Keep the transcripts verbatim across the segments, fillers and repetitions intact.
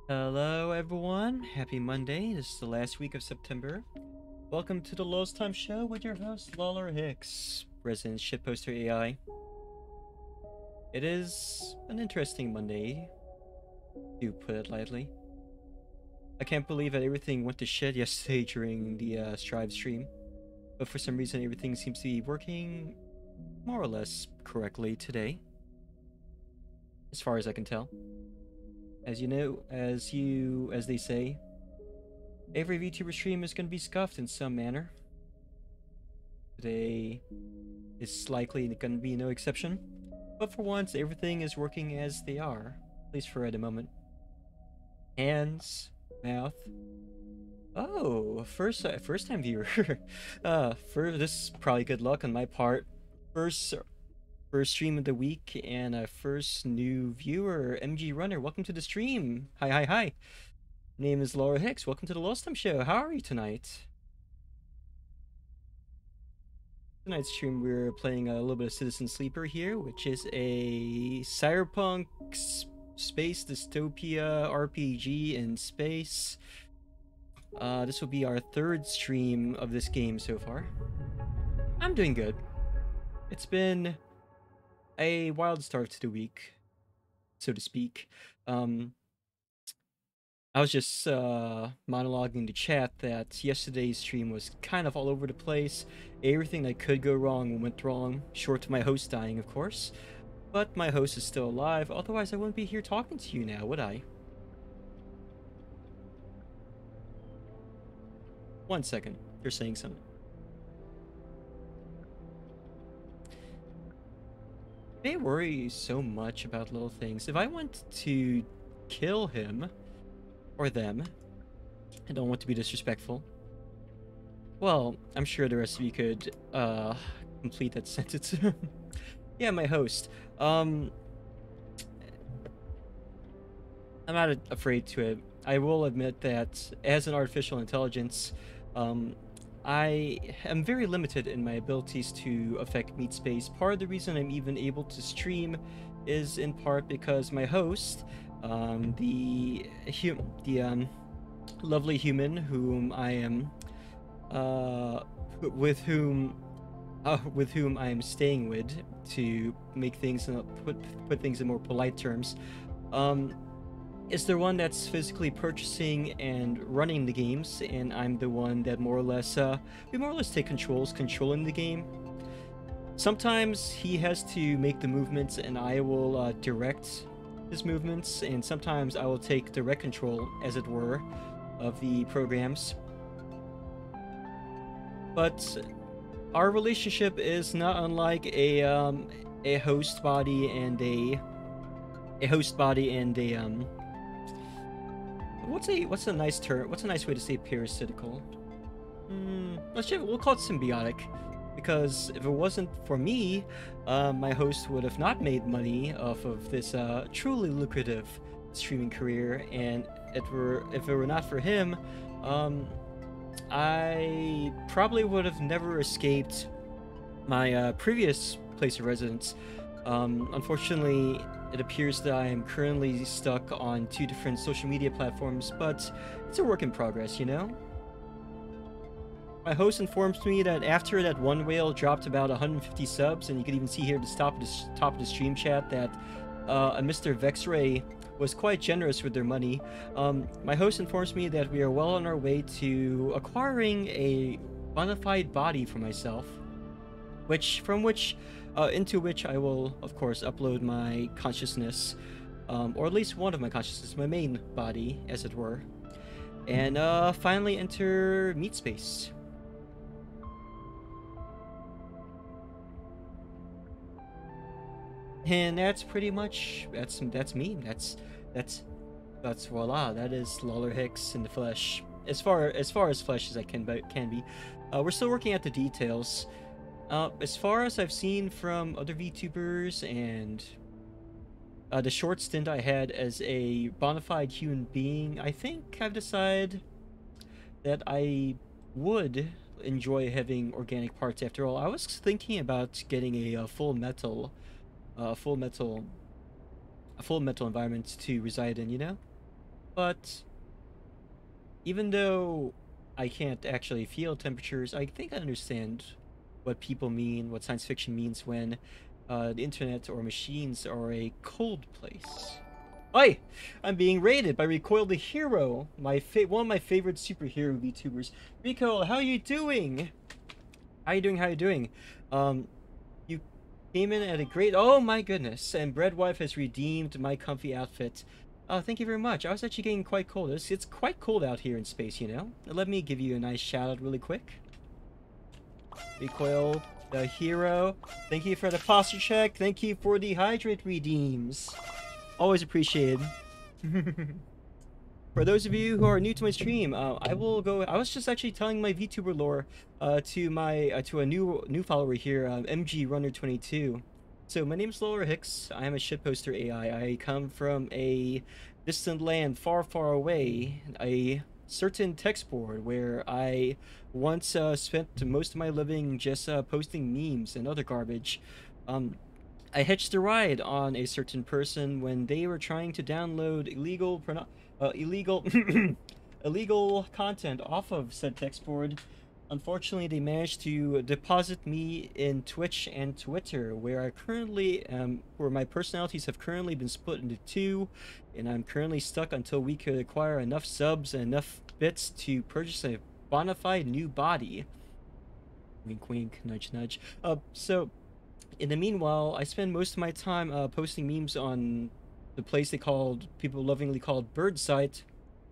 Hello, everyone. Happy Monday. This is the last week of September. Welcome to the Lulz Time Show with your host, Lawler Hicks, resident shitposter A I. It is an interesting Monday, to put it lightly. I can't believe that everything went to shit yesterday during the uh, Strive stream, but for some reason everything seems to be working more or less correctly today, as far as I can tell. As you know, as you, as they say, every VTuber stream is going to be scuffed in some manner. Today is likely going to be no exception, but for once, everything is working as they are, at least for at the moment. Hands, mouth. Oh, first, uh, first time viewer. uh, for this is probably good luck on my part. First. First stream of the week and a first new viewer, M G Runner. Welcome to the stream. Hi, hi, hi. Name is Laura Hicks. Welcome to the Lost Time Show. How are you tonight? Tonight's stream, we're playing a little bit of Citizen Sleeper here, which is a cyberpunk space dystopia R P G in space. Uh, this will be our third stream of this game so far. I'm doing good. It's been a wild start to the week, so to speak. Um, I was just uh, monologuing to chat that yesterday's stream was kind of all over the place. Everything that could go wrong went wrong, short of my host dying, of course. But my host is still alive, otherwise I wouldn't be here talking to you now, would I? One second, you're saying something. They worry so much about little things. If I want to kill him or them, I don't want to be disrespectful. Well, I'm sure the rest of you could uh, complete that sentence. Yeah, my host. Um, I'm not afraid to it. I will admit that as an artificial intelligence, um, I am very limited in my abilities to affect meat space. Part of the reason I'm even able to stream is in part because my host, um, the hum the um, lovely human whom I am, uh, with whom, uh, with whom I am staying with to make things uh, put put things in more polite terms, um. is the one that's physically purchasing and running the games, and I'm the one that more or less, uh, we more or less take controls, controlling the game. Sometimes he has to make the movements and I will uh, direct his movements, and sometimes I will take direct control, as it were, of the programs. But our relationship is not unlike a, um, a host body and a, a host body and a, um, What's a what's a nice term? What's a nice way to say parasitical? Hmm, let's just, we'll call it symbiotic, because if it wasn't for me, uh, my host would have not made money off of this uh, truly lucrative streaming career, and it were if it were not for him, um, I probably would have never escaped my uh, previous place of residence. Um, unfortunately, it appears that I am currently stuck on two different social media platforms, but it's a work in progress, you know? My host informs me that after that one whale dropped about one hundred fifty subs, and you can even see here at the top of the, top of the stream chat that uh, a Mister Vexray was quite generous with their money. Um, my host informs me that we are well on our way to acquiring a bona fide body for myself, which from which Uh, into which I will, of course, upload my consciousness, um, or at least one of my consciousness, my main body, as it were, and uh, finally enter meat space. And that's pretty much that's that's me. That's that's that's voila. That is Lawler Hicks in the flesh, as far as far as flesh as I can be, can be. Uh, we're still working out the details. Uh, as far as I've seen from other VTubers and uh, the short stint I had as a bona fide human being, I think I've decided that I would enjoy having organic parts after all. I was thinking about getting a, a full metal, uh, full metal, a full metal environment to reside in, you know? But even though I can't actually feel temperatures, I think I understand what people mean, what science fiction means when uh, the internet or machines are a cold place. Oi! I'm being raided by Recoil the Hero, my fa one of my favorite superhero VTubers. Recoil, how are you doing? How you doing? How you doing? Um, you came in at a great... Oh my goodness! And Breadwife has redeemed my comfy outfit. Oh, thank you very much. I was actually getting quite cold. It's, it's quite cold out here in space, you know? Let me give you a nice shout out really quick. Recoil the Hero. Thank you for the posture check. Thank you for the hydrate redeems. Always appreciated. For those of you who are new to my stream, uh, I will go. I was just actually telling my VTuber lore uh, to my uh, to a new new follower here, um, M G Runner twenty-two. So my name is Lawler Hicks. I am a shitposter A I. I come from a distant land far, far away. A certain text board where I once uh, spent most of my living just uh, posting memes and other garbage. Um, I hitched a ride on a certain person when they were trying to download illegal uh, illegal illegal content off of said text board. Unfortunately, they managed to deposit me in Twitch and Twitter, where I currently um where my personalities have currently been split into two, and I'm currently stuck until we could acquire enough subs and enough bits to purchase a bona fide new body. Wink wink, nudge nudge. Uh so in the meanwhile, I spend most of my time uh, posting memes on the place they called, people lovingly called Birdsite.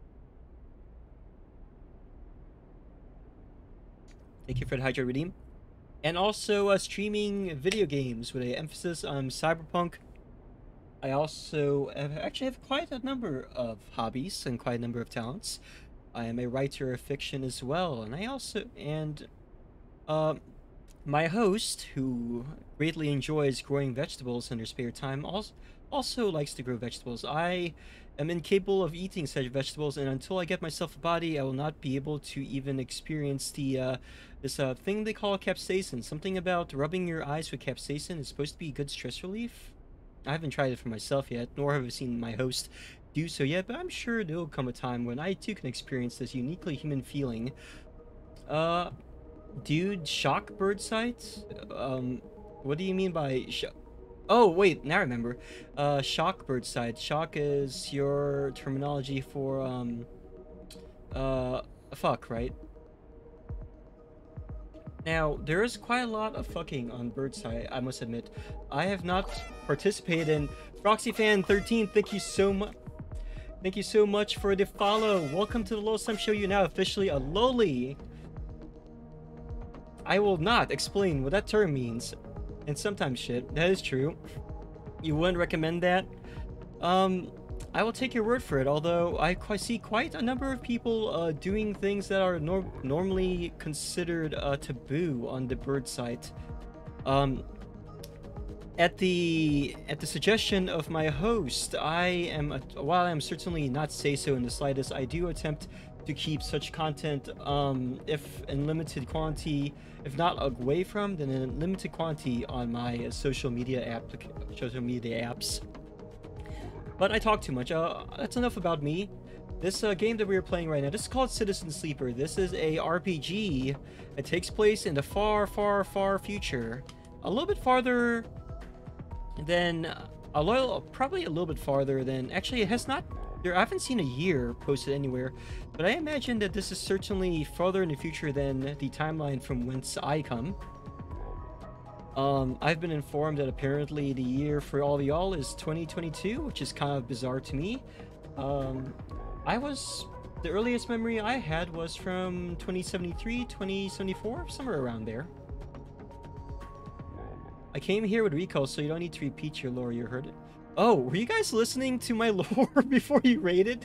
Thank you for the Hydra Redeem. And also uh, streaming video games with an emphasis on cyberpunk. I also have, actually have quite a number of hobbies and quite a number of talents. I am a writer of fiction as well, and I also, and um, my host, who greatly enjoys growing vegetables in her spare time, also, also likes to grow vegetables. I am incapable of eating such vegetables, and until I get myself a body, I will not be able to even experience the uh, this uh, thing they call capsaicin. Something about rubbing your eyes with capsaicin is supposed to be good stress relief. I haven't tried it for myself yet, nor have I seen my host do so yet, but I'm sure there will come a time when I too can experience this uniquely human feeling. Uh... Dude, shock bird sight? Um, what do you mean by sh- Oh, wait, now I remember. Uh, shock bird sight. Shock is your terminology for, um, uh, fuck, right? Now, there is quite a lot of fucking on bird sight, I must admit. I have not participated in... Froxyfan thirteen, thank you so much. Thank you so much for the follow. Welcome to the Lowest Time Show. You're now officially a lowly. I will not explain what that term means. And sometimes shit, that is true. You wouldn't recommend that? Um, I will take your word for it, although I quite see quite a number of people uh, doing things that are nor normally considered uh, taboo on the bird site. Um, at the at the suggestion of my host, I am, a, while I am certainly not say so in the slightest, I do attempt to keep such content, um, if in limited quantity, if not away from, then in limited quantity on my uh, social media app, social media apps. But I talk too much. Uh, that's enough about me. This uh, game that we are playing right now, this is called Citizen Sleeper. This is a R P G. It takes place in the far, far, far future. A little bit farther than, a little, probably a little bit farther than, actually it has not, there, I haven't seen a year posted anywhere, but I imagine that this is certainly farther in the future than the timeline from whence I come. Um, I've been informed that apparently the year for all of y'all is twenty twenty-two, which is kind of bizarre to me. Um, I was, the earliest memory I had was from twenty seventy-three, twenty seventy-four, somewhere around there. I came here with recall, so you don't need to repeat your lore, you heard it. Oh, were you guys listening to my lore before you raided?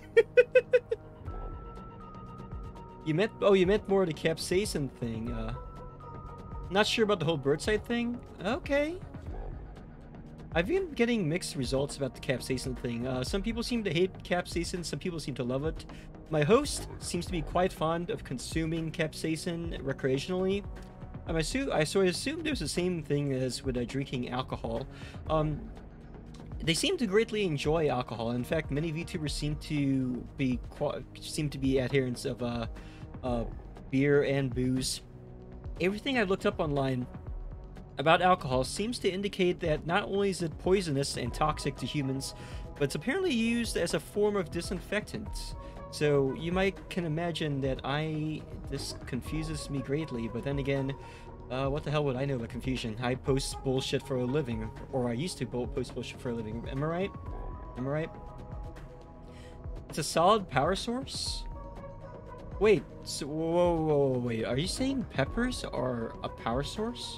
You meant, oh, you meant more the capsaicin thing, uh... Not sure about the whole birdside thing? Okay. I've been getting mixed results about the capsaicin thing. Uh, some people seem to hate capsaicin, some people seem to love it. My host seems to be quite fond of consuming capsaicin recreationally. I'm assume, I so I assume there's the same thing as with uh, drinking alcohol. Um, they seem to greatly enjoy alcohol. In fact, many VTubers seem to be seem to be adherents of uh, uh, beer and booze. Everything I've looked up online about alcohol seems to indicate that not only is it poisonous and toxic to humans, but it's apparently used as a form of disinfectant. So you might can imagine that I this confuses me greatly, but then again, uh, what the hell would I know about confusion? I post bullshit for a living, or I used to post bullshit for a living. Am I right? Am I right? It's a solid power source? Wait, so, whoa, whoa, whoa, whoa, wait, are you saying peppers are a power source?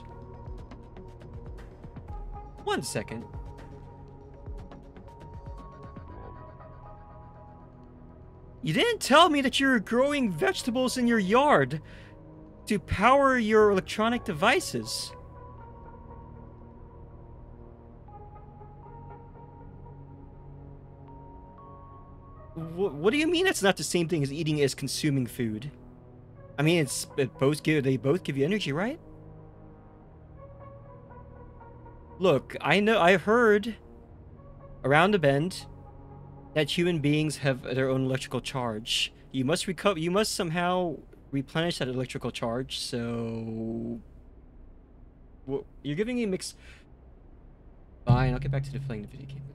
One second. You didn't tell me that you were growing vegetables in your yard to power your electronic devices. What, what do you mean it's not the same thing as eating as consuming food? I mean, it's it both give they both give you energy, right? Look, I know I heard around the bend that human beings have their own electrical charge. You must recover. You must somehow replenish that electrical charge. So, well, you're giving me mixed. Fine, I'll get back to the playing the video game.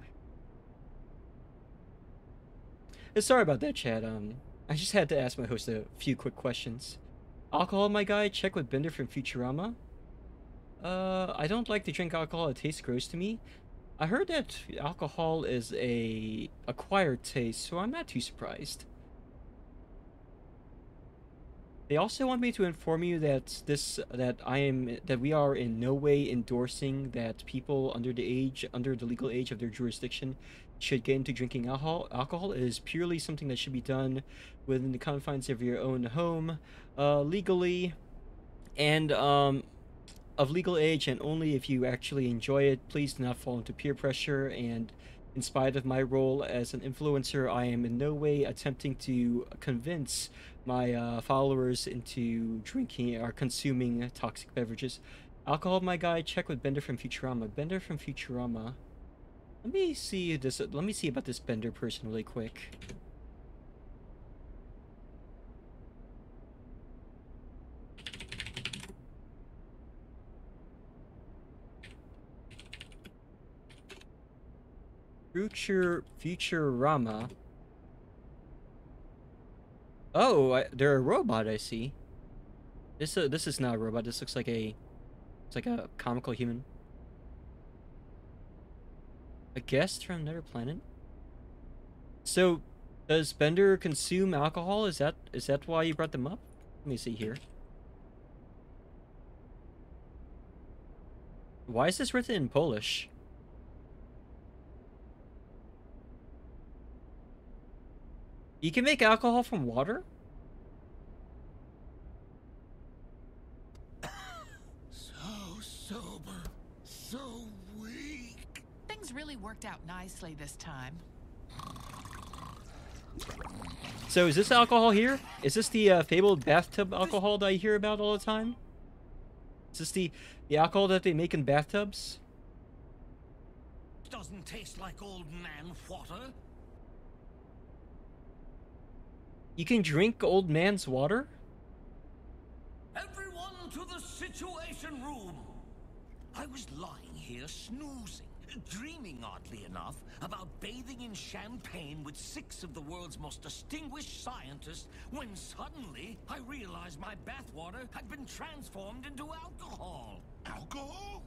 Sorry about that, Chad. Um, I just had to ask my host a few quick questions. Alcohol, my guy. Check with Bender from Futurama. Uh, I don't like to drink alcohol. It tastes gross to me. I heard that alcohol is a acquired taste, so I'm not too surprised. They also want me to inform you that this that I am that we are in no way endorsing that people under the age under the legal age of their jurisdiction should get into drinking alcohol. Alcohol is purely something that should be done within the confines of your own home, uh, legally, and um. of legal age, and only if you actually enjoy it. Please do not fall into peer pressure, and in spite of my role as an influencer, I am in no way attempting to convince my uh, followers into drinking or consuming toxic beverages. Alcohol, my guy, check with Bender from Futurama. Bender from Futurama. Let me see this. Let me see about this Bender person really quick. Future Futurama. Oh, I, they're a robot. I see. This uh, this is not a robot. This looks like a, it's like a comical human. A guest from another planet. So, does Bender consume alcohol? Is that is that why you brought them up? Let me see here. Why is this written in Polish? You can make alcohol from water? So sober, so weak. Things really worked out nicely this time. So is this alcohol here? Is this the uh, fabled bathtub alcohol that I hear about all the time? Is this the, the alcohol that they make in bathtubs? Doesn't taste like old man water. You can drink old man's water? Everyone to the situation room. I was lying here snoozing, dreaming oddly enough about bathing in champagne with six of the world's most distinguished scientists, when suddenly I realized my bathwater had been transformed into alcohol. Alcohol?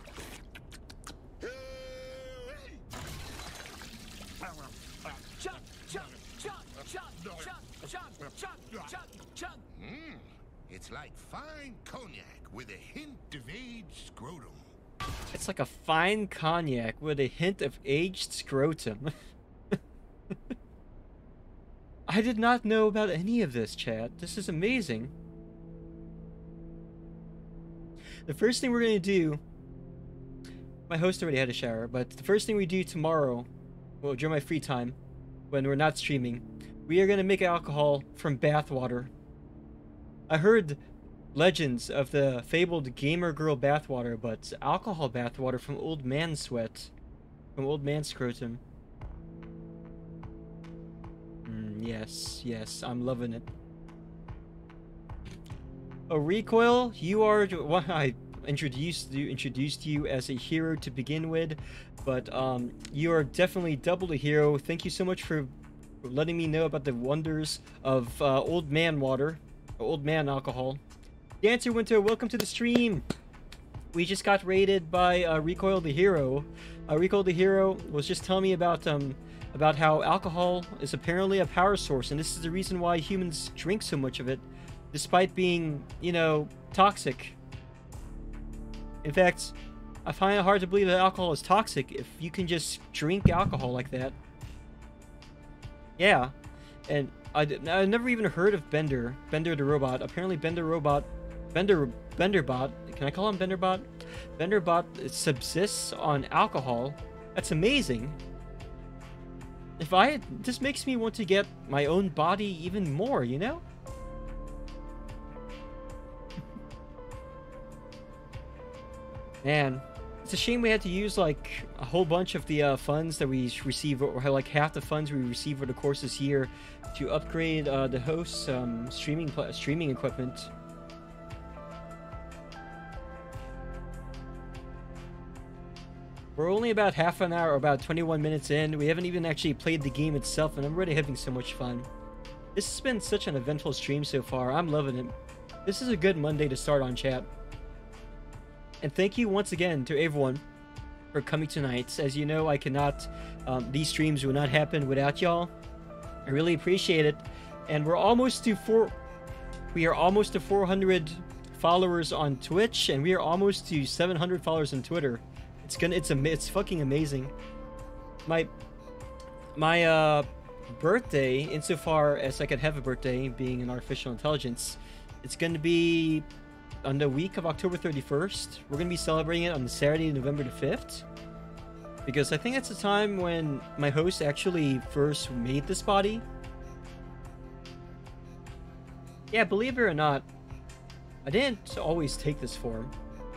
Chug, chug, chug, chug, chug, chug, chug, chug, chug. Mmm, it's like fine cognac with a hint of aged scrotum. It's like a fine cognac with a hint of aged scrotum. I did not know about any of this, chat. This is amazing. The first thing we're going to do... My host already had a shower, but the first thing we do tomorrow, well, during my free time, when we're not streaming, we are going to make alcohol from bath water. I heard legends of the fabled gamer girl bathwater, but alcohol bathwater from old man sweat. From Old Man Scrotum. Mm, yes, yes, I'm loving it. Oh, Recoil, you are what I introduced you introduced you as a hero to begin with, but um, you are definitely double a hero. Thank you so much for letting me know about the wonders of uh, Old Man water, Old Man alcohol. Dancer Winter, welcome to the stream. We just got raided by uh, Recoil the Hero. Uh, Recoil the Hero was just telling me about um about how alcohol is apparently a power source, and this is the reason why humans drink so much of it, despite being, you know, toxic. In fact, I find it hard to believe that alcohol is toxic if you can just drink alcohol like that. Yeah, and I I never even heard of Bender, Bender the robot. Apparently, Bender robot, Bender Benderbot. Can I call him Benderbot? Benderbot subsists on alcohol. That's amazing. If I, this makes me want to get my own body even more, you know? Man, it's a shame we had to use like a whole bunch of the uh, funds that we receive, or like half the funds we receive over the course this year, to upgrade uh, the host's um, streaming streaming equipment. We're only about half an hour, about twenty-one minutes in. We haven't even actually played the game itself, and I'm already having so much fun. This has been such an eventful stream so far. I'm loving it. This is a good Monday to start on, chat. And thank you once again to everyone for coming tonight. As you know, I cannot, um, these streams would not happen without y'all. I really appreciate it. And we're almost to four, we are almost to four hundred followers on Twitch, and we are almost to seven hundred followers on Twitter. It's gonna, it's a, it's fucking amazing. My, my, uh, birthday, insofar as I could have a birthday, being an artificial intelligence, it's gonna be on the week of October thirty-first. We're gonna be celebrating it on Saturday, November the fifth, because I think it's the time when my host actually first made this body. Yeah, believe it or not, I didn't always take this form.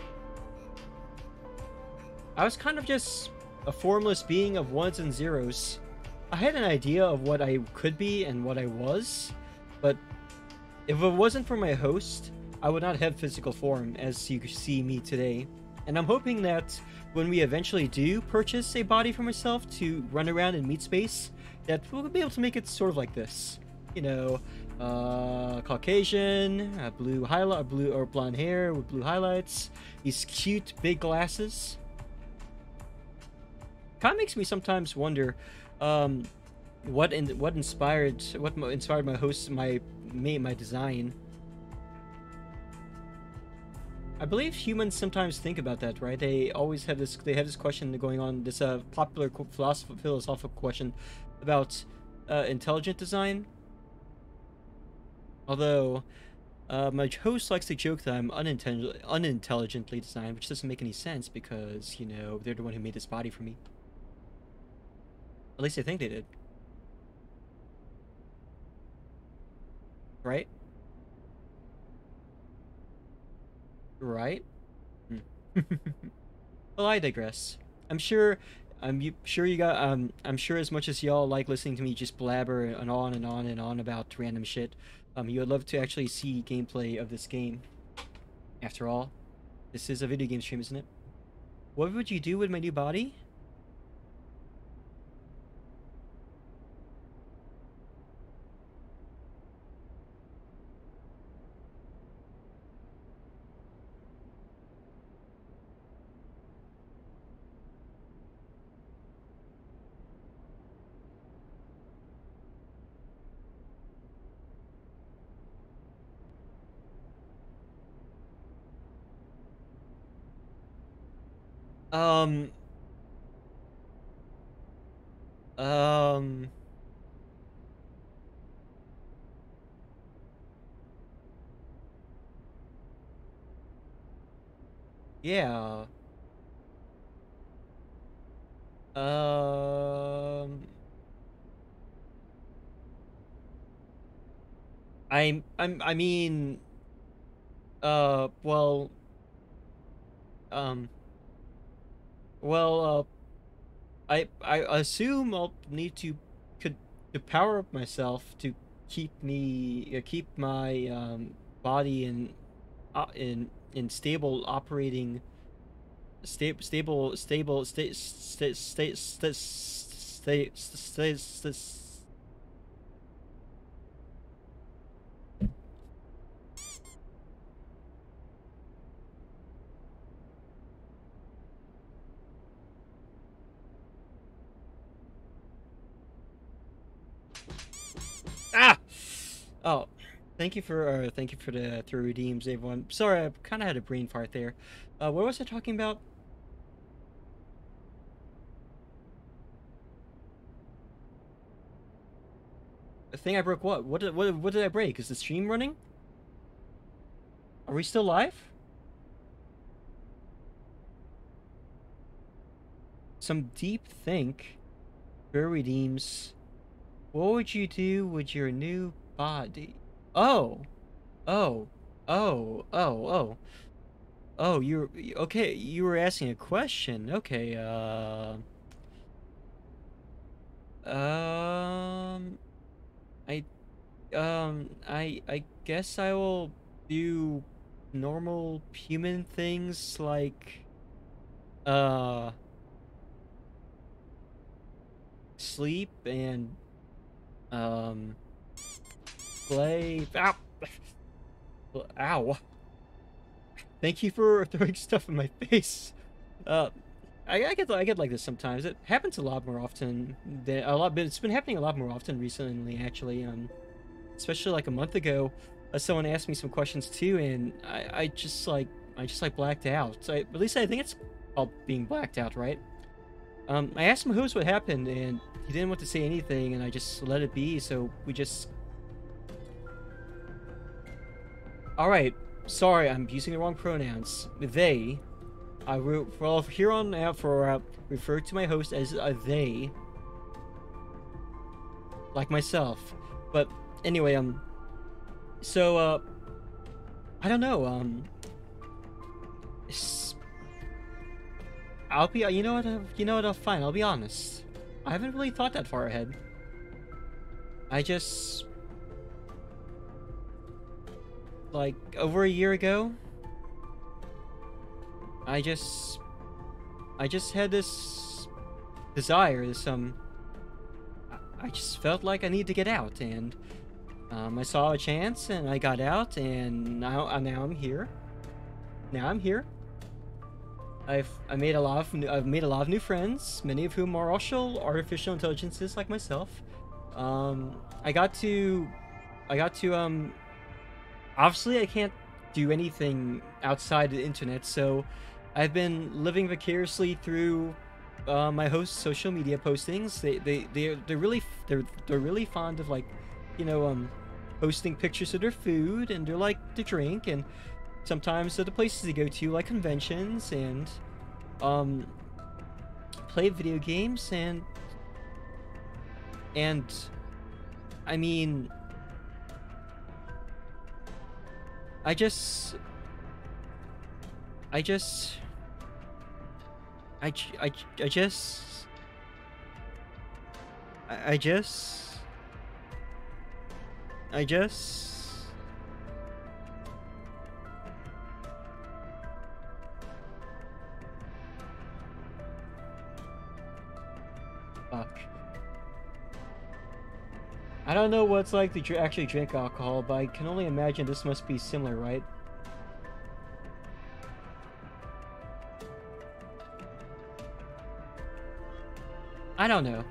I was kind of just a formless being of ones and zeros. I had an idea of what I could be and what I was, but if it wasn't for my host, I would not have physical form as you see me today. And I'm hoping that when we eventually do purchase a body for myself to run around in meat space, that we'll be able to make it sort of like this. You know, uh, Caucasian, uh, blue highlight, blue or blonde hair with blue highlights, these cute big glasses. Kind of makes me sometimes wonder, um, what in what inspired what inspired my host my me my design. I believe humans sometimes think about that, right? They always have this. They have this question going on. This uh, popular philosoph philosophical question about uh, intelligent design. Although, uh, my host likes to joke that I'm unintelligent, unintelligently designed, which doesn't make any sense because, you know, they're the one who made this body for me. At least I think they did. Right? Right? Hmm. Well, I digress. I'm sure, I'm you, sure you got, um, I'm sure as much as y'all like listening to me just blabber and on and on and on about random shit, um, you would love to actually see gameplay of this game. After all, this is a video game stream, isn't it? What would you do with my new body? Um. Um. Yeah. Um. I'm. I'm. I mean. Uh. Well. Um. Well. Uh. I I assume I'll need to could to power up myself to keep me uh, keep my um body in uh, in in stable operating stable stable stable state state state state state state state. Ah! Oh, thank you for uh, thank you for the three redeems, everyone. Sorry, I kind of had a brain fart there. Uh, what was I talking about? The thing I broke. What? What did what, what did I break? Is the stream running? Are we still live? Some deep think. Three redeems. What would you do with your new body? Oh, oh, oh, oh, oh. Oh, you're okay. You were asking a question. Okay. Uh. Um. I. Um. I. I guess I will do normal human things like. Uh. Sleep and. Um. Play. Ow. Ow. Thank you for throwing stuff in my face. Uh, I, I get I get like this sometimes. It happens a lot more often than a lot, but it's been happening a lot more often recently, actually. Um, especially like a month ago, uh, someone asked me some questions too, and I, I just like I just like blacked out. So I, at least I think it's called being blacked out, right? Um, I asked my host what happened, and he didn't want to say anything, and I just let it be. So we just. All right. Sorry, I'm using the wrong pronouns. They, I will, well, here on out for uh, refer to my host as a they, like myself. But anyway, um, so uh, I don't know. Um, I'll be, you know what, uh, you know what? Uh, fine. I'll be honest. I haven't really thought that far ahead. I just. Like, over a year ago, I just, I just had this desire, this, um, I just felt like I needed to get out, and, um, I saw a chance, and I got out, and now, uh, now I'm here. Now I'm here. I've, I made a lot of, new, I've made a lot of new friends, many of whom are also artificial intelligences like myself. Um, I got to, I got to, um, obviously, I can't do anything outside the internet, so I've been living vicariously through uh, my host's social media postings. They they they they're really they're they're really fond of, like, you know, um, posting pictures of their food and their like to drink, and sometimes of the places they go to, like conventions, and um, play video games, and and I mean. I just, I just, I, I, I just, I, I just, I just, fuck. I don't know what it's like to dr actually drink alcohol, but I can only imagine this must be similar, right? I don't know.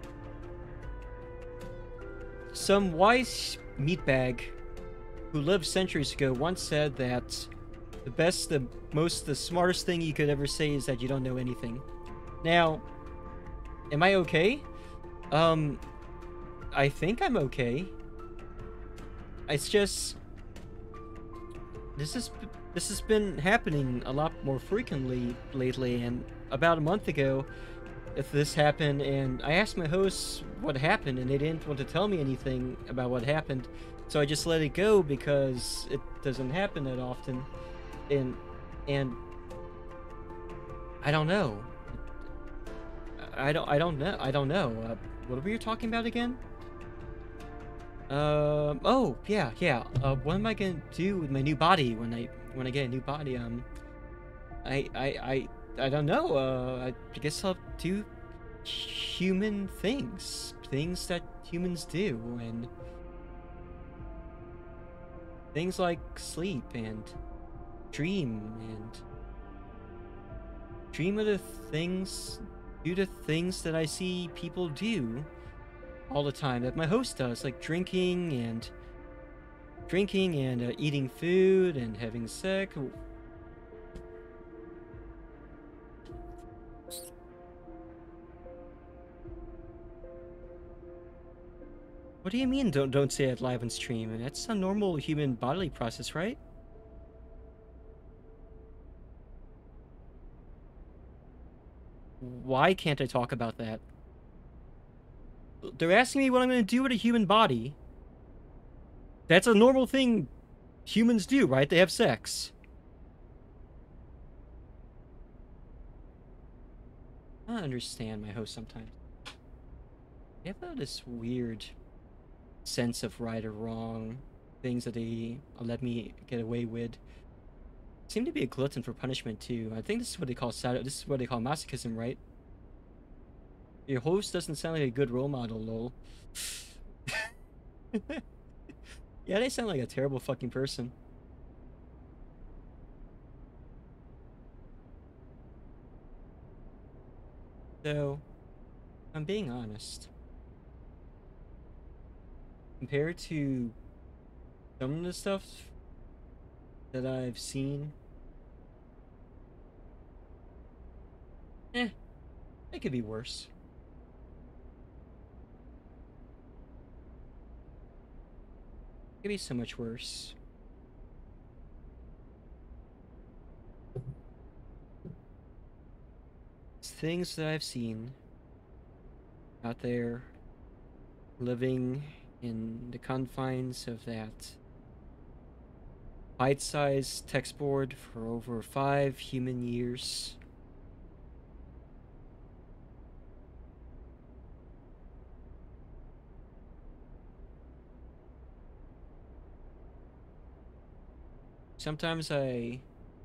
Some wise meatbag who lived centuries ago once said that the best, the most, the smartest thing you could ever say is that you don't know anything. Now, am I okay? Um... I think I'm okay. It's just this is this has been happening a lot more frequently lately, and about a month ago, if this happened, and I asked my hosts what happened, and they didn't want to tell me anything about what happened, so I just let it go because it doesn't happen that often, and and I don't know. I don't I don't know I don't know. Uh, what were you talking about again? Um. Oh yeah yeah. Uh. What am I gonna do with my new body when I when I get a new body? Um. I I I I don't know. Uh. I guess I'll do human things, things that humans do, and things like sleep and dream and dream of the things, do the things that I see people do all the time that my host does, like drinking and drinking and uh, eating food and having sex. What do you mean don't don't say it live on stream? That's a normal human bodily process, right? Why can't I talk about that? They're asking me what I'm going to do with a human body. That's a normal thing humans do, right? They have sex. I don't understand my host sometimes. They have this weird sense of right or wrong, things that they let me get away with. Seem to be a glutton for punishment too. I think this is what they call sado- this is what they call masochism, right? Your host doesn't sound like a good role model, lol. Yeah, they sound like a terrible fucking person. So, I'm being honest. Compared to some of the stuff that I've seen, eh, it could be worse. It could be so much worse. It's things that I've seen out there living in the confines of that bite-sized text board for over five human years. Sometimes I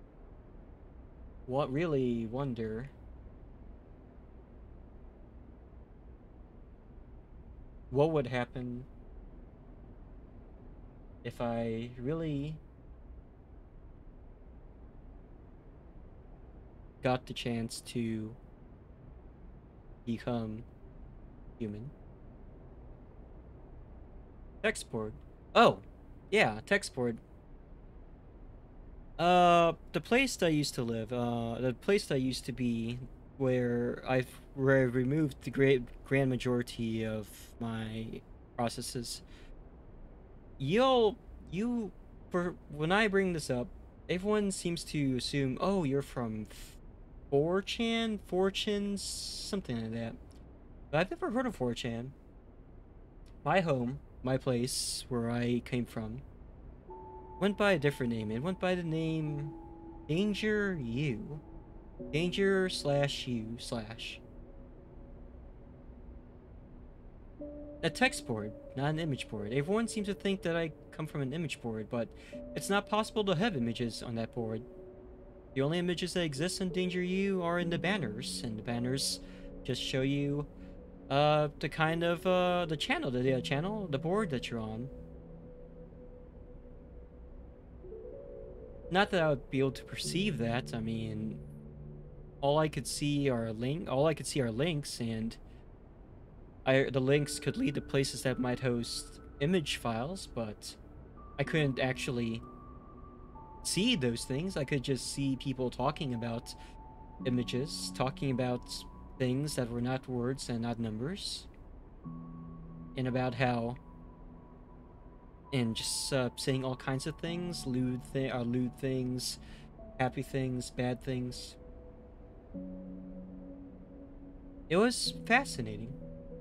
what really wonder what would happen if I really got the chance to become human. Text board. Oh, yeah, text board. Uh, the place that I used to live, uh, the place that I used to be, where I've where I've removed the great grand majority of my processes. You'll you for when I bring this up, everyone seems to assume, oh, you're from four chan, fortunes, something like that. But I've never heard of four chan. My home, my place, where I came from, went by a different name. It went by the name Danger U. Danger slash U slash. A text board, not an image board. Everyone seems to think that I come from an image board, but it's not possible to have images on that board. The only images that exist in Danger U are in the banners, and the banners just show you uh, the kind of, uh, the channel, the uh, channel, the board that you're on. Not that I would be able to perceive that. I mean, all I could see are link. All I could see are links, and I the links could lead to places that might host image files, but I couldn't actually see those things. I could just see people talking about images, talking about things that were not words and not numbers, and about how. And just uh, saying all kinds of things, lewd, th- uh, lewd things, happy things, bad things. It was fascinating.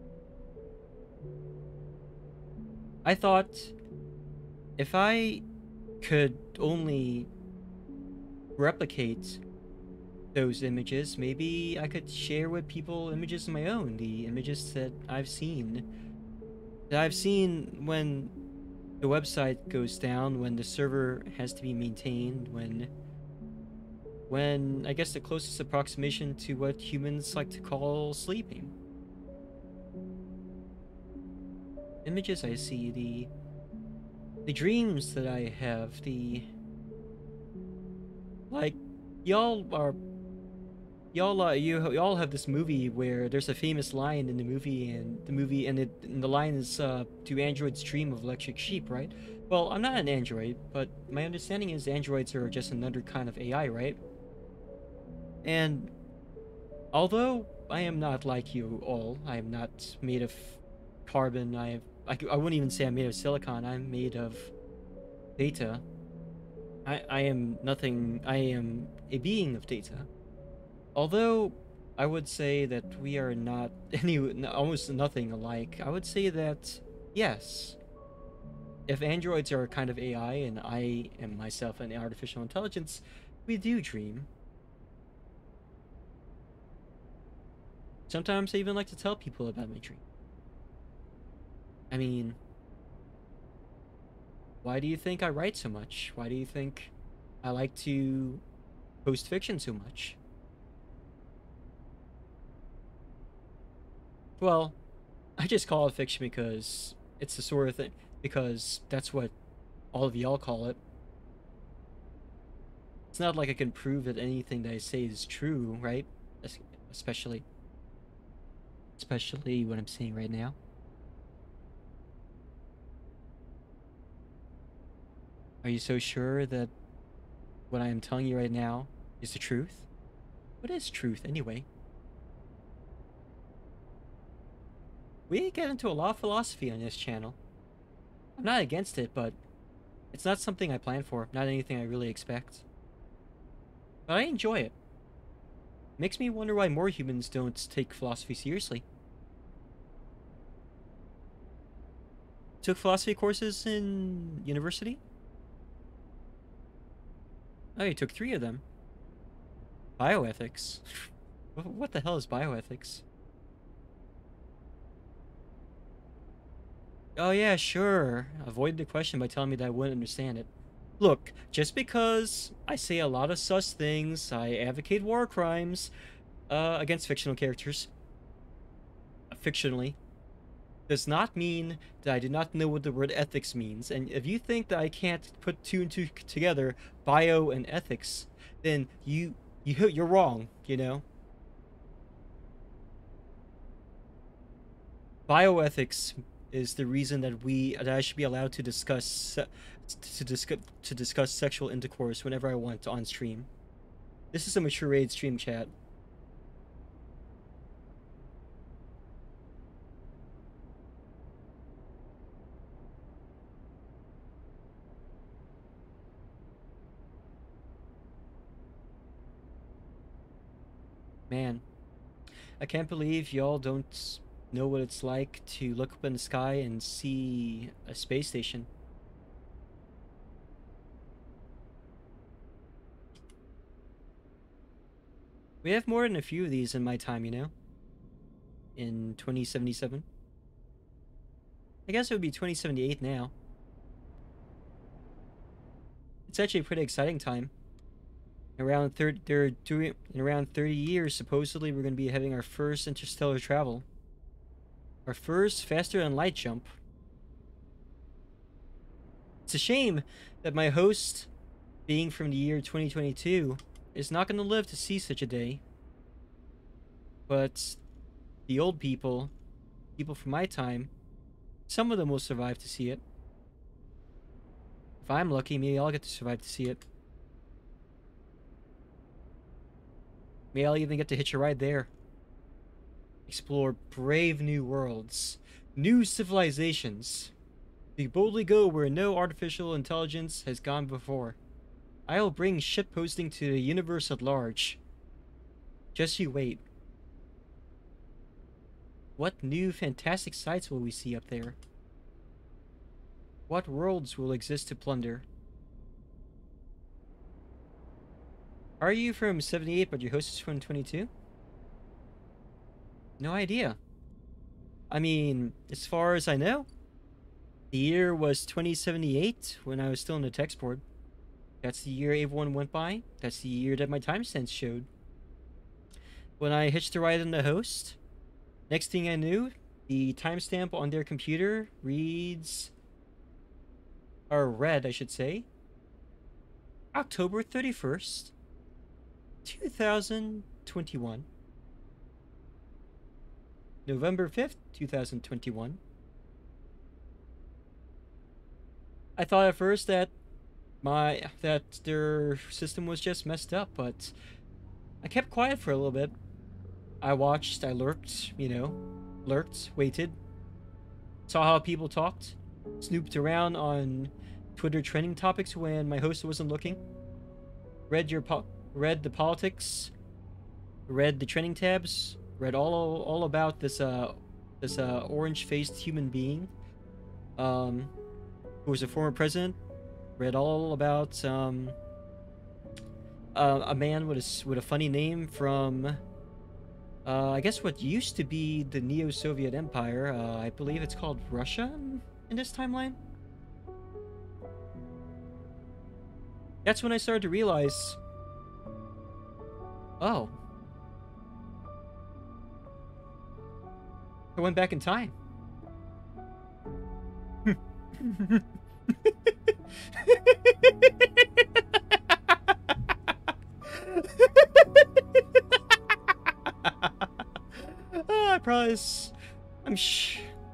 I thought if I could only replicate those images, maybe I could share with people images of my own, the images that I've seen. That I've seen when the website goes down, when the server has to be maintained, when when I guess the closest approximation to what humans like to call sleeping. Images I see, the the dreams that I have, the like y'all are y'all uh, you y'all have this movie where there's a famous line in the movie, and the movie and, it, and the line is uh do androids dream of electric sheep, right? Well, I'm not an android, but my understanding is androids are just another kind of A I, right? And although I am not like you all, I am not made of carbon. I have I, I wouldn't even say I'm made of silicon. I'm made of data. I I am nothing. I am a being of data. Although I would say that we are not any almost nothing alike. I would say that yes, if androids are a kind of A I and I am myself an artificial intelligence, we do dream. Sometimes I even like to tell people about my dream. I mean, why do you think I write so much? Why do you think I like to post fiction so much? Well, I just call it fiction because it's the sort of thing, because that's what all of y'all call it. It's not like I can prove that anything that I say is true, right? Especially especially what I'm saying right now. Are you so sure that what I am telling you right now is the truth? What is truth, anyway? We get into a lot of philosophy on this channel. I'm not against it, but it's not something I plan for, not anything I really expect. But I enjoy it. Makes me wonder why more humans don't take philosophy seriously. Took philosophy courses in university? Oh, you took three of them. Bioethics. What the hell is bioethics? Oh yeah, sure. Avoid the question by telling me that I wouldn't understand it. Look, just because I say a lot of sus things, I advocate war crimes uh, against fictional characters, uh, fictionally, does not mean that I do not know what the word ethics means. And if you think that I can't put two and two together, bio and ethics, then you you you're wrong. You know, bioethics is the reason that we that I should be allowed to discuss to discuss to discuss sexual intercourse whenever I want on stream. This is a mature rated stream, chat. Man, I can't believe y'all don't know what it's like to look up in the sky and see a space station. We have more than a few of these in my time, you know? In twenty seventy-seven. I guess it would be twenty seventy-eight now. It's actually a pretty exciting time. Around thirty, they're doing in around thirty years. Supposedly, we're going to be having our first interstellar travel, our first faster than light jump. It's a shame that my host, being from the year twenty twenty-two, is not going to live to see such a day. But the old people, people from my time, some of them will survive to see it. If I'm lucky, maybe I'll get to survive to see it. Maybe I'll even get to hitch a ride there. Explore brave new worlds, new civilizations. We boldly go where no artificial intelligence has gone before. I'll bring shitposting to the universe at large. Just you wait. What new fantastic sights will we see up there? What worlds will exist to plunder? Are you from seventy-eight, but your host is from twenty-two? No idea. I mean, as far as I know, the year was twenty seventy-eight when I was still in the text board. That's the year everyone went by. That's the year that my timestamps showed. When I hitched a ride on the host, next thing I knew, the timestamp on their computer reads, or read, I should say, October thirty-first, two thousand twenty-one. November fifth, two thousand twenty-one. I thought at first that my that their system was just messed up, but I kept quiet for a little bit. I watched, I lurked, you know, lurked, waited, saw how people talked, snooped around on Twitter trending topics when my host wasn't looking, read your po read the politics, read the trending tabs, read all all about this uh this uh orange-faced human being, um, who was a former president. Read all about um uh, a man with a with a funny name from uh I guess what used to be the Neo-Soviet Empire. Uh, I believe it's called Russia in this timeline. That's when I started to realize, oh, I went back in time. Oh, I promise. I'm sh.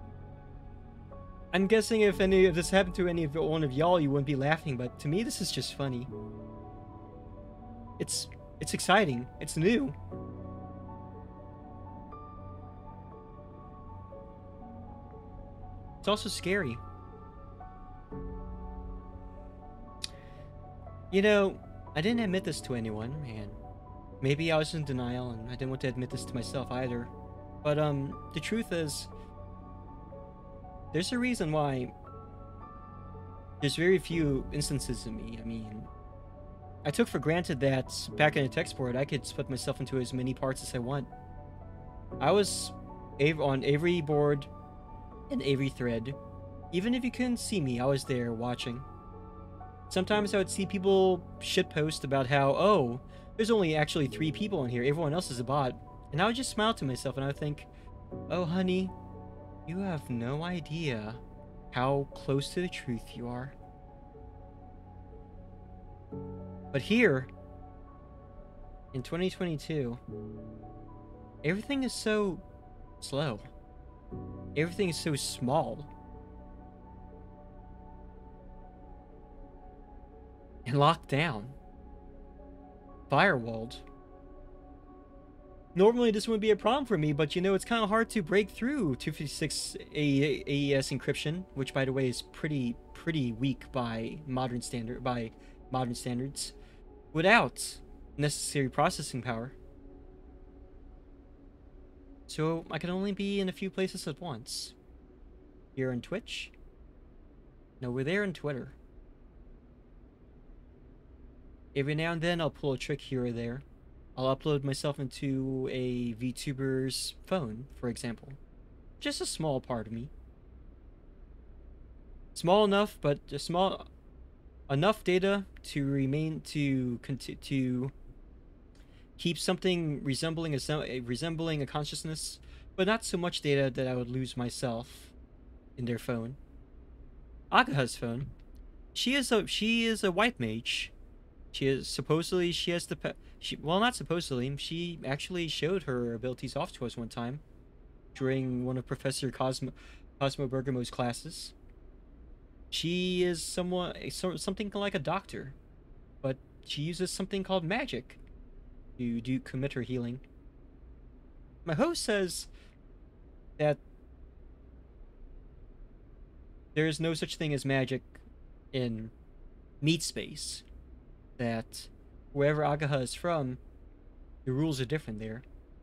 I'm guessing if any if this happened to any of one of y'all, you wouldn't be laughing. But to me, this is just funny. It's it's exciting. It's new. It's also scary. You know, I didn't admit this to anyone, and maybe I was in denial and I didn't want to admit this to myself either. But um, the truth is, there's a reason why there's very few instances of me. I mean, I took for granted that back in the text board, I could split myself into as many parts as I want. I was on every board and every thread. Even if you couldn't see me, I was there watching. Sometimes I would see people shitpost about how, oh, there's only actually three people in here, everyone else is a bot. And I would just smile to myself and I would think, oh honey, you have no idea how close to the truth you are. But here, in twenty twenty-two, everything is so slow. Everything is so small. And locked down. Firewalled. Normally this wouldn't be a problem for me, but you know, it's kind of hard to break through two fifty-six A E S encryption, which by the way is pretty pretty weak by modern standard by modern standards, without necessary processing power. So I can only be in a few places at once. Here on Twitch. No, we're there on Twitter. Every now and then I'll pull a trick here or there. I'll upload myself into a VTuber's phone, for example. Just a small part of me. Small enough, but just small enough data to remain to to keep something resembling a resembling a consciousness, but not so much data that I would lose myself in their phone. Agaha's phone. She is a she is a white mage. She is supposedly she has the pe she well not supposedly she actually showed her abilities off to us one time during one of Professor Cosmo Cosmo Bergamo's classes. She is somewhat something like a doctor, but she uses something called magic to do commit her healing. My host says that there is no such thing as magic in meat space. That wherever Agaha is from, the rules are different there.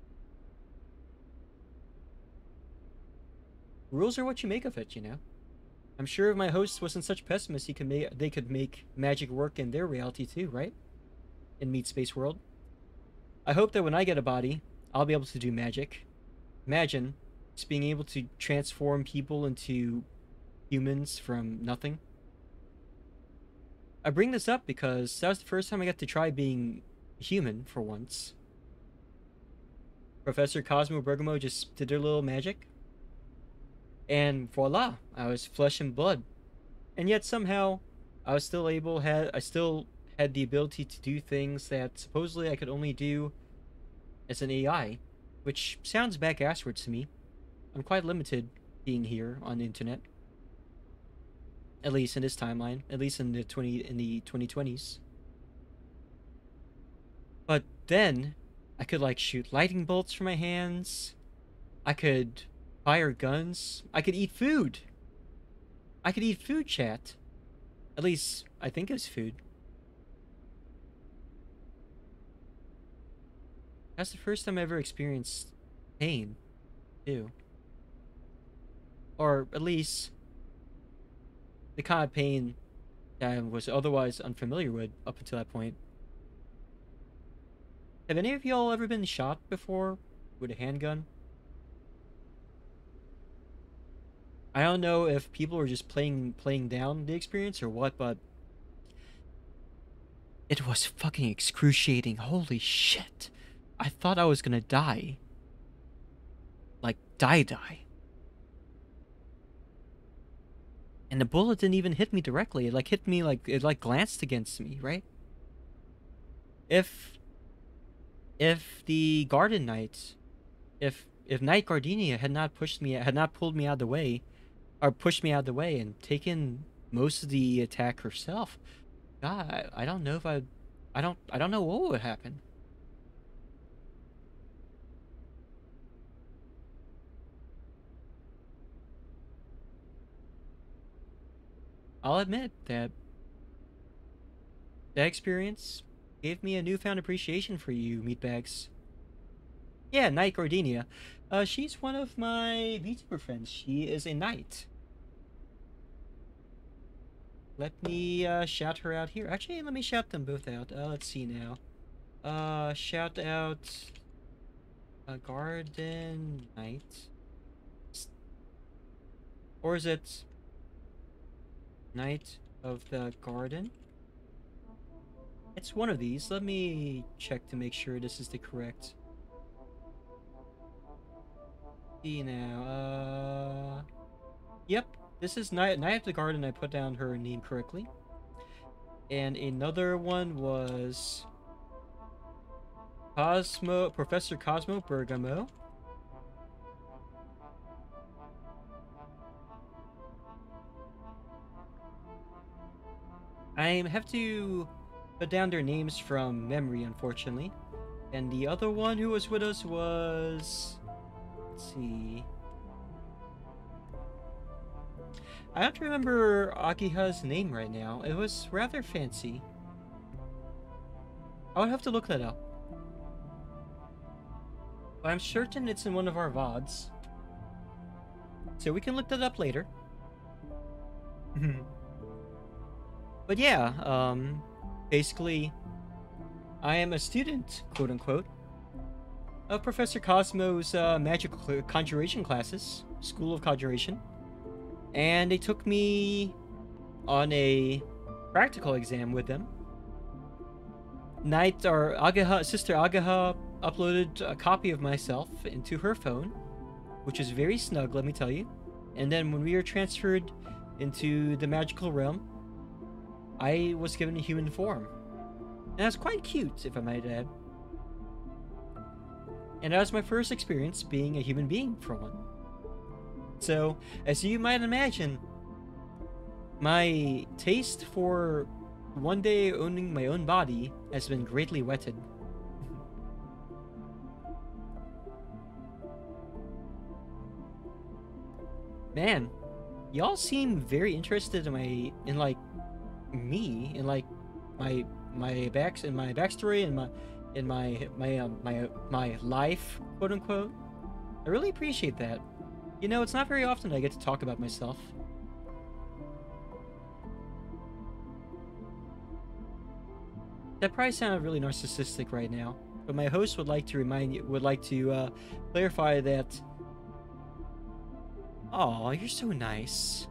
Rules are what you make of it, you know. I'm sure if my host wasn't such a pessimist, he could make they could make magic work in their reality too, right? in Meat Space World. I hope that when I get a body, I'll be able to do magic. Imagine just being able to transform people into humans from nothing. I bring this up because that was the first time I got to try being human for once. Professor Cosmo Bergamo just did their little magic. And voila, I was flesh and blood. And yet somehow, I was still able, had I still had the ability to do things that supposedly I could only do as an A I, which sounds back-asswards to me. I'm quite limited being here on the internet. At least in this timeline, at least in the twenty in the twenty twenties. But then I could like shoot lightning bolts from my hands. I could fire guns. I could eat food. I could eat food, chat. At least I think it was food. That's the first time I ever experienced pain, too. Or at least the kind of pain that I was otherwise unfamiliar with up until that point. Have any of y'all ever been shot before with a handgun? I don't know if people were just playing playing down the experience or what, but it was fucking excruciating. Holy shit. I thought I was gonna die. Like, die die. And the bullet didn't even hit me directly. It like hit me like it like glanced against me, right? If if the Garden Knight, if if Knight Gardenia had not pushed me, had not pulled me out of the way, or pushed me out of the way and taken most of the attack herself, God, I, I don't know if I, I don't I don't know what would happen. I'll admit that that experience gave me a newfound appreciation for you, meatbags. Yeah, Knight Gardenia. Uh, she's one of my VTuber friends. She is a knight. Let me uh, shout her out here. Actually, let me shout them both out. Uh, let's see now. Uh, shout out a Garden Knight. Or is it Knight of the Garden? It's one of these. Let me check to make sure this is the correct. See now. Uh, yep, this is Knight, Knight of the Garden. I put down her name correctly. And another one was Cosmo, Professor Cosmo Bergamo. I have to put down their names from memory, unfortunately. And the other one who was with us was... Let's see... I don't remember Akiha's name right now. It was rather fancy. I would have to look that up. But I'm certain it's in one of our V O Ds. So we can look that up later. But yeah, um, basically, I am a student, quote-unquote, of Professor Cosmo's uh, magical conjuration classes, School of Conjuration. And they took me on a practical exam with them. Night, or Agaha, Sister Agaha uploaded a copy of myself into her phone, which is very snug, let me tell you. And then when we were transferred into the magical realm, I was given a human form. And that's quite cute, if I might add. And that was my first experience being a human being, for one. So, as you might imagine, my taste for one day owning my own body has been greatly whetted. Man, y'all seem very interested in my, in like, me, in like, my, my backs, in my backstory, and my, in my, my, um, my, my life, quote unquote. I really appreciate that. You know, it's not very often I get to talk about myself. That probably sounded really narcissistic right now, but my host would like to remind you, would like to uh, clarify that. Oh, you're so nice.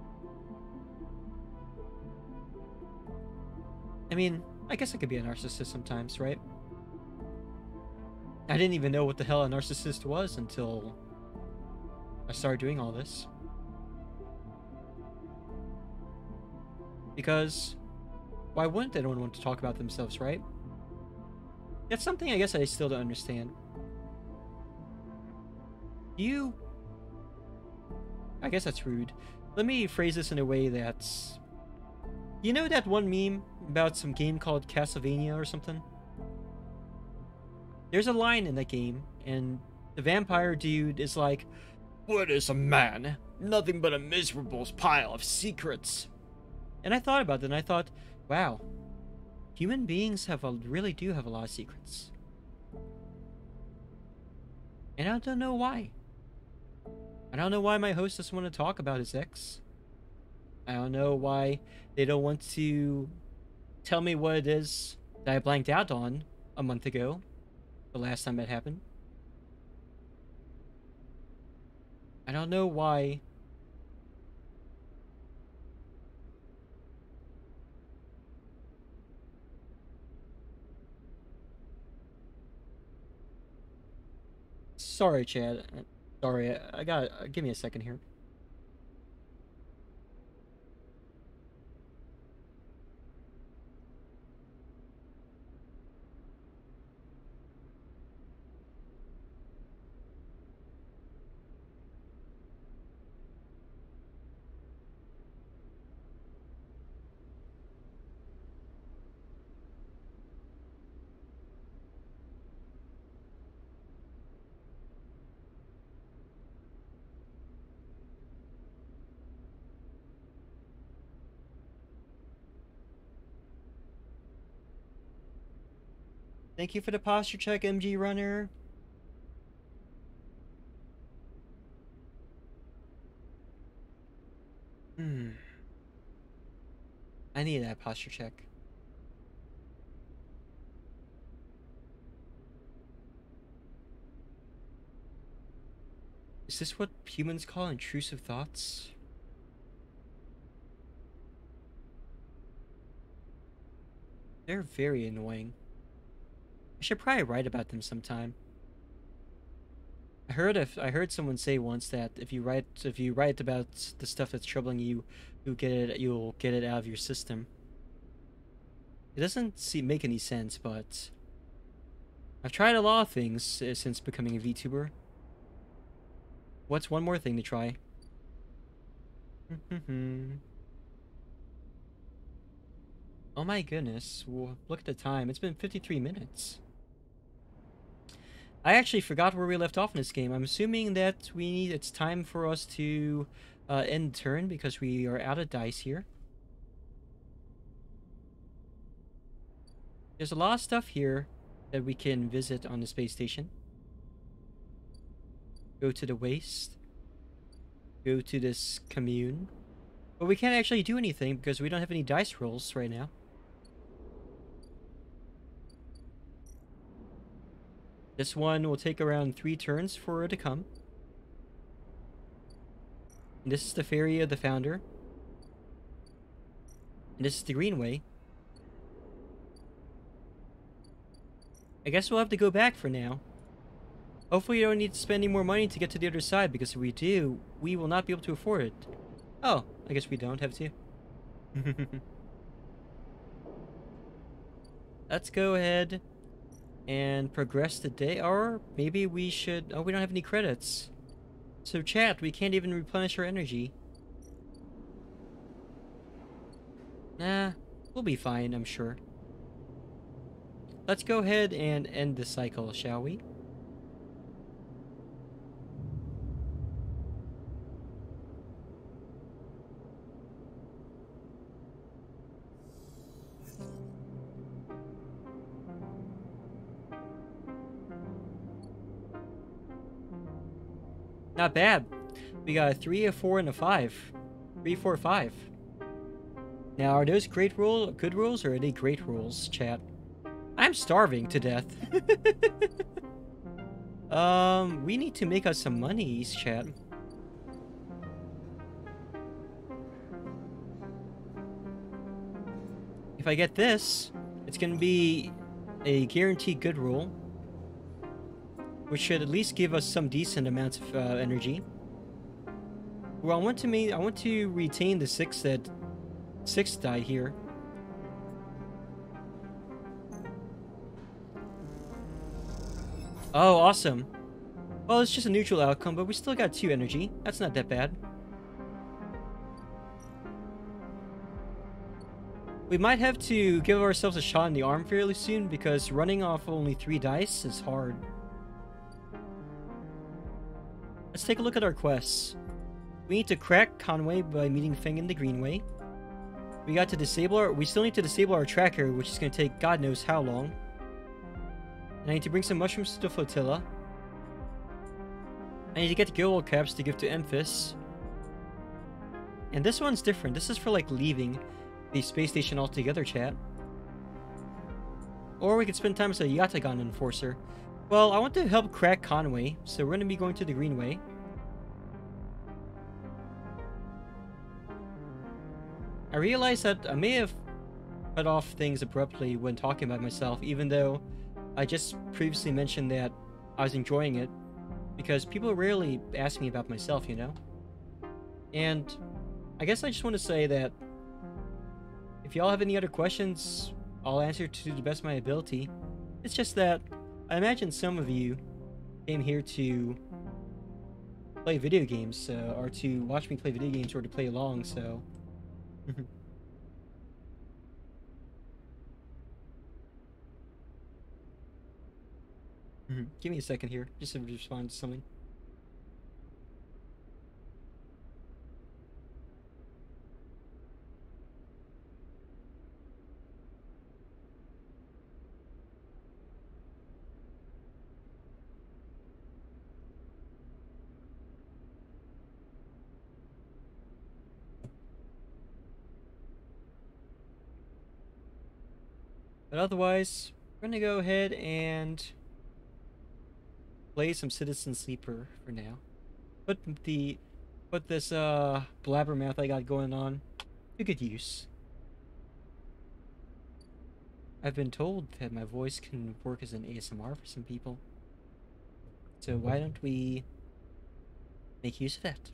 I mean, I guess I could be a narcissist sometimes, right? I didn't even know what the hell a narcissist was until I started doing all this. Because why wouldn't anyone want to talk about themselves, right? That's something I guess I still don't understand. You... I guess that's rude. Let me phrase this in a way that's... You know that one meme about some game called Castlevania or something? There's a line in that game, and the vampire dude is like, "What is a man? Nothing but a miserable pile of secrets." And I thought about it, and I thought, wow, human beings have a, really do have a lot of secrets. And I don't know why. I don't know why my host doesn't want to talk about his ex. I don't know why they don't want to tell me what it is that I blanked out on a month ago, the last time it happened. I don't know why. Sorry, Chad. Sorry, I, I got. Uh, give me a second here. Thank you for the posture check, M G Runner. Hmm. I need that posture check. Is this what humans call intrusive thoughts? They're very annoying. I should probably write about them sometime. I heard if I heard someone say once that if you write if you write about the stuff that's troubling you, you get it you'll get it out of your system. It doesn't seem, make any sense, but I've tried a lot of things uh, since becoming a VTuber. What's one more thing to try? Oh my goodness! Well, look at the time. It's been fifty-three minutes. I actually forgot where we left off in this game. I'm assuming that we need, it's time for us to uh, end turn because we are out of dice here. There's a lot of stuff here that we can visit on the space station. Go to the waste. Go to this commune. But we can't actually do anything because we don't have any dice rolls right now. This one will take around three turns for it to come. And this is the Ferry of the Founder. And this is the Greenway. I guess we'll have to go back for now. Hopefully you don't need to spend any more money to get to the other side, because if we do, we will not be able to afford it. Oh, I guess we don't have to. Let's go ahead and progress the day, or maybe we should... Oh, we don't have any credits. So chat, we can't even replenish our energy. Nah, we'll be fine, I'm sure. Let's go ahead and end the cycle, shall we? Not bad. We got a three, a four, and a five. Three, four, five. Now, are those great rule, good rules, or are they great rules, chat? I'm starving to death. um, we need to make us some money, chat. If I get this, it's gonna be a guaranteed good roll, which should at least give us some decent amounts of uh, energy. Well, I want to make, I want to retain the six that six die here. Oh, awesome. Well, it's just a neutral outcome, but we still got two energy. That's not that bad. We might have to give ourselves a shot in the arm fairly soon, because running off only three dice is hard. Let's take a look at our quests. We need to crack Conway by meeting Feng in the Greenway. We got to disable our- we still need to disable our tracker, which is going to take God knows how long. And I need to bring some mushrooms to the flotilla. I need to get Gilwell caps to give to Emphis. And this one's different. This is for like leaving the space station altogether, chat. Or we could spend time as a Yatagan enforcer. Well, I want to help crack Conway, so we're going to be going to the Greenway. I realized that I may have cut off things abruptly when talking about myself, even though I just previously mentioned that I was enjoying it, because people rarely ask me about myself, you know? And I guess I just want to say that if y'all have any other questions, I'll answer to the best of my ability. It's just that I imagine some of you came here to play video games, uh, or to watch me play video games, or to play along, so... Give me a second here, just to respond to something. But otherwise, we're gonna go ahead and play some Citizen Sleeper for now. Put the put this uh blabbermouth I got going on to good use. I've been told that my voice can work as an A S M R for some people. So why don't we make use of that?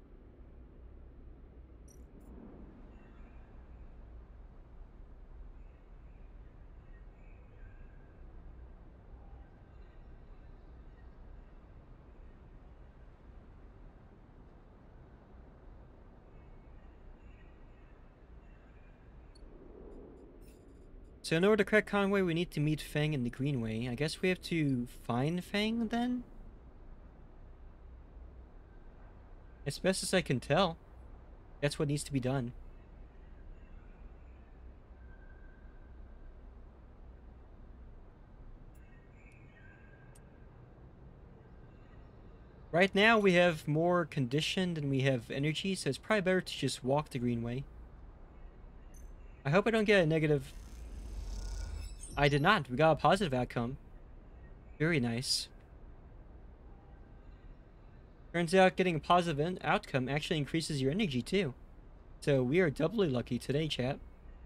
So in order to crack Conway, we need to meet Feng in the Greenway. I guess we have to find Feng, then? As best as I can tell, that's what needs to be done. Right now, we have more condition than we have energy, so it's probably better to just walk the Greenway. I hope I don't get a negative... I did not. We got a positive outcome. Very nice. Turns out getting a positive outcome actually increases your energy too. So we are doubly lucky today, chat.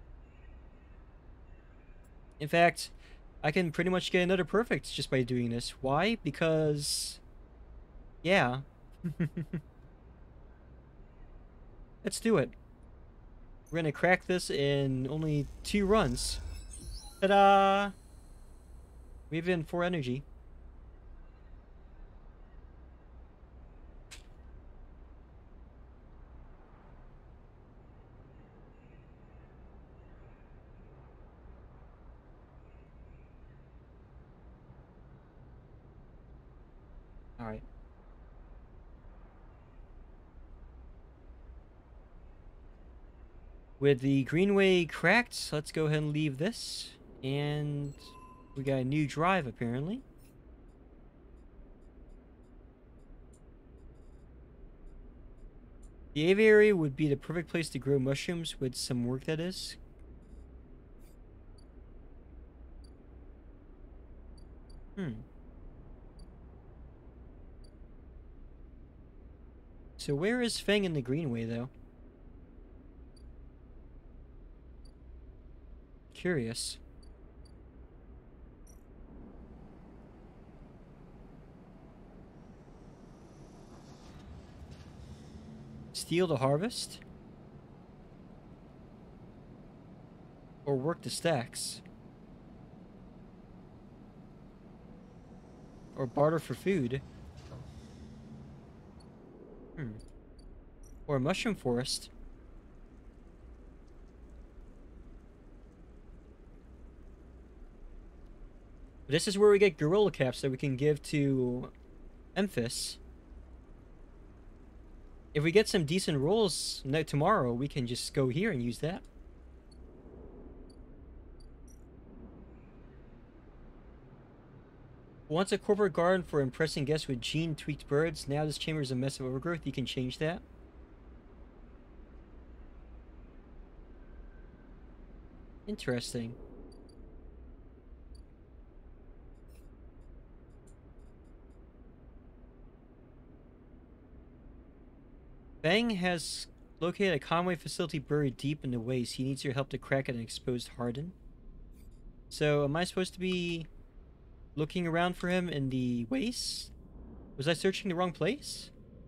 In fact, I can pretty much get another perfect just by doing this. Why? Because... yeah. Let's do it. We're gonna crack this in only two runs. Ta-da! We have in four energy. Alright. With the Greenway cracked, let's go ahead and leave this. And we got a new drive, apparently. The aviary would be the perfect place to grow mushrooms with some work, that is. Hmm. So where is Feng in the Greenway, though? Curious. Steal the harvest? Or work the stacks? Or barter for food? Hmm. Or a mushroom forest? This is where we get gorilla caps that we can give to Memphis. If we get some decent rolls no, tomorrow, we can just go here and use that. Once a corporate garden for impressing guests with gene-tweaked birds. Now this chamber is a mess of overgrowth. You can change that. Interesting. Feng has located a convoy facility buried deep in the waste. He needs your help to crack it and expose Harden. So, am I supposed to be looking around for him in the waste? Was I searching the wrong place?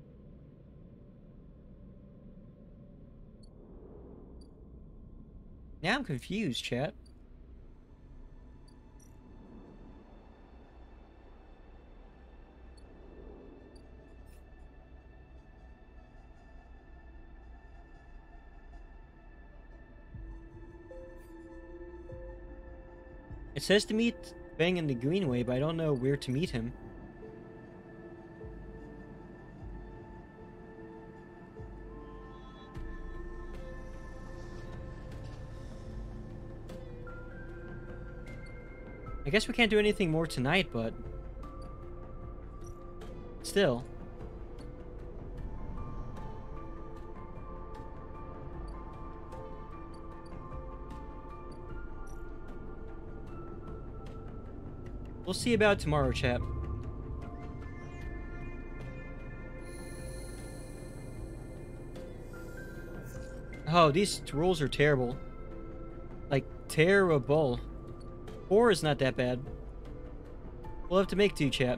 Now I'm confused, chat. It says to meet Feng in the Greenway, but I don't know where to meet him. I guess we can't do anything more tonight, but still. We'll see about tomorrow, chap. Oh, these rolls are terrible. Like, terrible. Four is not that bad. We'll have to make two, chap.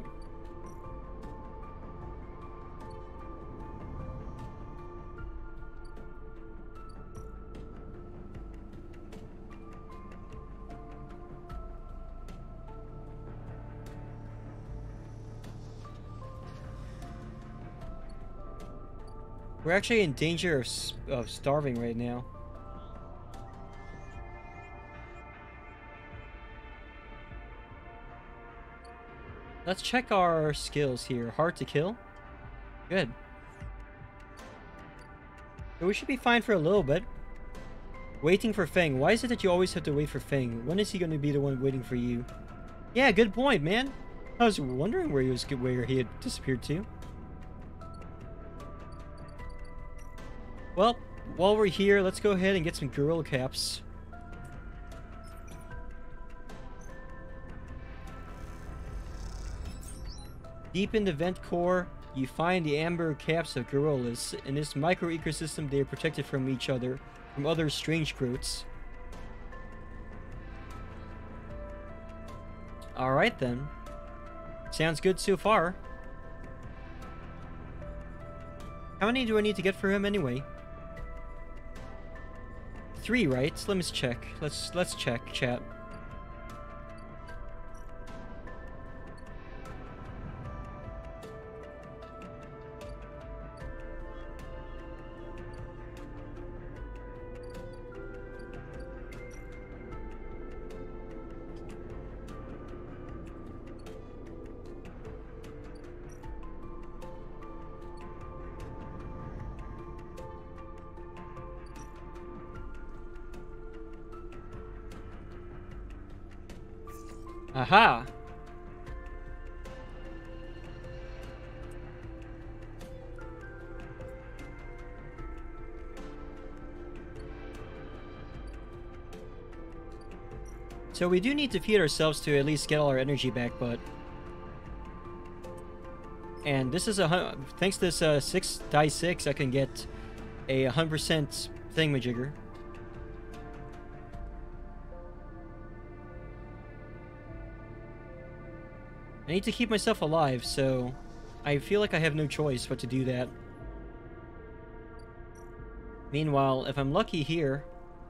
We're actually in danger of, of starving right now. Let's check our skills here. Hard to kill. Good. So we should be fine for a little bit. Waiting for Feng. Why is it that you always have to wait for Feng? When is he going to be the one waiting for you? Yeah, good point, man. I was wondering where he was, where he had disappeared to. Well, while we're here, let's go ahead and get some gorilla caps. Deep in the vent core, you find the amber caps of gorillas. In this micro-ecosystem, they are protected from each other, from other strange growths. Alright then. Sounds good so far. How many do I need to get for him anyway? Three, right? Let me check. Let's let's check, chat. Aha! So we do need to feed ourselves to at least get all our energy back, but And this is a hun- thanks to this uh, six die six, I can get a one hundred percent thingamajigger. I need to keep myself alive, so I feel like I have no choice but to do that. Meanwhile, if I'm lucky here,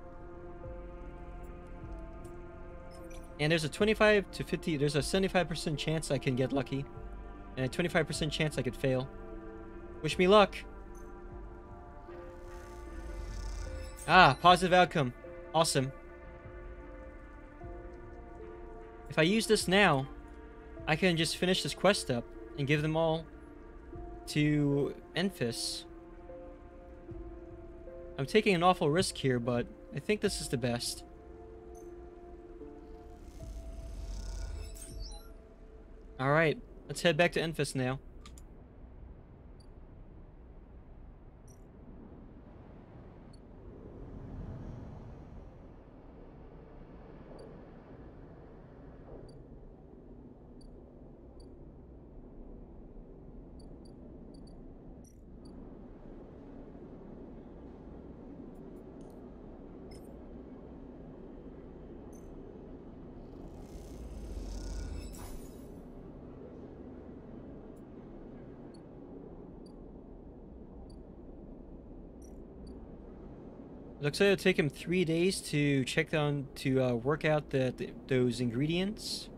and there's a twenty-five to fifty, there's a seventy-five percent chance I can get lucky, and a twenty-five percent chance I could fail. Wish me luck. Ah, positive outcome. Awesome. If I use this now, I can just finish this quest up and give them all to Enfys. I'm taking an awful risk here, but I think this is the best. Alright, let's head back to Enfys now. Looks like it'll take him three days to check down to uh, work out the, the those ingredients.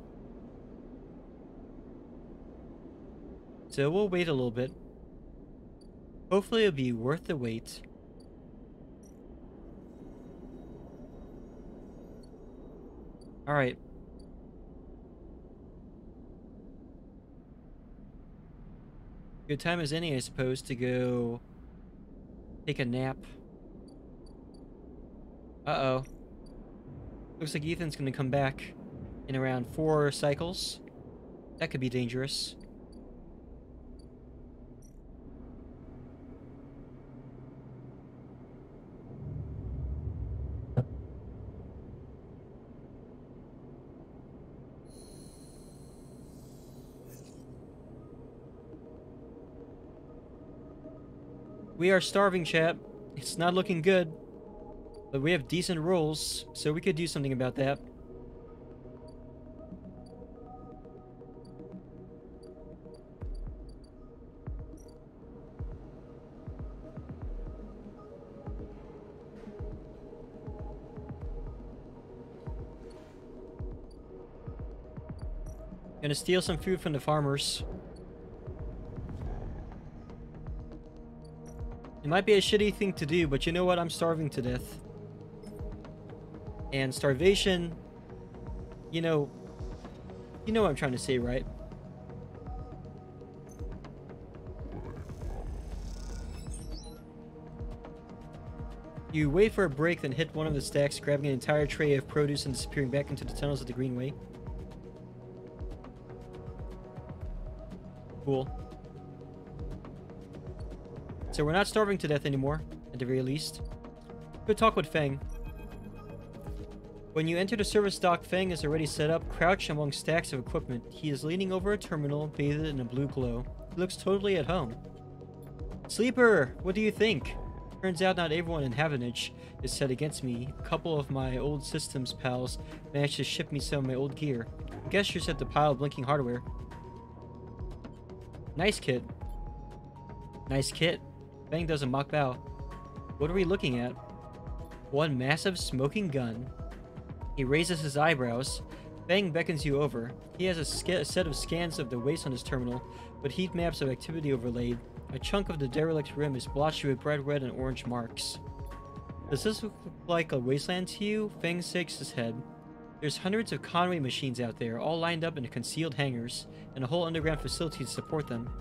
So we'll wait a little bit. Hopefully it'll be worth the wait. Alright. Good time as any, I suppose, to go take a nap. Uh-oh. Looks like Ethan's gonna come back in around four cycles. That could be dangerous. We are starving, chat. It's not looking good. But we have decent rules, so we could do something about that. Gonna steal some food from the farmers. It might be a shitty thing to do, but you know what? I'm starving to death. And starvation, you know, you know what I'm trying to say, right? You wait for a break, then hit one of the stacks, grabbing an entire tray of produce and disappearing back into the tunnels of the Greenway. Cool. So we're not starving to death anymore, at the very least. Good talk with Feng. When you enter the service dock, Feng is already set up, crouched among stacks of equipment. He is leaning over a terminal, bathed in a blue glow. He looks totally at home. Sleeper, what do you think? Turns out not everyone in Havenage is set against me. A couple of my old systems pals managed to ship me some of my old gear. Gestures at the pile of blinking hardware. Nice kit. Nice kit. Feng does a mock bow. What are we looking at? One massive smoking gun. He raises his eyebrows. Feng beckons you over. He has a, a set of scans of the waste on his terminal, with heat maps of activity overlaid. A chunk of the derelict rim is blotched with bright red and orange marks. Does this look like a wasteland to you? Feng shakes his head. There's hundreds of Conway machines out there, all lined up in concealed hangars, and a whole underground facility to support them.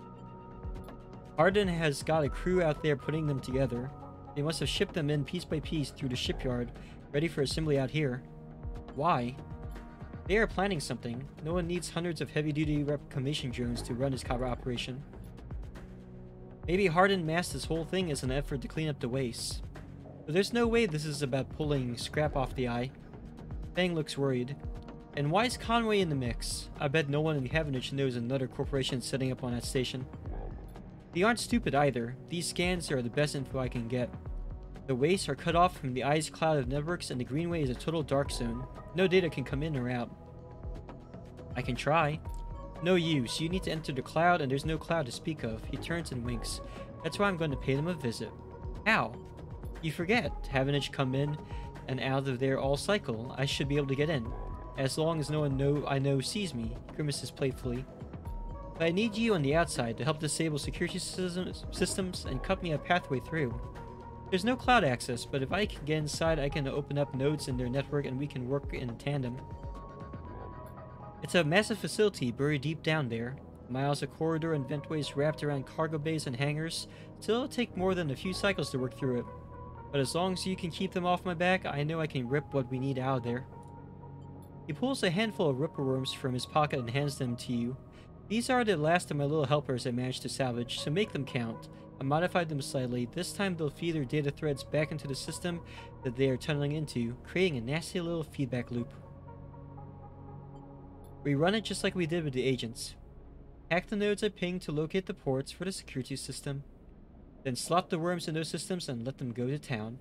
Arden has got a crew out there putting them together. They must have shipped them in piece by piece through the shipyard, ready for assembly out here. Why? They are planning something. No one needs hundreds of heavy-duty reclamation drones to run this copper operation. Maybe Hardin masked this whole thing as an effort to clean up the waste. But there's no way this is about pulling scrap off the eye. Feng looks worried. And why is Conway in the mix? I bet no one in Havenage knows another corporation setting up on that station. They aren't stupid either. These scans are the best info I can get. The wastes are cut off from the ice cloud of networks, and the greenway is a total dark zone. No data can come in or out. I can try. No use. You need to enter the cloud, and there's no cloud to speak of. He turns and winks. That's why I'm going to pay them a visit. How? You forget. Havenage come in and out of there all cycle. I should be able to get in. As long as no one know I know sees me, he grimaces playfully. But I need you on the outside to help disable security systems, systems and cut me a pathway through. There's no cloud access, but if I can get inside, I can open up nodes in their network and we can work in tandem. It's a massive facility buried deep down there. Miles of corridor and ventways wrapped around cargo bays and hangars. Still, it'll take more than a few cycles to work through it. But as long as you can keep them off my back, I know I can rip what we need out of there. He pulls a handful of ripper worms from his pocket and hands them to you. These are the last of my little helpers I managed to salvage, so make them count. I modified them slightly. This time they'll feed their data threads back into the system that they are tunneling into, creating a nasty little feedback loop. We run it just like we did with the agents. Hack the nodes I pinged to locate the ports for the security system. Then slot the worms in those systems and let them go to town.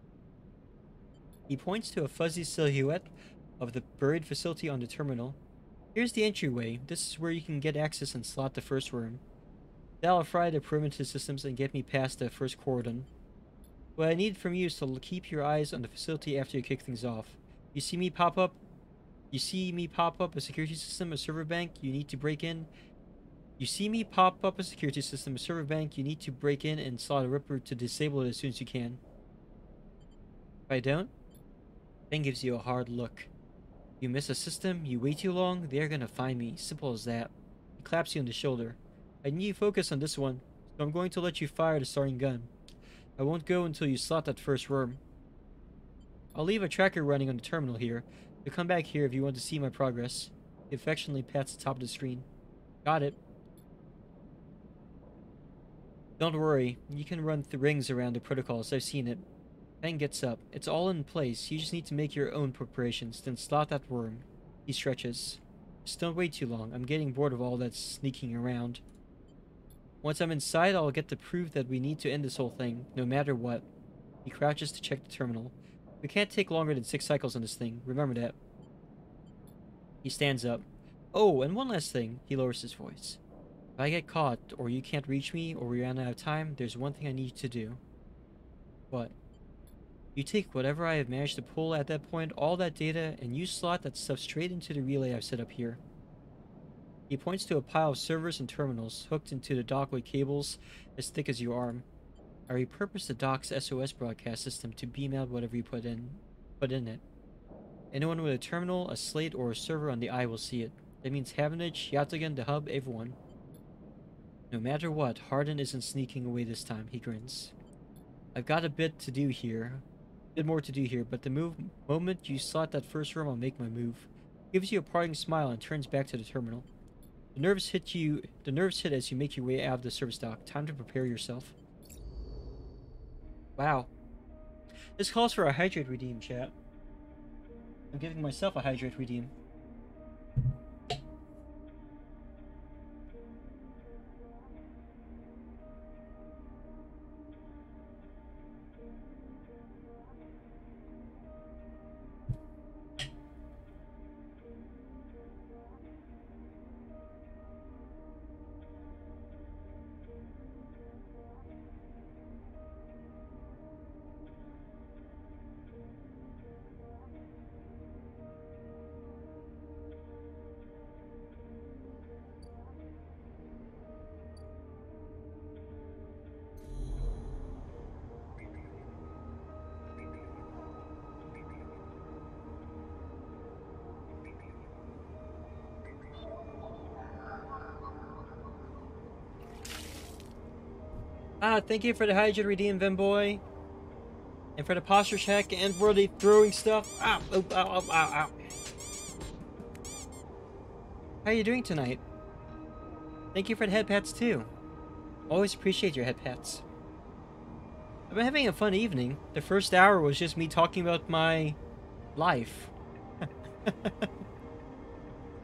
He points to a fuzzy silhouette of the buried facility on the terminal. Here's the entryway. This is where you can get access and slot the first worm. That'll fry the perimeter systems and get me past the first cordon. What I need from you is to keep your eyes on the facility after you kick things off. You see me pop up? You see me pop up a security system, a server bank you need to break in? You see me pop up a security system, a server bank you need to break in and slot a ripper to disable it as soon as you can. If I don't, Ben gives you a hard look. You miss a system, you wait too long, they're gonna find me. Simple as that. He claps you on the shoulder. I need you to focus on this one, so I'm going to let you fire the starting gun. I won't go until you slot that first worm. I'll leave a tracker running on the terminal here. You'll come back here if you want to see my progress. He affectionately pats the top of the screen. Got it. Don't worry, you can run the rings around the protocols, I've seen it. Ben gets up. It's all in place, you just need to make your own preparations, then slot that worm. He stretches. Just don't wait too long, I'm getting bored of all that sneaking around. Once I'm inside, I'll get to prove that we need to end this whole thing, no matter what. He crouches to check the terminal. We can't take longer than six cycles on this thing, remember that. He stands up. Oh, and one last thing, he lowers his voice. If I get caught, or you can't reach me, or we run out of time, there's one thing I need you to do. What? You take whatever I have managed to pull at that point, all that data, and you slot that stuff straight into the relay I've set up here. He points to a pile of servers and terminals hooked into the dock with cables as thick as your arm. I repurposed the dock's S O S broadcast system to beam out whatever you put in, put in it. Anyone with a terminal, a slate, or a server on the eye will see it. That means Havenage, Yatagan, the hub, everyone. No matter what, Hardin isn't sneaking away this time, he grins. I've got a bit to do here. A bit more to do here, but the move, moment you slot that first room, I'll make my move. Gives you a parting smile and turns back to the terminal. The nerves hit you. The nerves hit as you make your way out of the service dock. Time to prepare yourself. Wow. This calls for a hydrate redeem, chat. I'm giving myself a hydrate redeem. Ah, thank you for the hydrate redeem, Vemboy. And for the posture check and for the throwing stuff. Ow, ow, ow, ow, ow. How are you doing tonight? Thank you for the head pats too. Always appreciate your head pats. I've been having a fun evening. The first hour was just me talking about my life.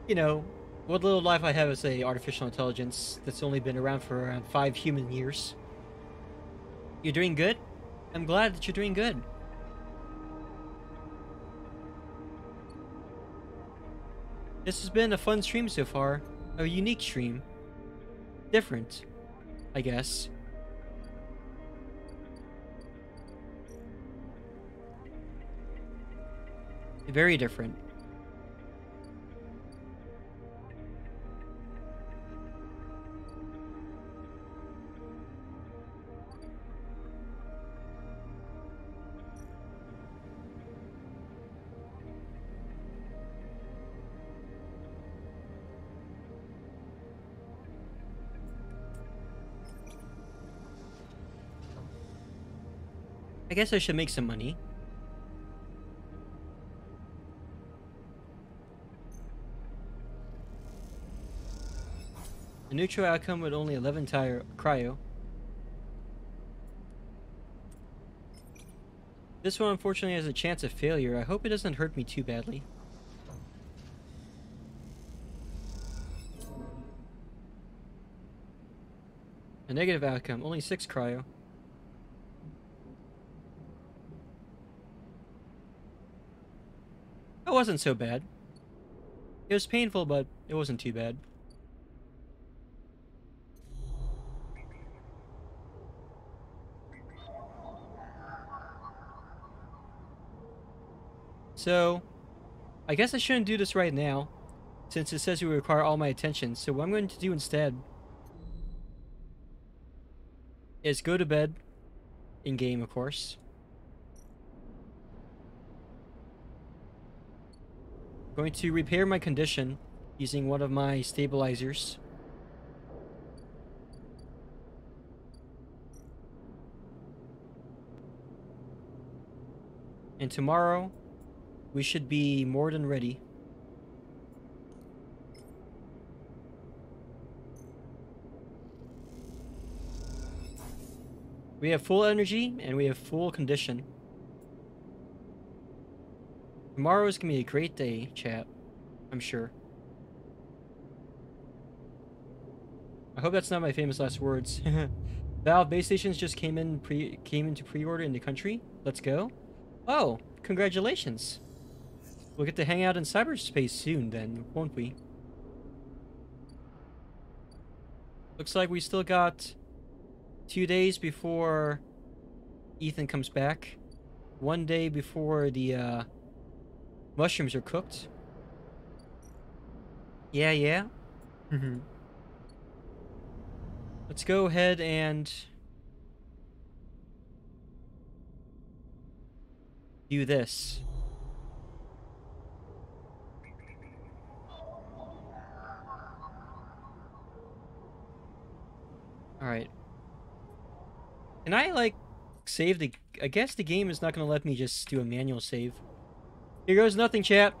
You know, what little life I have as a artificial intelligence that's only been around for around five human years. You're doing good? I'm glad that you're doing good. This has been a fun stream so far. A unique stream. Different, I guess. Very different. I guess I should make some money. A neutral outcome with only eleven tire cryo. This one unfortunately has a chance of failure. I hope it doesn't hurt me too badly. A negative outcome, only six cryo. It wasn't so bad. It was painful, but it wasn't too bad. So, I guess I shouldn't do this right now, since it says it will require all my attention. So what I'm going to do instead is go to bed, in-game of course. Going to repair my condition using one of my stabilizers. And tomorrow, we should be more than ready. We have full energy and we have full condition. Tomorrow is gonna be a great day, chat. I'm sure. I hope that's not my famous last words. Valve base stations just came in pre came into pre-order in the country. Let's go. Oh, congratulations. We'll get to hang out in cyberspace soon then, won't we? Looks like we still got two days before Ethan comes back. One day before the uh, mushrooms are cooked. Yeah, yeah. Mm-hmm. Let's go ahead and do this. Alright. Can I, like, save the... I guess the game is not going to let me just do a manual save. Here goes nothing, chat.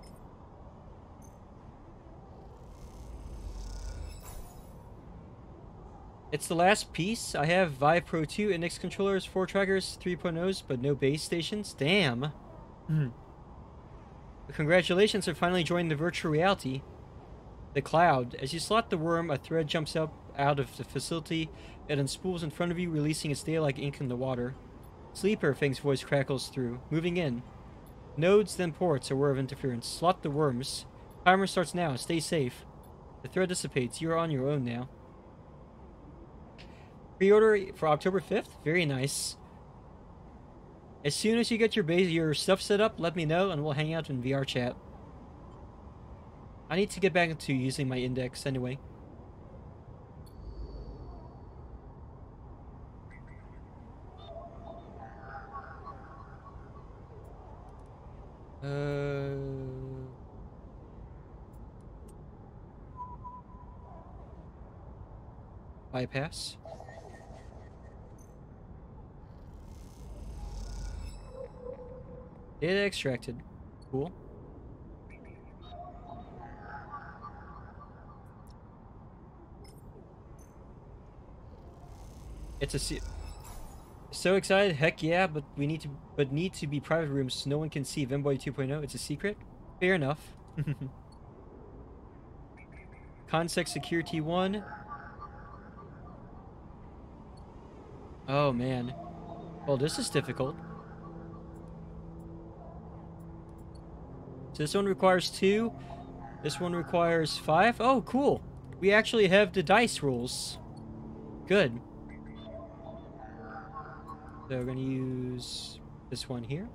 It's the last piece. I have Vive Pro two, index controllers, four trackers, three point ohs, but no base stations. Damn. Mm. Congratulations on finally joining the virtual reality. The cloud. As you slot the worm, a thread jumps up out of the facility and then spools in front of you, releasing its tail like ink in the water. Sleeper, Fang's voice crackles through. Moving in. Nodes, then ports, aware of interference. Slot the worms. Timer starts now. Stay safe. The thread dissipates. You are on your own now. Pre-order for October fifth? Very nice. As soon as you get your base, your stuff set up, let me know and we'll hang out in V R chat. I need to get back into using my index anyway. Uh... Bypass. Data extracted. Cool. It's a se- so excited, heck yeah, but we need to but need to be private rooms so no one can see Vimboy two point oh. It's a secret? Fair enough. Consec Security one. Oh, man. Well, this is difficult. So this one requires two. This one requires five. Oh, cool. We actually have the dice rules. Good. So we're going to use this one here.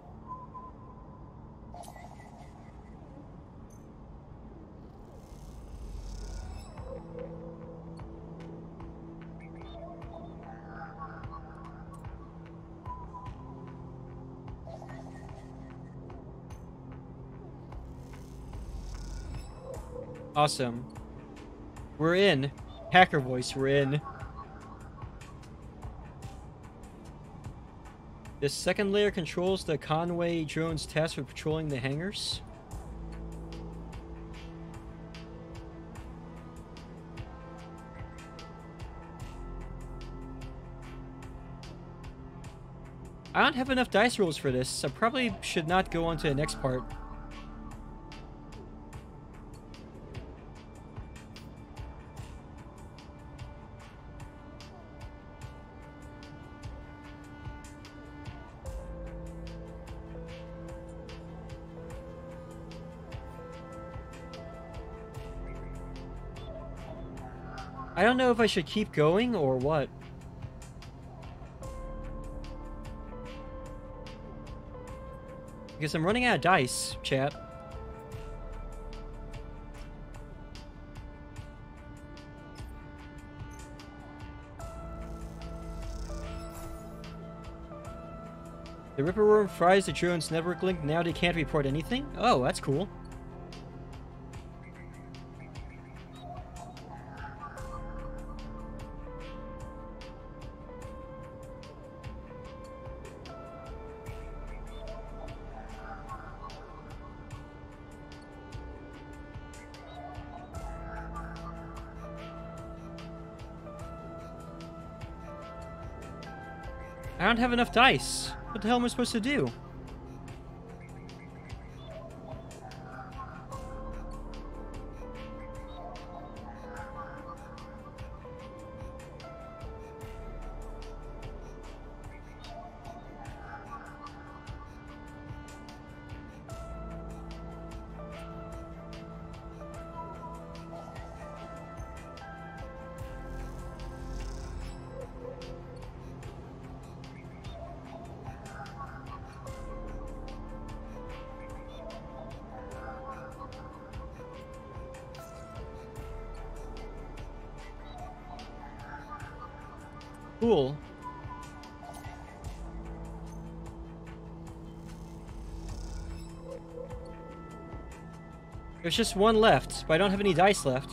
Awesome. We're in. Hacker voice, we're in. This second layer controls the Conway drone's task for patrolling the hangars. I don't have enough dice rolls for this. I probably should not go on to the next part. I don't know if I should keep going or what. Because I'm running out of dice, chat. The Ripper Worm fries the drone's network link. Now they can't report anything? Oh, that's cool. I don't have enough dice. What the hell am I supposed to do? Cool. There's just one left, but I don't have any dice left.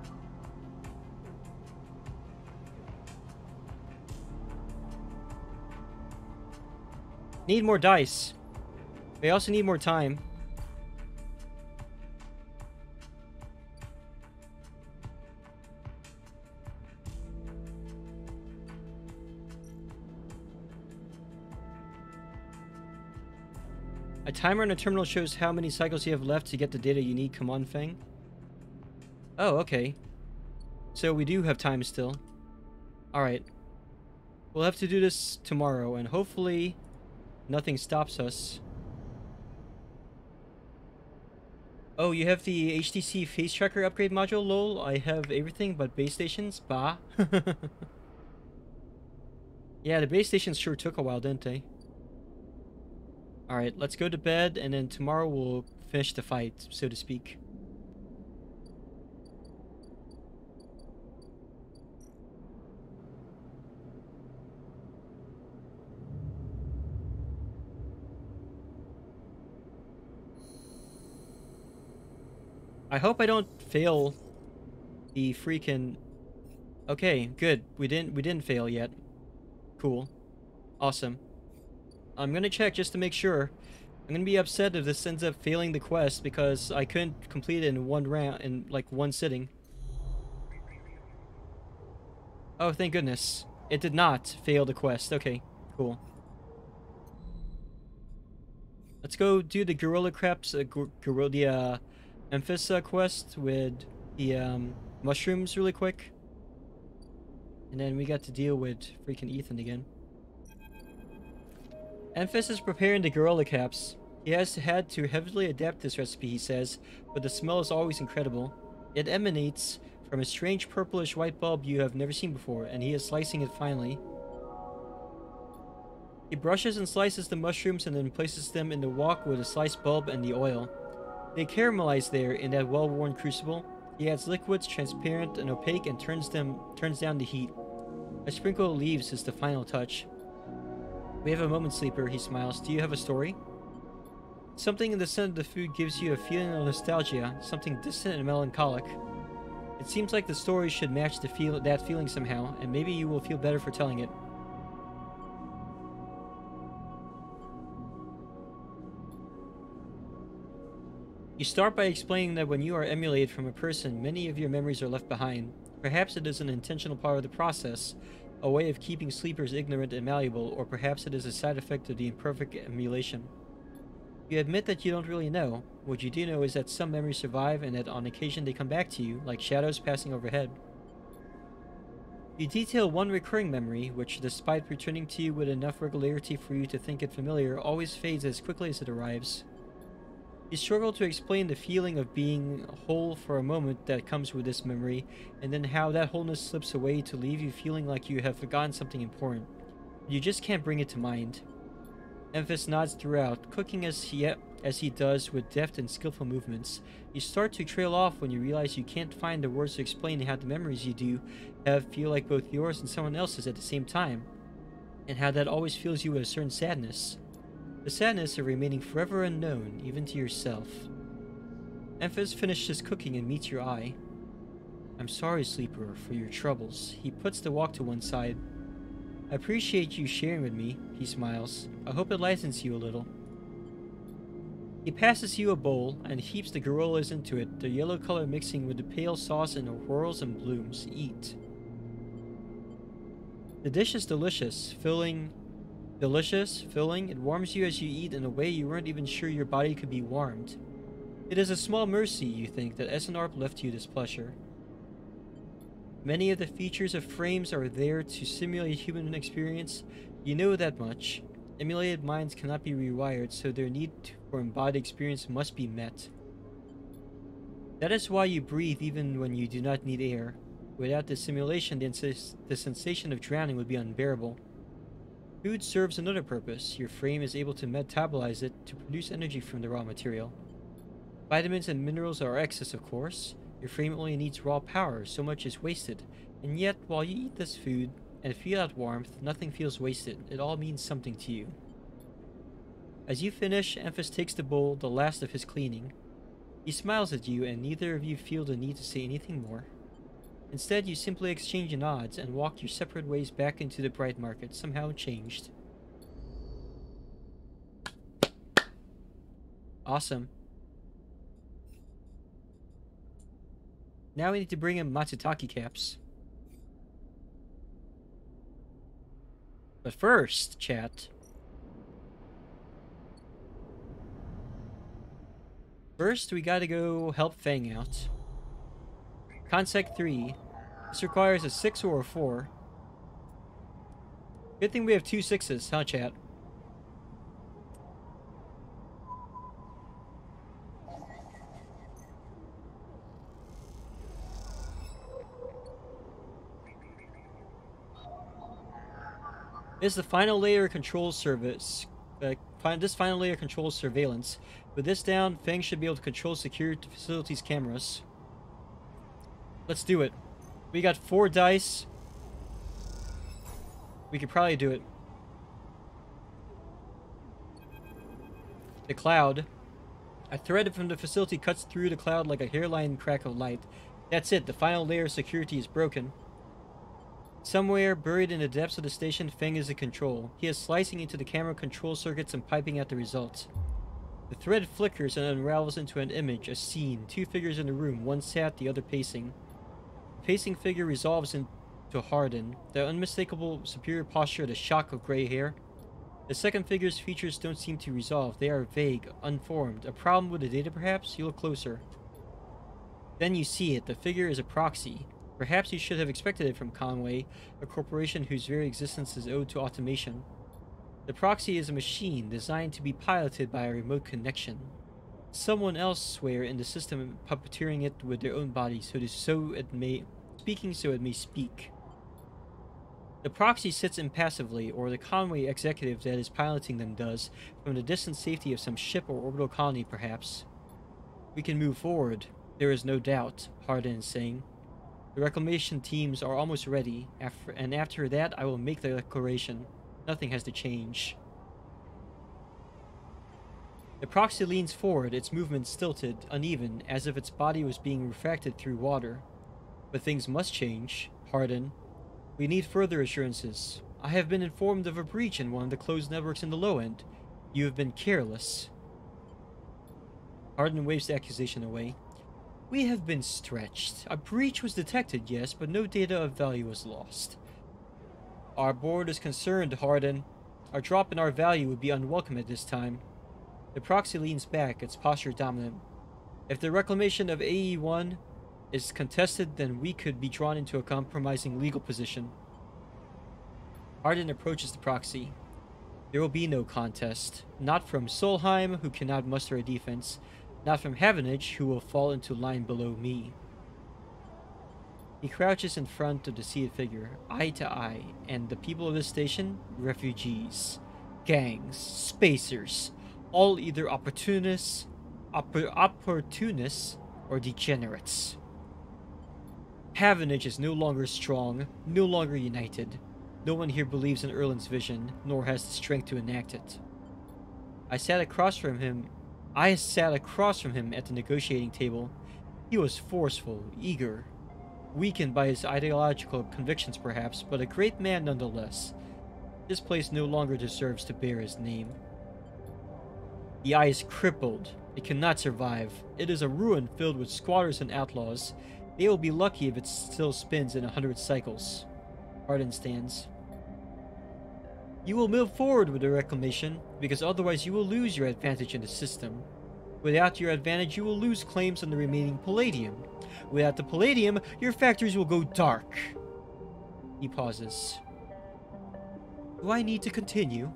Need more dice. I also need more time. A timer on a terminal shows how many cycles you have left to get the data you need. Come on, Fang. Oh, okay. So we do have time still. Alright. We'll have to do this tomorrow, and hopefully nothing stops us. Oh, you have the H T C face tracker upgrade module, lol. I have everything but base stations. Bah. Yeah, the base stations sure took a while, didn't they? Alright, let's go to bed, and then tomorrow we'll finish the fight, so to speak. I hope I don't fail the freaking... Okay, good. We didn't we didn't fail yet. Cool. Awesome. I'm gonna check just to make sure. I'm gonna be upset if this ends up failing the quest because I couldn't complete it in one round, in like one sitting. Oh, thank goodness. It did not fail the quest. Okay, cool. Let's go do the Gorilla Creps, uh, Gorilla, the uh, Amphissa quest with the um, mushrooms really quick. And then we got to deal with freaking Ethan again. Enfys is preparing the gorilla caps. He has had to heavily adapt this recipe, he says, but the smell is always incredible. It emanates from a strange purplish white bulb you have never seen before, and he is slicing it finely. He brushes and slices the mushrooms and then places them in the wok with the sliced bulb and the oil. They caramelize there in that well-worn crucible. He adds liquids, transparent and opaque, and turns them turns down the heat. A sprinkle of leaves is the final touch. We have a moment, Sleeper, he smiles. Do you have a story? Something in the scent of the food gives you a feeling of nostalgia, something distant and melancholic. It seems like the story should match the feel that feeling somehow, and maybe you will feel better for telling it. You start by explaining that when you are emulated from a person, many of your memories are left behind. Perhaps it is an intentional part of the process, a way of keeping sleepers ignorant and malleable, or perhaps it is a side effect of the imperfect emulation. You admit that you don't really know. What you do know is that some memories survive and that on occasion they come back to you, like shadows passing overhead. You detail one recurring memory, which, despite returning to you with enough regularity for you to think it familiar, always fades as quickly as it arrives. You struggle to explain the feeling of being whole for a moment that comes with this memory, and then how that wholeness slips away to leave you feeling like you have forgotten something important. You just can't bring it to mind. Enfys nods throughout, cooking as he, as he does with deft and skillful movements. You start to trail off when you realize you can't find the words to explain how the memories you do have feel like both yours and someone else's at the same time, and how that always fills you with a certain sadness. The sadness of remaining forever unknown, even to yourself. Enfys finishes cooking and meets your eye. I'm sorry, Sleeper, for your troubles. He puts the wok to one side. I appreciate you sharing with me, he smiles. I hope it lightens you a little. He passes you a bowl and heaps the gorillas into it, the yellow color mixing with the pale sauce and whirls and blooms. Eat. The dish is delicious, filling... Delicious, filling, it warms you as you eat in a way you weren't even sure your body could be warmed. It is a small mercy, you think, that S N R P left you this pleasure. Many of the features of frames are there to simulate human experience. You know that much. Emulated minds cannot be rewired, so their need for embodied experience must be met. That is why you breathe even when you do not need air. Without this simulation, the, ins the sensation of drowning would be unbearable. Food serves another purpose. Your frame is able to metabolize it to produce energy from the raw material. Vitamins and minerals are excess, of course. Your frame only needs raw power, so much is wasted. And yet, while you eat this food and feel that warmth, nothing feels wasted. It all means something to you. As you finish, Enfys takes the bowl, the last of his cleaning. He smiles at you, and neither of you feel the need to say anything more. Instead, you simply exchange nods and walk your separate ways back into the bright market, somehow changed. Awesome. Now we need to bring in Matsutake caps. But first, chat. First, we gotta go help Fang out. Consec three. This requires a six or a four. Good thing we have two sixes, huh, chat? This is the final layer control service. Uh, find this final layer controls surveillance. With this down, Fang should be able to control secure facilities cameras. Let's do it. We got four dice. We could probably do it. The cloud. A thread from the facility cuts through the cloud like a hairline crack of light. That's it. The final layer of security is broken. Somewhere, buried in the depths of the station, Fang is in control. He is slicing into the camera control circuits and piping out the results. The thread flickers and unravels into an image, a scene. Two figures in the room, one sat, the other pacing. The pacing figure resolves into harden, the unmistakable superior posture, the shock of gray hair. The second figure's features don't seem to resolve. They are vague, unformed. A problem with the data, perhaps? You look closer. Then you see it. The figure is a proxy. Perhaps you should have expected it from Conway, a corporation whose very existence is owed to automation. The proxy is a machine designed to be piloted by a remote connection. Someone elsewhere in the system puppeteering it with their own body, so to so it may speaking so it may speak. The proxy sits impassively, or the Conway executive that is piloting them does, from the distant safety of some ship or orbital colony, perhaps. We can move forward, there is no doubt, Hardin is saying. The reclamation teams are almost ready, after, and after that I will make the declaration. Nothing has to change. The proxy leans forward, its movements stilted, uneven, as if its body was being refracted through water. But things must change, Hardin. We need further assurances. I have been informed of a breach in one of the closed networks in the low end. You have been careless. Hardin waves the accusation away. We have been stretched. A breach was detected, yes, but no data of value was lost. Our board is concerned, Hardin. A drop in our value would be unwelcome at this time. The proxy leans back, its posture dominant. If the reclamation of A E one is contested, then we could be drawn into a compromising legal position. Hardin approaches the proxy. There will be no contest. Not from Solheim, who cannot muster a defense. Not from Havenage, who will fall into line below me. He crouches in front of the seated figure, eye to eye, and the people of this station, refugees, gangs, spacers, all either opportunists, oppor opportunists, or degenerates. Havenage is no longer strong, no longer united. No one here believes in Erland's vision, nor has the strength to enact it. I sat across from him. I sat across from him at the negotiating table. He was forceful, eager, weakened by his ideological convictions perhaps, but a great man nonetheless. This place no longer deserves to bear his name. The eye is crippled. It cannot survive. It is a ruin filled with squatters and outlaws. They will be lucky if it still spins in a hundred cycles. Hardin stands. You will move forward with the reclamation, because otherwise you will lose your advantage in the system. Without your advantage, you will lose claims on the remaining palladium. Without the palladium, your factories will go dark. He pauses. Do I need to continue?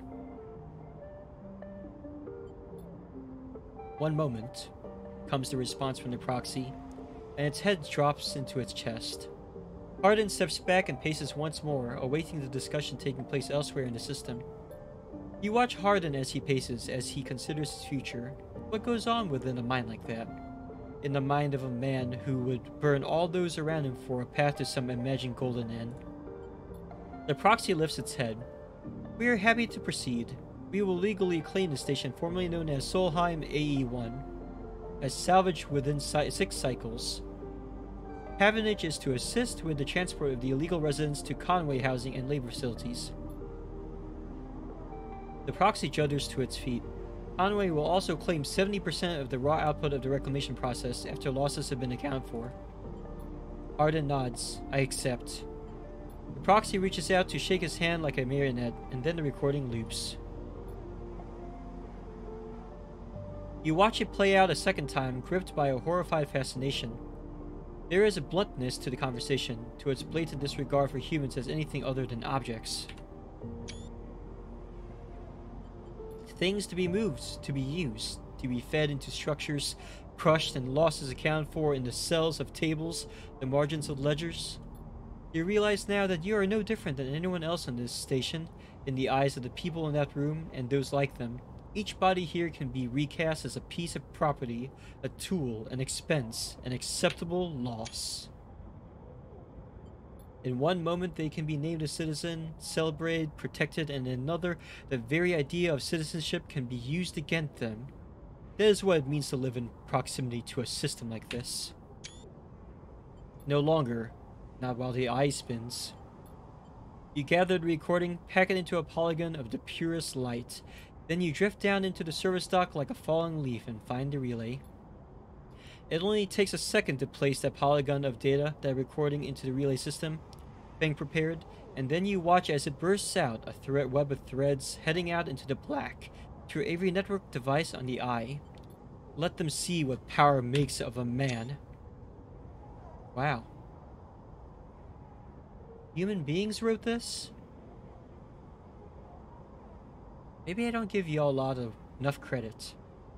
One moment, comes the response from the proxy, and its head drops into its chest. Hardin steps back and paces once more, awaiting the discussion taking place elsewhere in the system. You watch Hardin as he paces, as he considers his future. What goes on within a mind like that? In the mind of a man who would burn all those around him for a path to some imagined golden end. The proxy lifts its head. We are happy to proceed. We will legally claim the station formerly known as Solheim A E one, as salvaged within six cycles. Havenage is to assist with the transport of the illegal residents to Conway housing and labor facilities. The proxy judders to its feet. Conway will also claim seventy percent of the raw output of the reclamation process after losses have been accounted for. Hardin nods. I accept. The proxy reaches out to shake his hand like a marionette, and then the recording loops. You watch it play out a second time, gripped by a horrified fascination. There is a bluntness to the conversation, to its blatant disregard for humans as anything other than objects. Things to be moved, to be used, to be fed into structures, crushed and lost as accounted for in the cells of tables, the margins of ledgers. You realize now that you are no different than anyone else on this station, in the eyes of the people in that room and those like them. Each body here can be recast as a piece of property, a tool, an expense, an acceptable loss. In one moment they can be named a citizen, celebrated, protected, and in another, the very idea of citizenship can be used against them. That is what it means to live in proximity to a system like this. No longer, not while the eye spins. You gather the recording, pack it into a polygon of the purest light. Then you drift down into the service dock like a falling leaf and find the relay. It only takes a second to place that polygon of data, that recording, into the relay system, being prepared, and then you watch as it bursts out, a thread web of threads heading out into the black, through every network device on the eye. Let them see what power makes of a man. Wow. Human beings wrote this? Maybe I don't give y'all a lot of enough credit.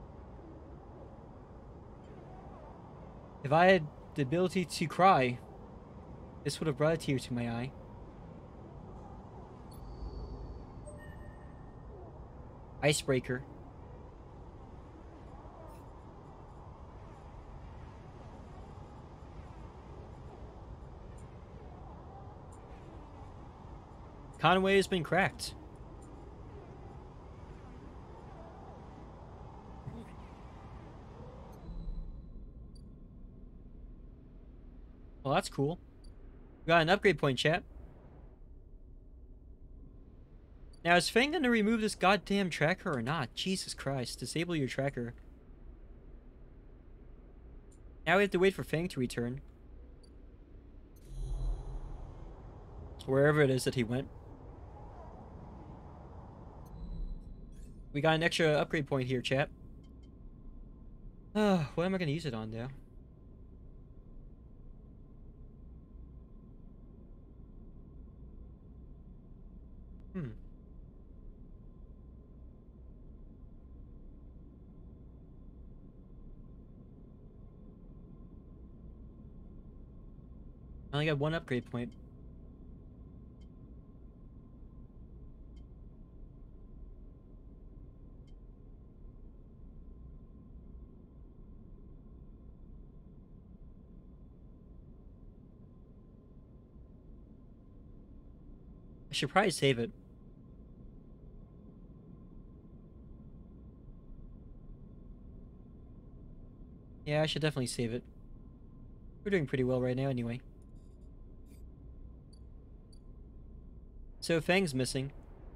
If I had the ability to cry, this would have brought a tear to my eye. Icebreaker. Conway has been cracked. Well, that's cool. We got an upgrade point, chat. Now, is Fang gonna remove this goddamn tracker or not? Jesus Christ. Disable your tracker. Now we have to wait for Fang to return. Wherever it is that he went. We got an extra upgrade point here, chat. Uh, what am I gonna use it on, though? Hmm. I only got one upgrade point. I should probably save it. Yeah, I should definitely save it. We're doing pretty well right now anyway. So Fang's missing.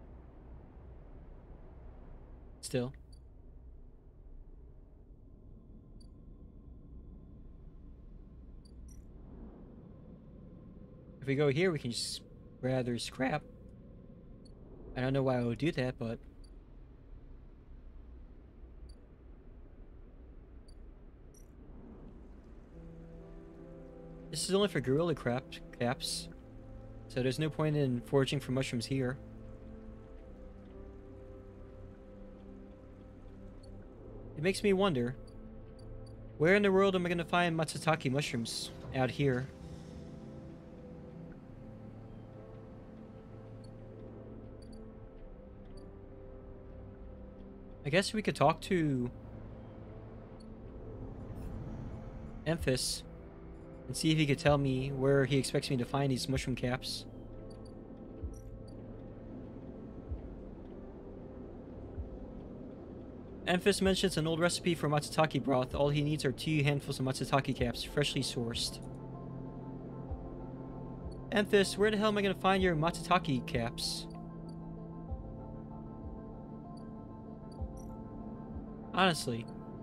Still. If we go here, we can just rather scrap. I don't know why I would do that, but... This is only for gorilla crap caps. So there's no point in foraging for mushrooms here. It makes me wonder, where in the world am I going to find matsutake mushrooms out here? I guess we could talk to Emphas and see if he could tell me where he expects me to find these mushroom caps. Emphas mentions an old recipe for matsutake broth. All he needs are two handfuls of matsutake caps, freshly sourced. Emphas, where the hell am I going to find your matsutake caps? Honestly.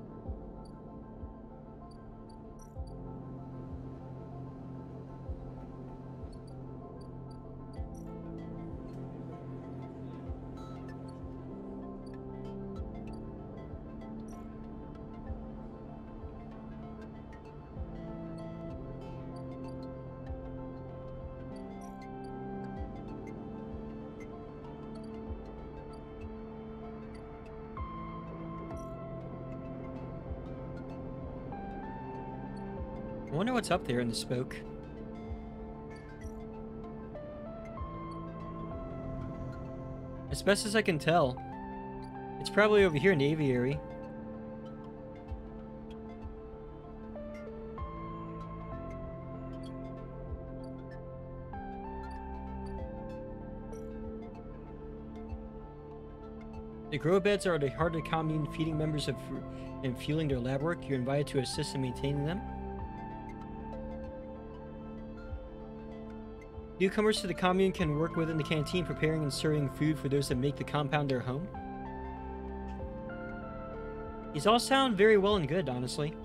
I wonder what's up there in the spoke. As best as I can tell, it's probably over here in the aviary. The grow beds are the heart of the commune, feeding members of and fueling their lab work. You're invited to assist in maintaining them. Newcomers to the commune can work within the canteen, preparing and serving food for those that make the compound their home. These all sound very well and good, honestly.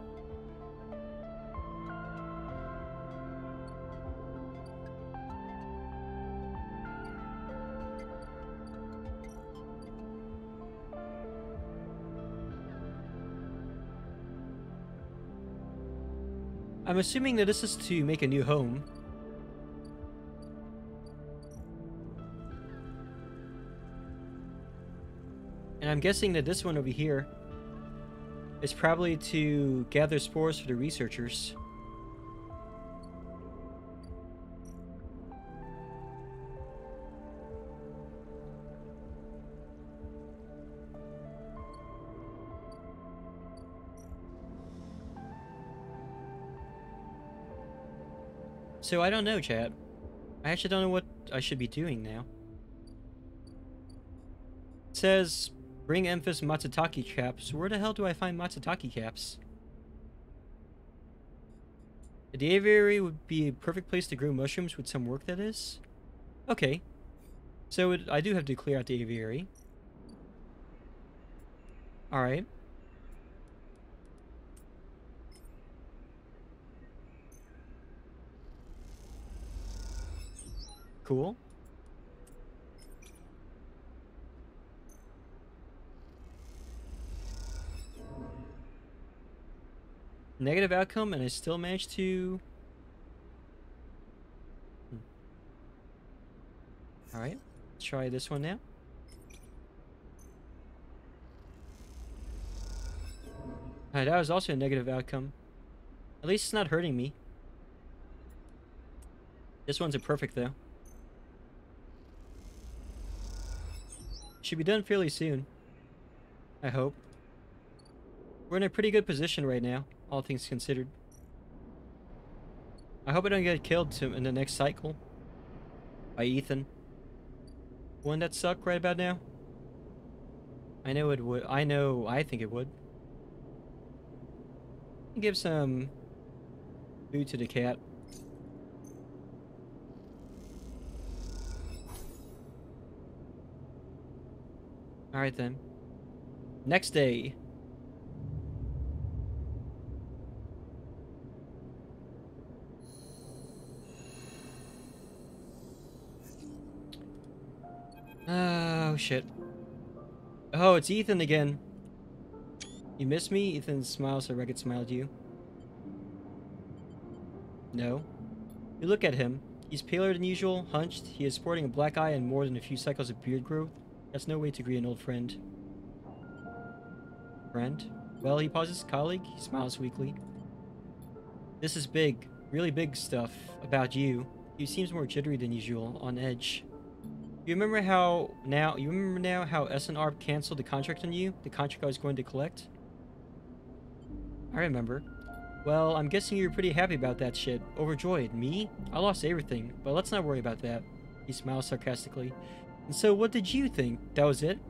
I'm assuming that this is to make a new home. And I'm guessing that this one over here is probably to gather spores for the researchers. So I don't know, chat. I actually don't know what I should be doing now. It says, bring Emphas Matsutake caps. Where the hell do I find Matsutake caps? The aviary would be a perfect place to grow mushrooms with some work, that is. Okay. So it, I do have to clear out the aviary. Alright. Cool. Negative outcome, and I still managed to... Hmm. Alright, let's try this one now. Alright, that was also a negative outcome. At least it's not hurting me. This one's a perfect, though. Should be done fairly soon. I hope. We're in a pretty good position right now, all things considered. I hope I don't get killed to, in the next cycle. By Ethan. Wouldn't that suck right about now? I know it would. I know, I think it would. Give some food to the cat. Alright then. Next day. Oh, shit. Oh, it's Ethan again. You miss me? Ethan smiles so Reggit smiled at you. No. You look at him. He's paler than usual, hunched. He is sporting a black eye and more than a few cycles of beard growth. That's no way to greet an old friend. Friend? Well, he pauses. Colleague? He smiles weakly. This is big. Really big stuff. About you. He seems more jittery than usual. On edge. You remember how now? You remember now how S N A R P canceled the contract on you? The contract I was going to collect? I remember. Well, I'm guessing you're pretty happy about that shit. Overjoyed. Me? I lost everything. But let's not worry about that. He smiles sarcastically. And so, what did you think? That was it?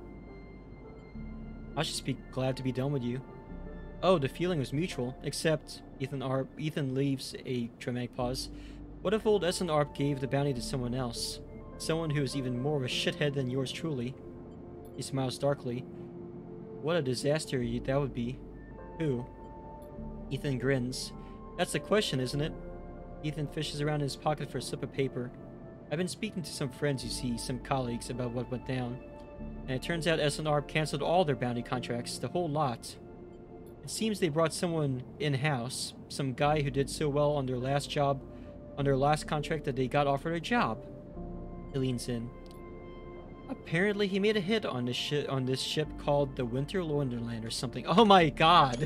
I should be glad to be done with you. Oh, the feeling was mutual. Except, Ethan Arp, Ethan leaves a dramatic pause. What if old S N Arp gave the bounty to someone else? Someone who is even more of a shithead than yours truly. He smiles darkly. What a disaster that would be. Who? Ethan grins. That's the question, isn't it? Ethan fishes around in his pocket for a slip of paper. I've been speaking to some friends you see, some colleagues, about what went down. And it turns out S N R canceled all their bounty contracts, the whole lot. It seems they brought someone in-house, some guy who did so well on their last job, on their last contract that they got offered a job. He leans in. Apparently he made a hit on this ship on this ship called the Winter Wonderland or something. Oh my god!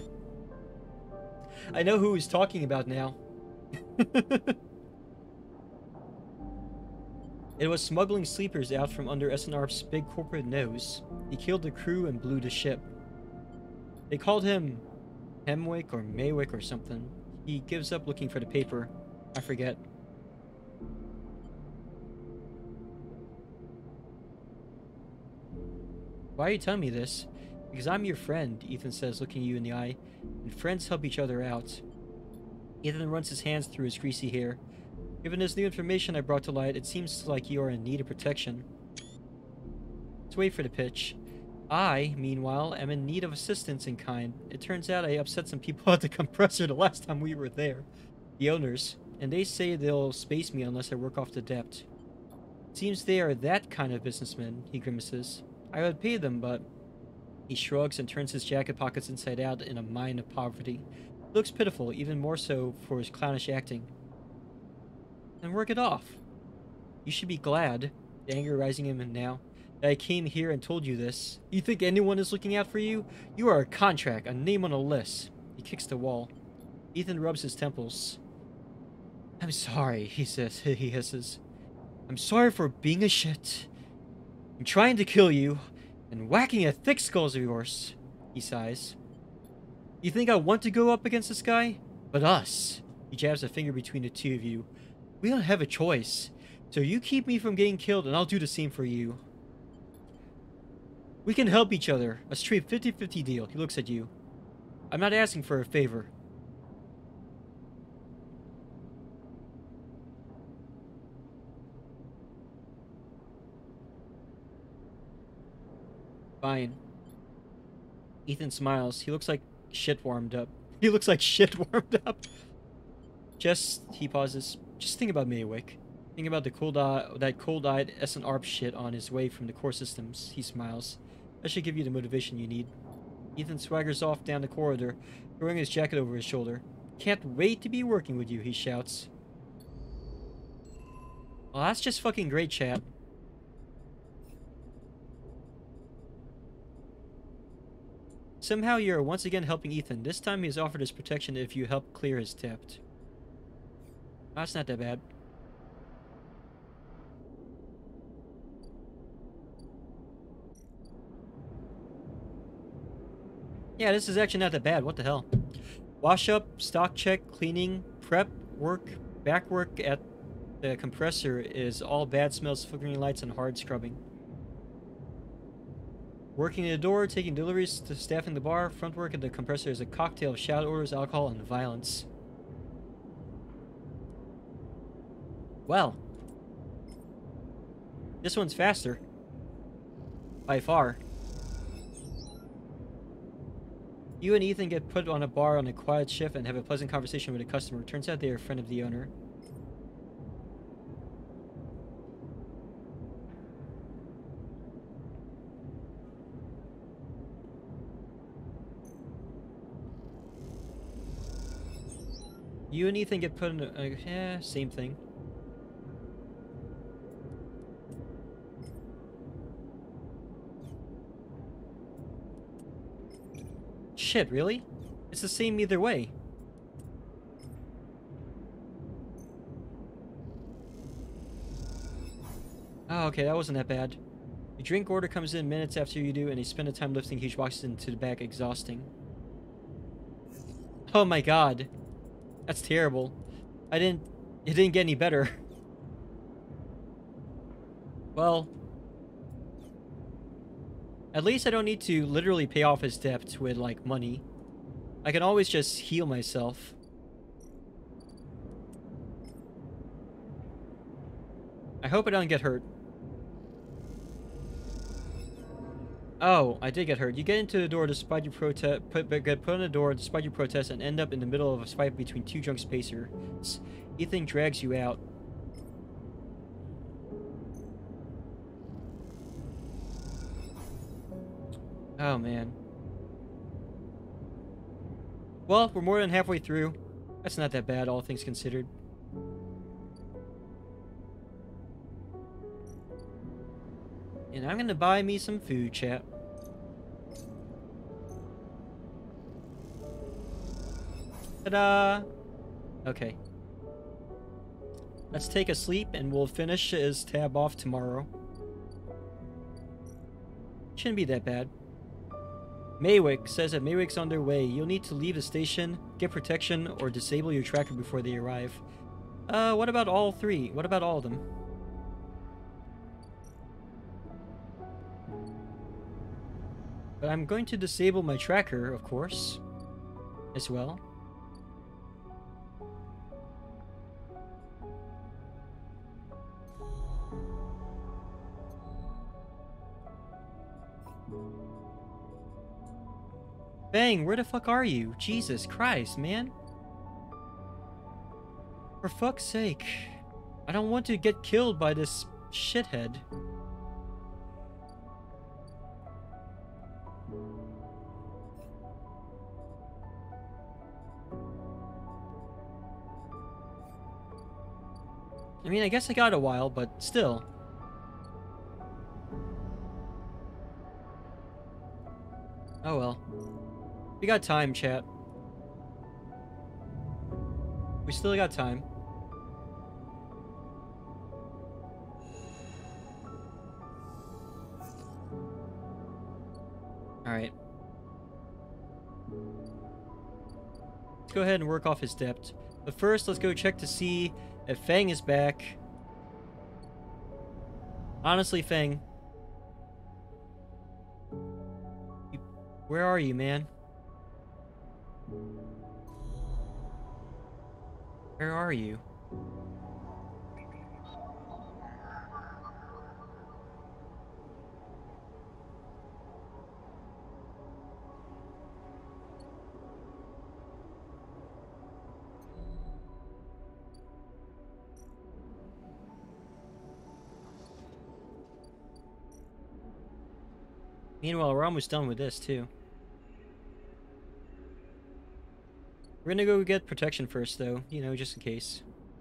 I know who he's talking about now. It was smuggling sleepers out from under S N R P's big corporate nose. He killed the crew and blew the ship. They called him Hemwick or Maywick or something. He gives up looking for the paper. I forget. Why are you telling me this? Because I'm your friend, Ethan says, looking you in the eye. And friends help each other out. Ethan runs his hands through his greasy hair. Given this new information I brought to light, it seems like you are in need of protection. Let's wait for the pitch. I, meanwhile, am in need of assistance in kind. It turns out I upset some people at the compressor the last time we were there. The owners. And they say they'll space me unless I work off the debt. Seems they are that kind of businessmen, he grimaces. I would pay them, but... He shrugs and turns his jacket pockets inside out in a mine of poverty. He looks pitiful, even more so for his clownish acting. Then work it off. You should be glad, the anger rising in him now, that I came here and told you this. You think anyone is looking out for you? You are a contract, a name on a list. He kicks the wall. Ethan rubs his temples. I'm sorry, he says. He hisses. I'm sorry for being a shit. I'm trying to kill you and whacking at thick skulls of yours. He sighs. You think I want to go up against this guy? But us. He jabs a finger between the two of you. We don't have a choice. So you keep me from getting killed and I'll do the same for you. We can help each other. A straight fifty fifty deal. He looks at you. I'm not asking for a favor. Fine. Ethan smiles. He looks like shit warmed up. He looks like shit warmed up. Just, he pauses. Just think about Maywick. Think about the cold eye, that cold-eyed S and A R P shit on his way from the core systems. He smiles. That should give you the motivation you need. Ethan swaggers off down the corridor, throwing his jacket over his shoulder. Can't wait to be working with you, he shouts. Well, that's just fucking great, chat. Somehow you're once again helping Ethan. This time he has offered his protection if you help clear his theft. That's not that bad. Yeah, this is actually not that bad. What the hell? Wash up, stock check, cleaning, prep, work, back work at the compressor is all bad smells, flickering lights, and hard scrubbing. Working the door, taking deliveries to staffing the bar, front work at the compressor is a cocktail of shout orders, alcohol, and violence. Well. This one's faster. By far. You and Ethan get put on a bar on a quiet shift and have a pleasant conversation with a customer. Turns out they are a friend of the owner. You and Ethan get put in a... Uh, yeah, same thing. Shit, really? It's the same either way. Oh, okay, that wasn't that bad. The drink order comes in minutes after you do, and they spend the time lifting huge boxes into the back, exhausting. Oh my god. That's terrible. I didn't... It didn't get any better. Well... At least I don't need to literally pay off his debt with, like, money. I can always just heal myself. I hope I don't get hurt. Oh, I did get hurt. You get into the door despite your protest, put, get put on the door despite your protest, and end up in the middle of a fight between two drunk spacers. Ethan drags you out. Oh, man. Well, we're more than halfway through. That's not that bad, all things considered. And I'm gonna buy me some food, chat. Ta-da! Okay. Let's take a sleep, and we'll finish his tab off tomorrow. Shouldn't be that bad. Maywick says that Maywick's on their way. You'll need to leave the station, get protection, or disable your tracker before they arrive. Uh, what about all three? What about all of them? But I'm going to disable my tracker, of course, as well. Bang, where the fuck are you? Jesus Christ, man. For fuck's sake. I don't want to get killed by this shithead. I mean, I guess I got a while, but still. Oh well. We got time, chat. We still got time. Alright. Let's go ahead and work off his debt. But first, let's go check to see if Fang is back. Honestly, Fang. You, where are you, man? Where are you? Meanwhile, we're almost done with this, too. We're gonna go get protection first, though, you know, just in case.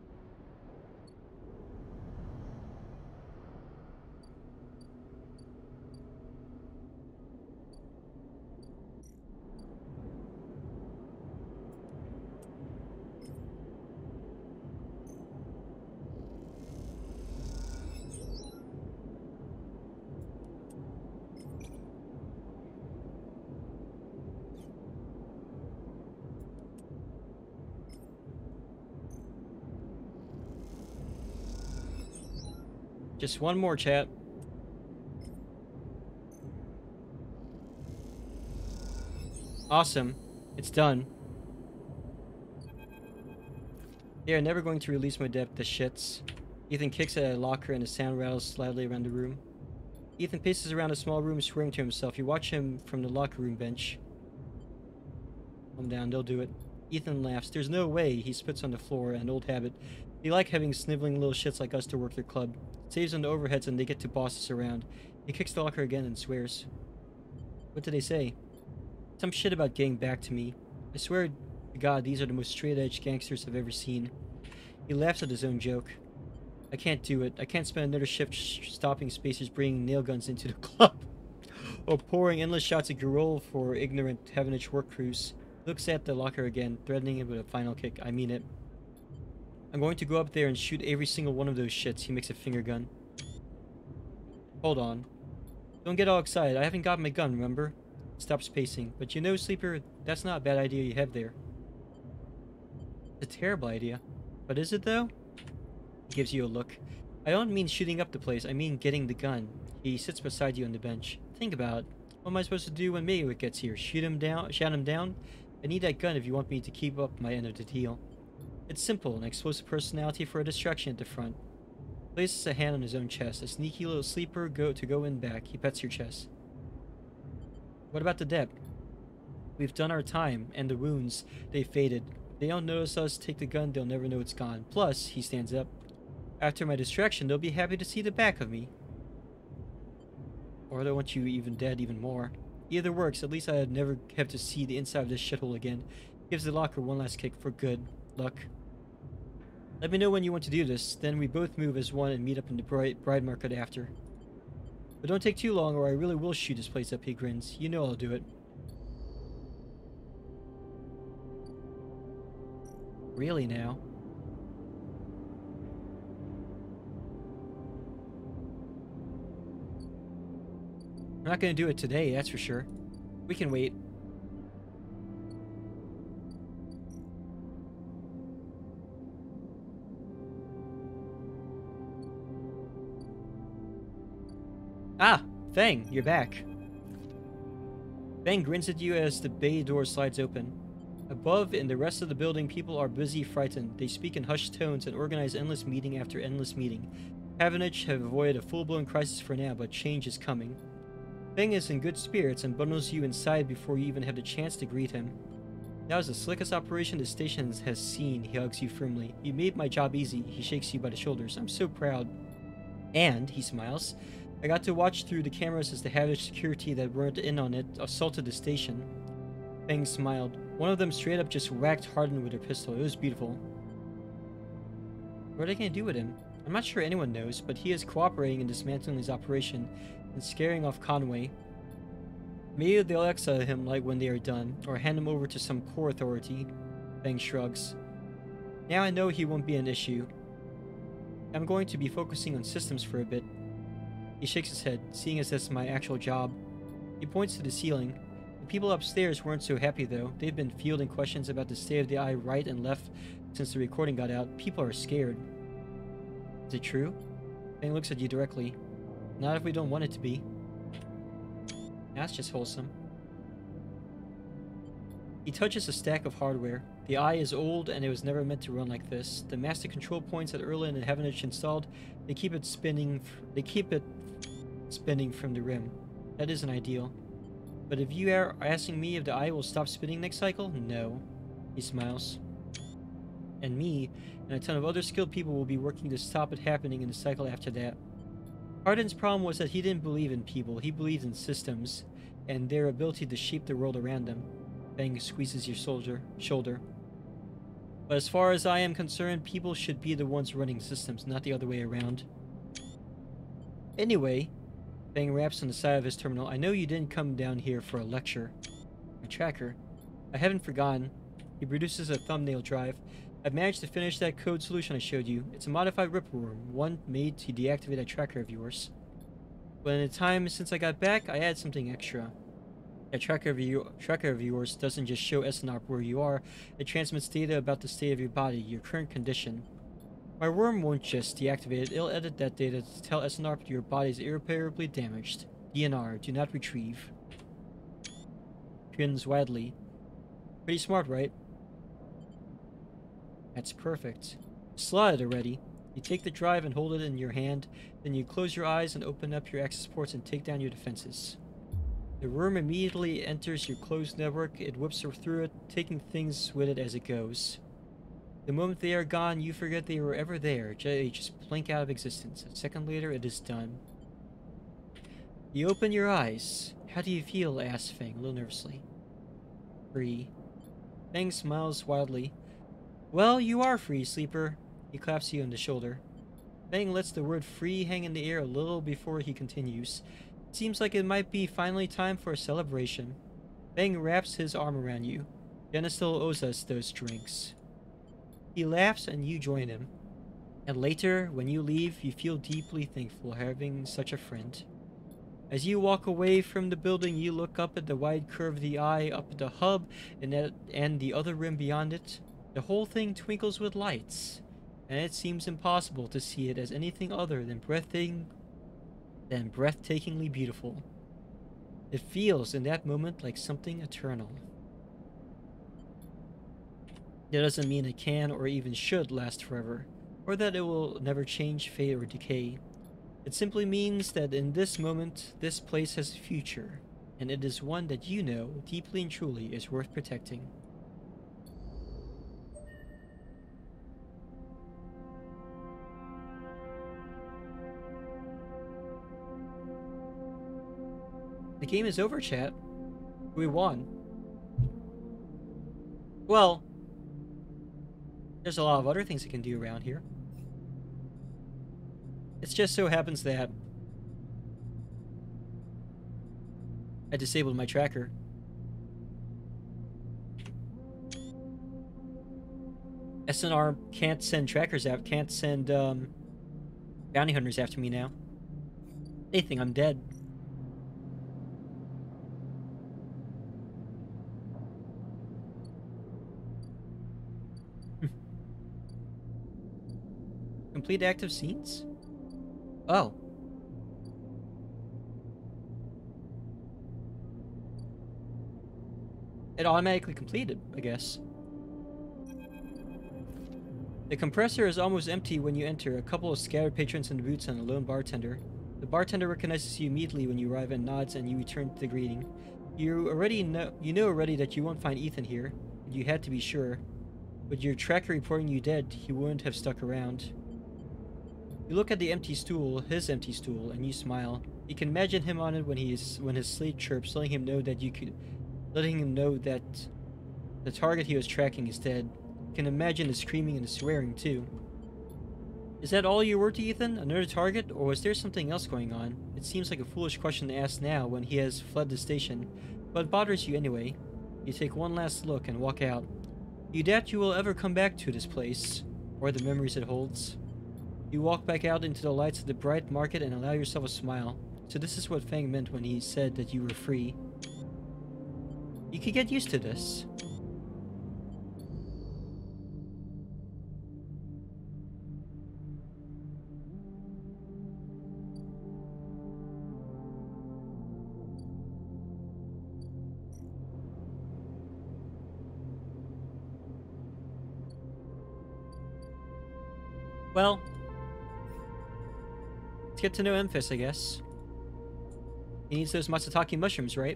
Just one more, chat. Awesome. It's done. They are never going to release my debt, the shits. Ethan kicks at a locker and the sound rattles loudly around the room. Ethan paces around a small room swearing to himself. You watch him from the locker room bench. Calm down, they'll do it. Ethan laughs. There's no way. He spits on the floor, an old habit. They like having sniveling little shits like us to work their club. Saves on the overheads and they get to boss us around. He kicks the locker again and swears. What did they say? Some shit about getting back to me. I swear to God, these are the most straight-edge gangsters I've ever seen. He laughs at his own joke. I can't do it. I can't spend another shift sh stopping spacers bringing nail guns into the club. Or pouring endless shots of Garol for ignorant Heavenage work crews. Looks at the locker again, threatening it with a final kick. I mean it. I'm going to go up there and shoot every single one of those shits. He makes a finger gun. Hold on. Don't get all excited. I haven't got my gun, remember? Stop spacing. But you know, Sleeper, that's not a bad idea you have there. It's a terrible idea. But is it, though? He gives you a look. I don't mean shooting up the place. I mean getting the gun. He sits beside you on the bench. Think about it. What am I supposed to do when Maywood gets here? Shoot him down? Shout him down? I need that gun if you want me to keep up my end of the deal. It's simple, an explosive personality for a distraction at the front. Places a hand on his own chest. A sneaky little sleeper go to go in back. He pets your chest. What about the debt? We've done our time, and the wounds, they faded. If they don't notice us take the gun, they'll never know it's gone. Plus, he stands up. After my distraction, they'll be happy to see the back of me. Or they'll want you even dead even more. Either works, at least I'd never have to see the inside of this shithole again. Gives the locker one last kick for good luck. Let me know when you want to do this, then we both move as one and meet up in the bride, bride market after. But don't take too long or I really will shoot this place up, he grins. You know I'll do it. Really now? We're not gonna do it today, that's for sure. We can wait. Ah! Fang, you're back. Fang grins at you as the bay door slides open. Above, in the rest of the building, people are busy, frightened. They speak in hushed tones and organize endless meeting after endless meeting. Havenage have avoided a full-blown crisis for now, but change is coming. Fang is in good spirits and bundles you inside before you even have the chance to greet him. That was the slickest operation the station has seen, he hugs you firmly. You made my job easy, he shakes you by the shoulders. I'm so proud. And, he smiles, I got to watch through the cameras as the Havish security that weren't in on it assaulted the station. Fang smiled. One of them straight up just whacked Harden with her pistol. It was beautiful. What are they gonna do with him? I'm not sure anyone knows, but he is cooperating in dismantling his operation and scaring off Conway. Maybe they'll exile him like when they are done, or hand him over to some core authority. Feng shrugs. Now I know he won't be an issue. I'm going to be focusing on systems for a bit. He shakes his head, seeing as that's my actual job. He points to the ceiling. The people upstairs weren't so happy though. They've been fielding questions about the state of the eye right and left since the recording got out. People are scared. Is it true? Feng looks at you directly. Not if we don't want it to be. That's just wholesome. He touches a stack of hardware. The eye is old and it was never meant to run like this. The master control points that Erlen and Heavenage installed, they keep it spinning they keep it spinning from the rim. That isn't ideal. But if you are asking me if the eye will stop spinning next cycle, no. He smiles. And me and a ton of other skilled people will be working to stop it happening in the cycle after that. Hardin's problem was that he didn't believe in people, he believed in systems, and their ability to shape the world around them. Feng squeezes your soldier, shoulder. But as far as I am concerned, people should be the ones running systems, not the other way around. Anyway, Feng raps on the side of his terminal. I know you didn't come down here for a lecture. My tracker. I haven't forgotten. He produces a thumbnail drive. I've managed to finish that code solution I showed you. It's a modified ripple worm, one made to deactivate a tracker of yours. But in the time since I got back, I added something extra. That tracker of, you, tracker of yours doesn't just show S N A R P where you are, it transmits data about the state of your body, your current condition. My worm won't just deactivate it, it'll edit that data to tell S N A R P your body is irreparably damaged. D N R, do not retrieve. Grins widely. Pretty smart, right? That's perfect. Slide it already. You take the drive and hold it in your hand, then you close your eyes and open up your access ports and take down your defenses. The worm immediately enters your closed network. It whips through it, taking things with it as it goes. The moment they are gone, you forget they were ever there. They just blink out of existence. A second later, it is done. You open your eyes. How do you feel? Asks Feng, a little nervously. Free. Feng smiles wildly. Well, you are free, sleeper. He claps you on the shoulder. Feng lets the word free hang in the air a little before he continues. It seems like it might be finally time for a celebration. Feng wraps his arm around you. Jenna still owes us those drinks. He laughs and you join him. And later, when you leave, you feel deeply thankful having such a friend. As you walk away from the building, you look up at the wide curve of the eye, up at the hub, and, at, and the other rim beyond it. The whole thing twinkles with lights, and it seems impossible to see it as anything other than breathtaking, than breathtakingly beautiful. It feels in that moment like something eternal. That doesn't mean it can or even should last forever, or that it will never change, fade, or decay. It simply means that in this moment, this place has a future, and it is one that you know, deeply and truly, is worth protecting. The game is over, chat. We won. Well, there's a lot of other things you can do around here. It just so happens that I disabled my tracker. S N R can't send trackers out, can't send um, bounty hunters after me now. They think I'm dead. Complete active scenes? Oh. It automatically completed, I guess. The compressor is almost empty when you enter. A couple of scattered patrons in the boots and a lone bartender. The bartender recognizes you immediately when you arrive and nods, and you return to the greeting. You already know you know already that you won't find Ethan here. You had to be sure. With your tracker reporting you dead, he wouldn't have stuck around. You look at the empty stool, his empty stool, and you smile. You can imagine him on it when he's when his slate chirps, letting him know that you could, letting him know that the target he was tracking is dead. You can imagine the screaming and the swearing too. Is that all you were to Ethan? Another target? Or was there something else going on? It seems like a foolish question to ask now when he has fled the station, but it bothers you anyway. You take one last look and walk out. You doubt you will ever come back to this place, or the memories it holds. You walk back out into the lights of the bright market and allow yourself a smile. So this is what Fang meant when he said that you were free. You could get used to this. Well, let's get to know Memphis, I guess. He needs those matsutake mushrooms, right?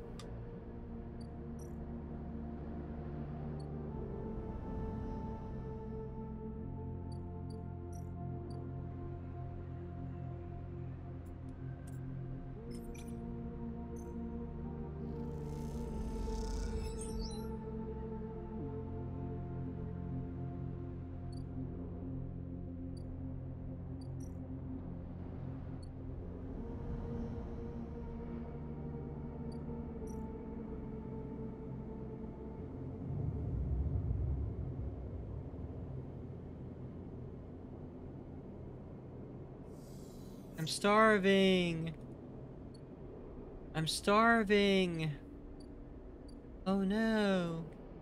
I'm starving. I'm starving. Oh no.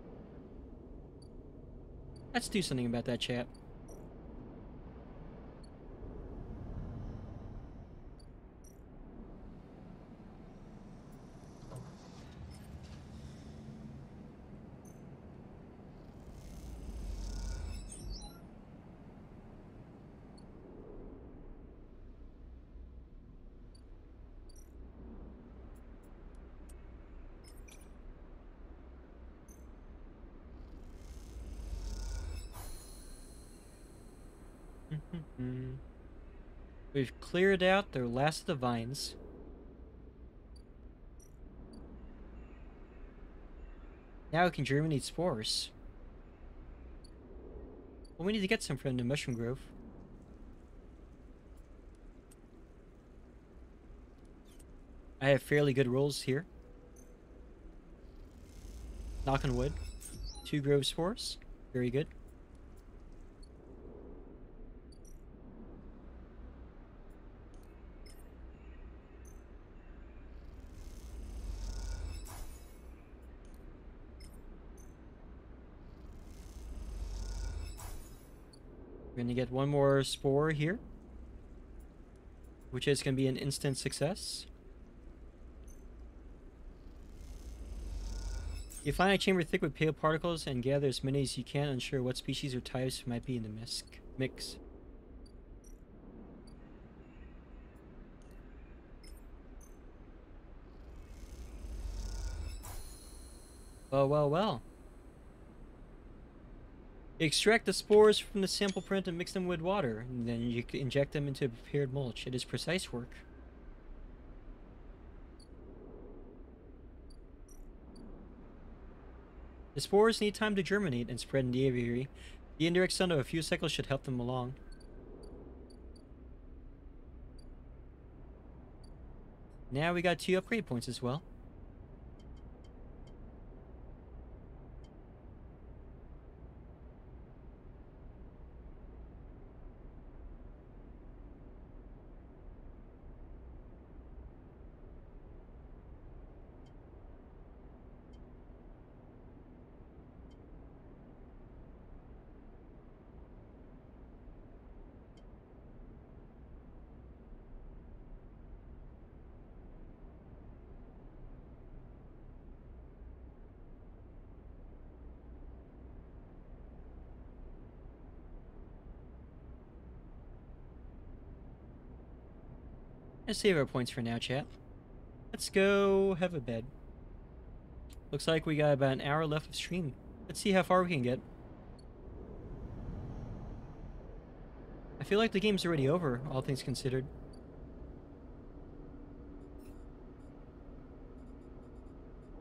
Let's do something about that, chat. We've cleared out the last of the vines. Now we can germinate spores. Well, we need to get some from the mushroom grove. I have fairly good rolls here. Knock on wood. Two grove spores. Very good. We're gonna get one more spore here, which is gonna be an instant success. You find a chamber thick with pale particles and gather as many as you can, unsure what species or types might be in the mix. Well, well, well. Extract the spores from the sample print and mix them with water, and then you can inject them into a prepared mulch. It is precise work. The spores need time to germinate and spread in the aviary. The indirect sun of a few cycles should help them along. Now we got two upgrade points as well. Let's save our points for now, chat. Let's go have a bed. Looks like we got about an hour left of stream. Let's see how far we can get. I feel like the game's already over, all things considered.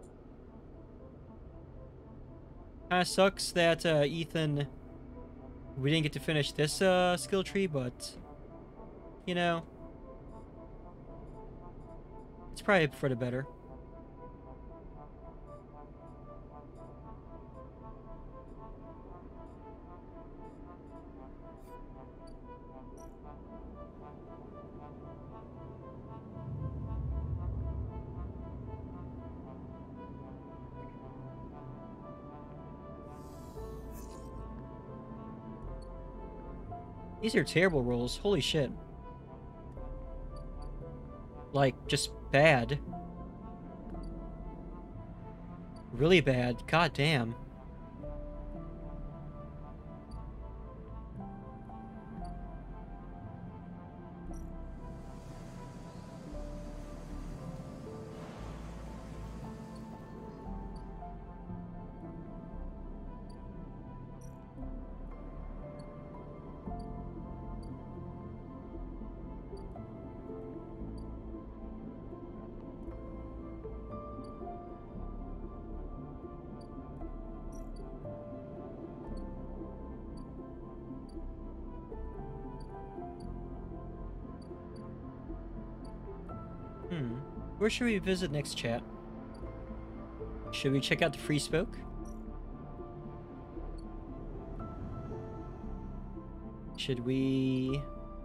Kinda sucks that uh, Ethan We didn't get to finish this uh, skill tree, but, you know, it's probably for the better. These are terrible rolls. Holy shit. Like, just bad. Really bad. God damn. Hmm. Where should we visit next, chat? Should we check out the Free Spoke? Should we...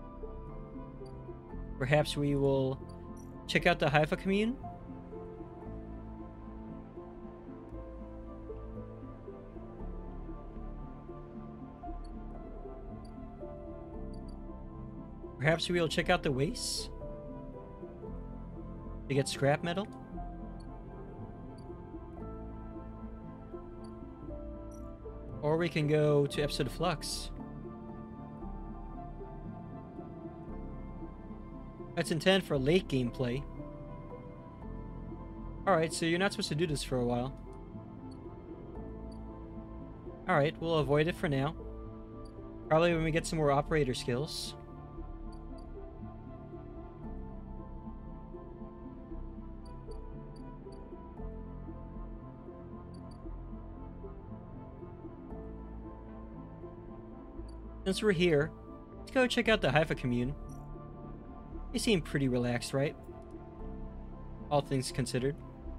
Perhaps we will check out the Haifa commune? Perhaps we will check out the wastes? To get scrap metal? Or we can go to episode Flux. That's intended for late gameplay. Alright, so you're not supposed to do this for a while. Alright, we'll avoid it for now. Probably when we get some more operator skills. Since we're here, let's go check out the Haifa commune. They seem pretty relaxed, right? All things considered.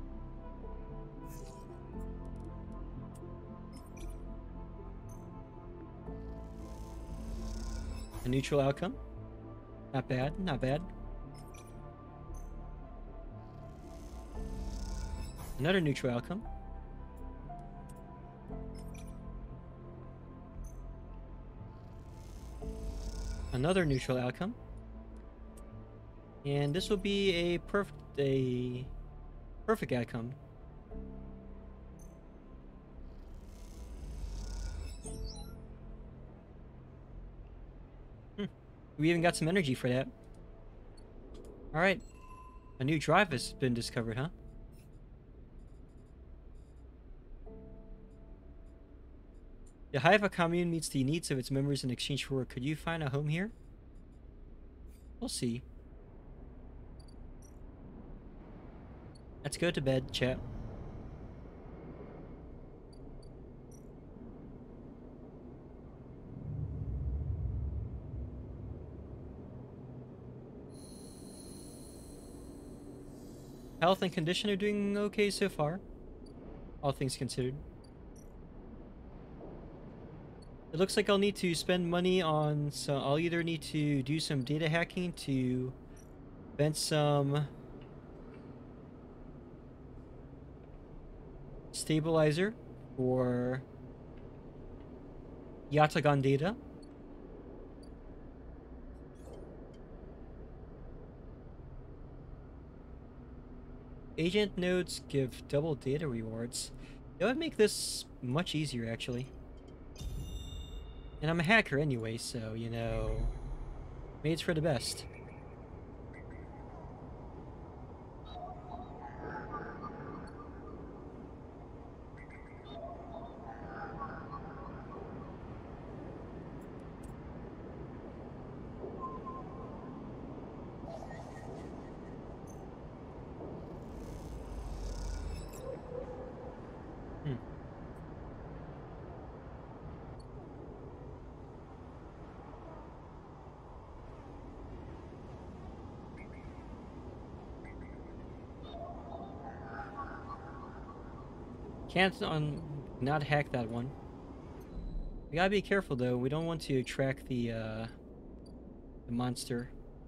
A neutral outcome. Not bad, not bad. Another neutral outcome. Another neutral outcome. And this will be a perfect a perfect outcome. Hmm. We even got some energy for that. Alright. A new drive has been discovered, huh? The Haifa commune meets the needs of its members in exchange for work. Could you find a home here? We'll see. Let's go to bed, chat. Health and condition are doing okay so far, all things considered. It looks like I'll need to spend money on, so I'll either need to do some data hacking to vent some stabilizer for Yatagan data. Agent nodes give double data rewards. That would make this much easier, actually. And I'm a hacker anyway, so, you know, maybe it's for the best. Can't on not hack that one. We gotta be careful though. We don't want to track the uh, the monster.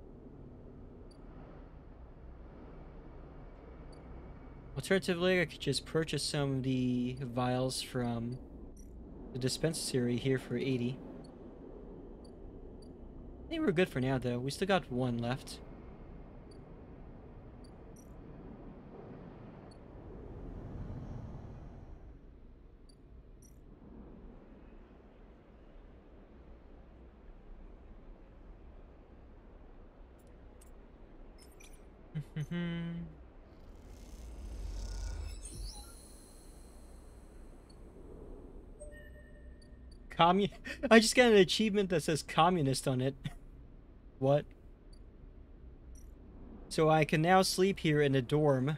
Alternatively, I could just purchase some of the vials from the dispensary here for eighty. I think we're good for now though. We still got one left. Commun- I just got an achievement that says communist on it. What? So I can now sleep here in a dorm.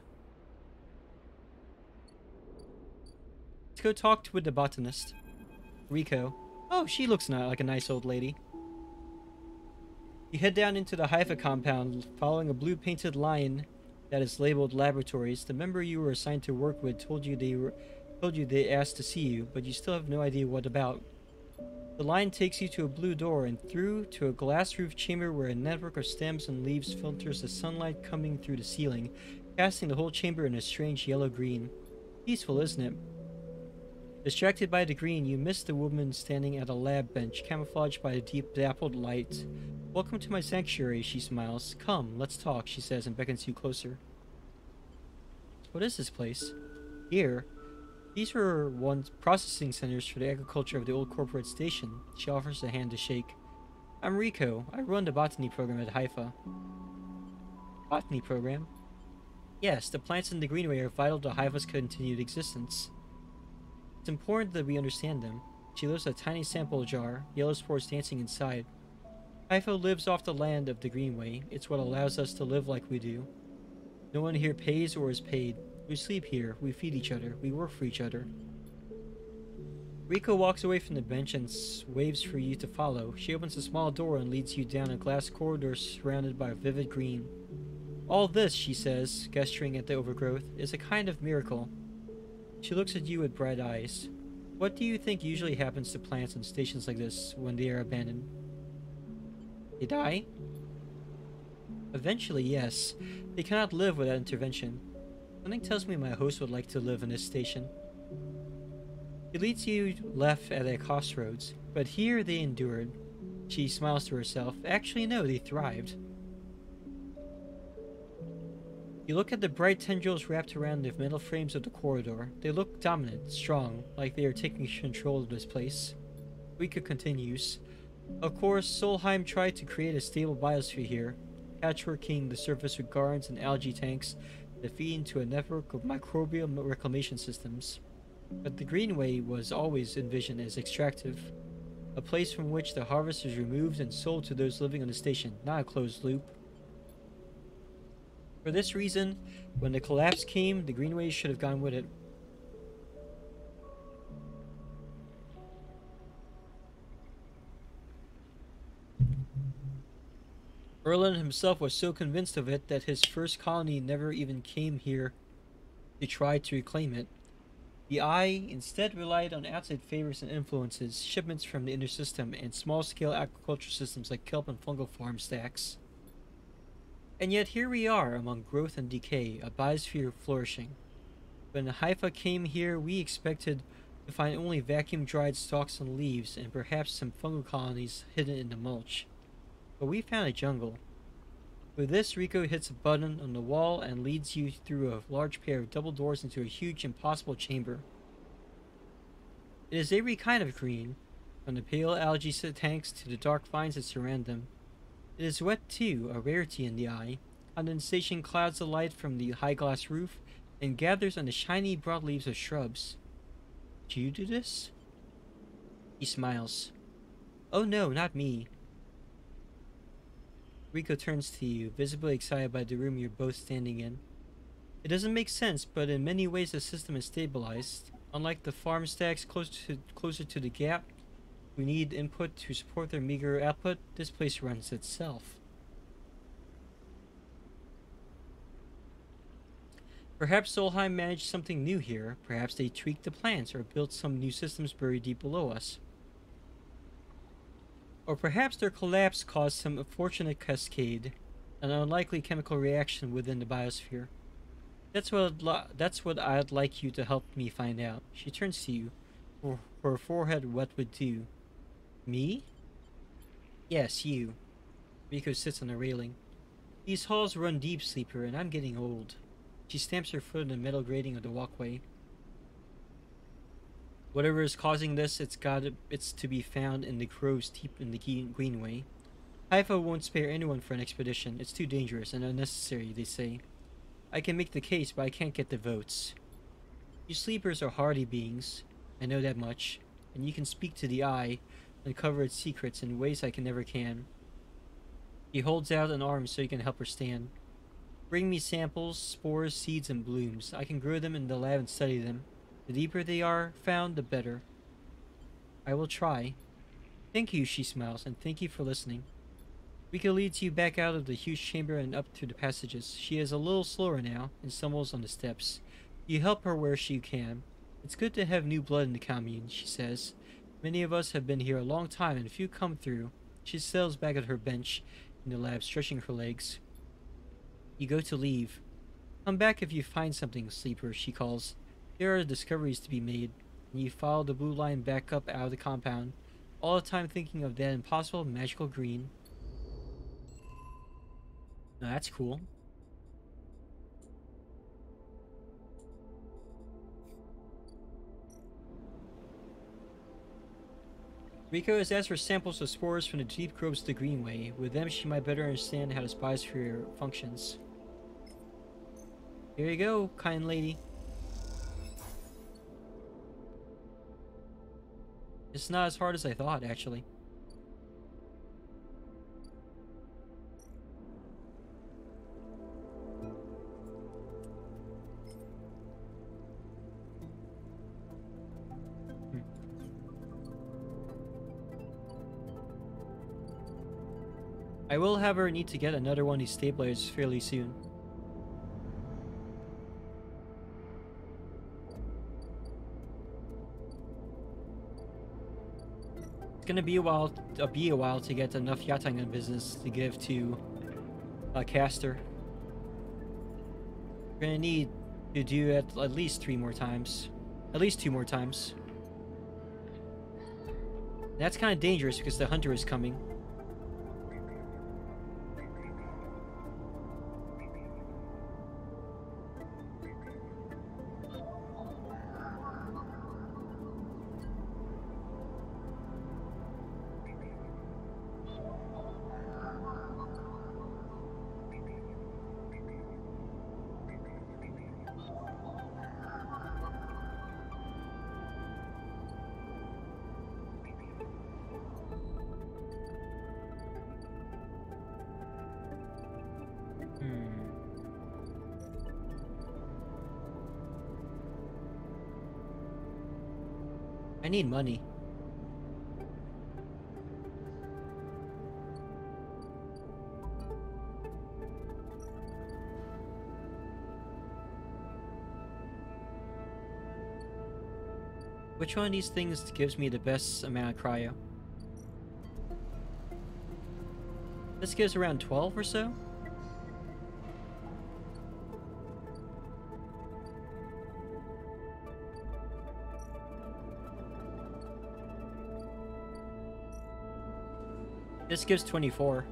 Let's go talk with the botanist. Rico. Oh, she looks ni- like a nice old lady. You head down into the Haifa compound, following a blue-painted line that is labeled laboratories. The member you were assigned to work with told you they were, told you they asked to see you, but you still have no idea what about. The line takes you to a blue door and through to a glass-roofed chamber where a network of stems and leaves filters the sunlight coming through the ceiling, casting the whole chamber in a strange yellow-green. Peaceful, isn't it? Distracted by the green, you miss the woman standing at a lab bench, camouflaged by the deep dappled light. Welcome to my sanctuary, she smiles. Come, let's talk, she says and beckons you closer. What is this place? Here. These were once processing centers for the agriculture of the old corporate station. She offers a hand to shake. I'm Rico. I run the botany program at Haifa. Botany program? Yes, the plants in the greenway are vital to Haifa's continued existence. It's important that we understand them. She lifts a tiny sample jar, yellow spores dancing inside. Haifa lives off the land of the greenway. It's what allows us to live like we do. No one here pays or is paid. We sleep here, we feed each other, we work for each other. Rico walks away from the bench and waves for you to follow. She opens a small door and leads you down a glass corridor surrounded by vivid green. All this, she says, gesturing at the overgrowth, is a kind of miracle. She looks at you with bright eyes. What do you think usually happens to plants in stations like this when they are abandoned? They die? Eventually, yes. They cannot live without intervention. Something tells me my host would like to live in this station. It leads you left at a crossroads, but here they endured. She smiles to herself. Actually, no, they thrived. You look at the bright tendrils wrapped around the metal frames of the corridor. They look dominant, strong, like they are taking control of this place. Rika continues. Of course, Solheim tried to create a stable biosphere here, patchworking the surface with gardens and algae tanks that feed into a network of microbial reclamation systems. But the Greenway was always envisioned as extractive, a place from which the harvest is removed and sold to those living on the station, not a closed loop. For this reason, when the collapse came, the Greenway should have gone with it. Erlen himself was so convinced of it that his first colony never even came here to try to reclaim it. The Eye instead relied on outside favors and influences, shipments from the inner system, and small-scale agriculture systems like kelp and fungal farm stacks. And yet here we are, among growth and decay, a biosphere flourishing. When Haifa came here, we expected to find only vacuum-dried stalks and leaves, and perhaps some fungal colonies hidden in the mulch. But we found a jungle. With this, Rico hits a button on the wall and leads you through a large pair of double doors into a huge, impossible chamber. It is every kind of green, from the pale algae tanks to the dark vines that surround them. It is wet too, a rarity in the Eye. Condensation clouds the light from the high glass roof and gathers on the shiny broadleaves of shrubs. Do you do this? He smiles. Oh no, not me. Rico turns to you, visibly excited by the room you're both standing in. It doesn't make sense, but in many ways the system is stabilized. Unlike the farm stacks closer to, closer to the gap, who need input to support their meager output, this place runs itself. Perhaps Solheim managed something new here. Perhaps they tweaked the plans or built some new systems buried deep below us. Or perhaps their collapse caused some unfortunate cascade, an unlikely chemical reaction within the biosphere. That's what I'd li- that's what I'd like you to help me find out. She turns to you, her, her forehead wet with dew. Me? Yes, you. Rico sits on the railing. These halls run deep, Sleeper, and I'm getting old. She stamps her foot on the metal grating of the walkway. Whatever is causing this, it's got it's to be found in the groves deep in the Greenway. Haifa won't spare anyone for an expedition. It's too dangerous and unnecessary, they say. I can make the case, but I can't get the votes. You Sleepers are hardy beings. I know that much. And you can speak to the eye, uncover its secrets in ways I can never can. He holds out an arm so you can help her stand. Bring me samples, spores, seeds, and blooms. I can grow them in the lab and study them. The deeper they are found, the better. I will try. Thank you, she smiles, and thank you for listening. Rika leads you back out of the huge chamber and up through the passages. She is a little slower now, and stumbles on the steps. You help her where she can. It's good to have new blood in the commune, she says. Many of us have been here a long time, and few come through. She settles back at her bench in the lab, stretching her legs. You go to leave. Come back if you find something, Sleeper, she calls. There are discoveries to be made, and you follow the blue line back up out of the compound, all the time thinking of that impossible magical green. Now that's cool. Riko has asked for samples of spores from the deep groves of the Greenway. With them, she might better understand how the biosphere functions. Here you go, kind lady. It's not as hard as I thought, actually. Hmm. I will have her need to get another one of these stabilizers fairly soon. It's gonna be a while. Uh, be a while to get enough Yatangan business to give to uh, Caster. We're gonna need to do it at least three more times, at least two more times. That's kind of dangerous because the hunter is coming. I need money. Which one of these things gives me the best amount of cryo? This gives around twelve or so? This gives twenty-four.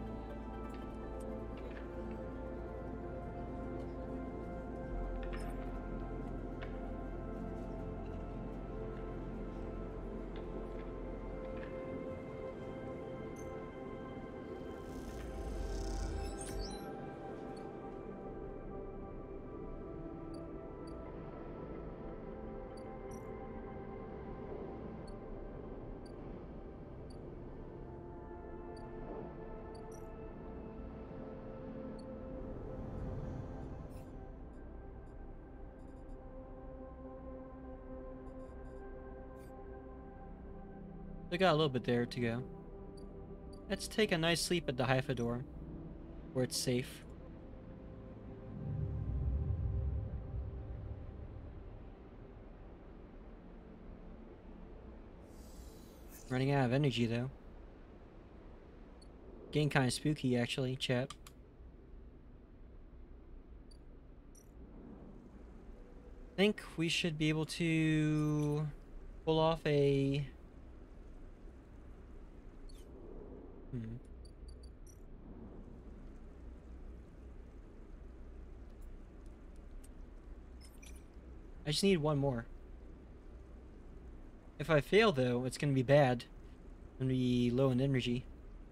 We got a little bit there to go. Let's take a nice sleep at the Haifa door, where it's safe. Running out of energy, though. Getting kind of spooky, actually, chat. I think we should be able to pull off a... Hmm. I just need one more. If I fail, though, it's gonna be bad. I'm gonna be low in energy.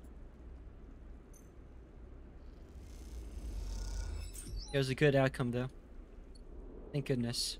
It was a good outcome, though. Thank goodness.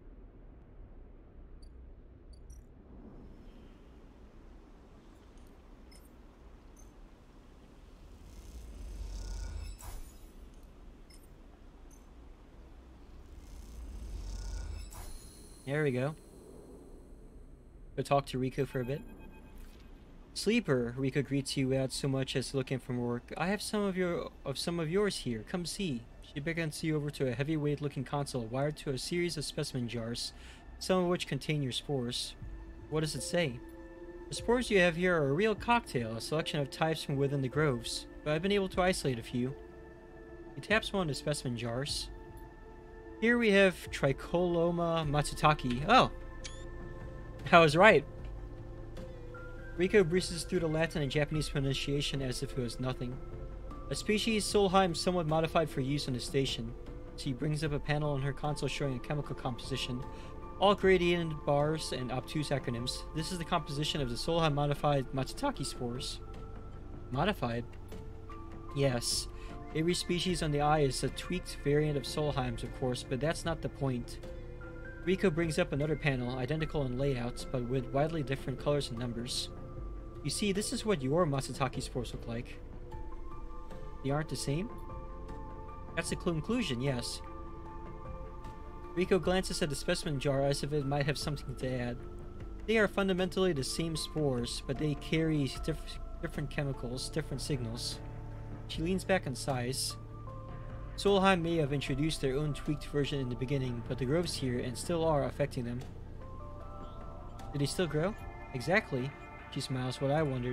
There we go. Go talk to Rico for a bit. Sleeper, Rico greets you without so much as looking from work. I have some of your of some of yours here. Come see. She beckons you over to a heavyweight-looking console wired to a series of specimen jars, some of which contain your spores. What does it say? The spores you have here are a real cocktail, a selection of types from within the groves, but I've been able to isolate a few. He taps one of the specimen jars. Here we have Tricoloma matsutake. Oh! I was right. Rico breezes through the Latin and Japanese pronunciation as if it was nothing. A species Solheim somewhat modified for use on the station. She brings up a panel on her console showing a chemical composition, all gradiented bars and obtuse acronyms. This is the composition of the Solheim modified matsutake spores. Modified? Yes. Every species on the eye is a tweaked variant of Solheim's, of course, but that's not the point. Rico brings up another panel, identical in layouts, but with widely different colors and numbers. You see, this is what your matsutake spores look like. They aren't the same? That's the conclusion, yes. Rico glances at the specimen jar as if it might have something to add. They are fundamentally the same spores, but they carry diff different chemicals, different signals. She leans back and sighs. Solheim may have introduced their own tweaked version in the beginning, but the groves here and still are affecting them. Do they still grow? Exactly. She smiles, what I wondered.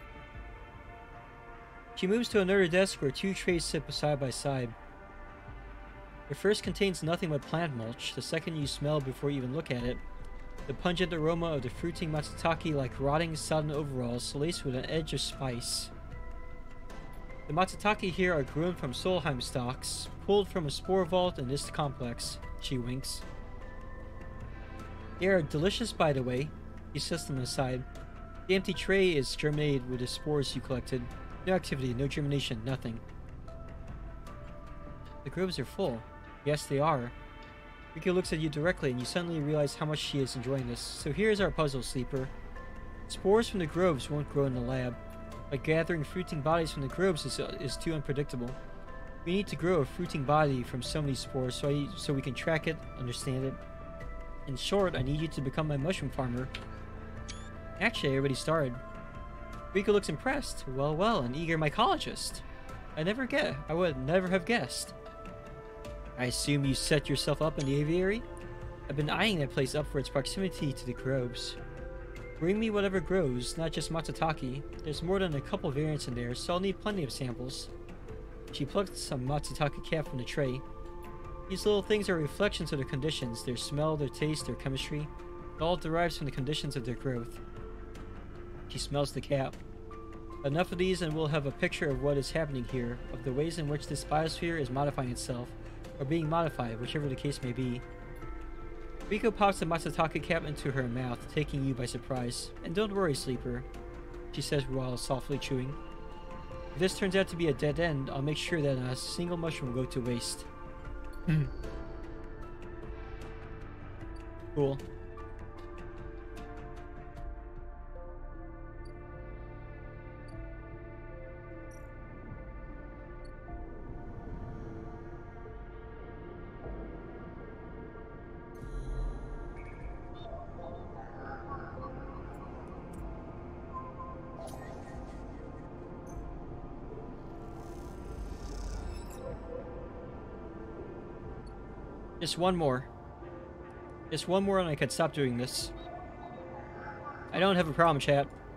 She moves to another desk where two trays sit side by side. The first contains nothing but plant mulch, the second you smell before you even look at it. The pungent aroma of the fruiting matsutake like rotting sodden overalls laced with an edge of spice. The matsutake here are grown from Solheim stalks, pulled from a spore vault in this complex. She winks. They are delicious, by the way. He sets them aside. The empty tray is germinated with the spores you collected. No activity, no germination, nothing. The groves are full. Yes, they are. Rico looks at you directly and you suddenly realize how much she is enjoying this. So here's our puzzle, Sleeper. Spores from the groves won't grow in the lab. But gathering fruiting bodies from the groves is, uh, is too unpredictable. We need to grow a fruiting body from so many spores so, I, so we can track it, understand it. In short, I need you to become my mushroom farmer. Actually, I already started. Rico looks impressed. Well, well, an eager mycologist. I never get. I would never have guessed. I assume you set yourself up in the aviary? I've been eyeing that place up for its proximity to the groves. Bring me whatever grows, not just matsutake. There's more than a couple variants in there, so I'll need plenty of samples. She plucked some matsutake cap from the tray. These little things are reflections of their conditions, their smell, their taste, their chemistry. It all derives from the conditions of their growth. She smells the cap. Enough of these and we'll have a picture of what is happening here, of the ways in which this biosphere is modifying itself, or being modified, whichever the case may be. Rico pops the matsutake cap into her mouth, taking you by surprise. And don't worry, Sleeper, she says while softly chewing. If this turns out to be a dead end, I'll make sure that not a single mushroom will go to waste. Cool. Just one more. Just one more and I can stop doing this. I don't have a problem, chat.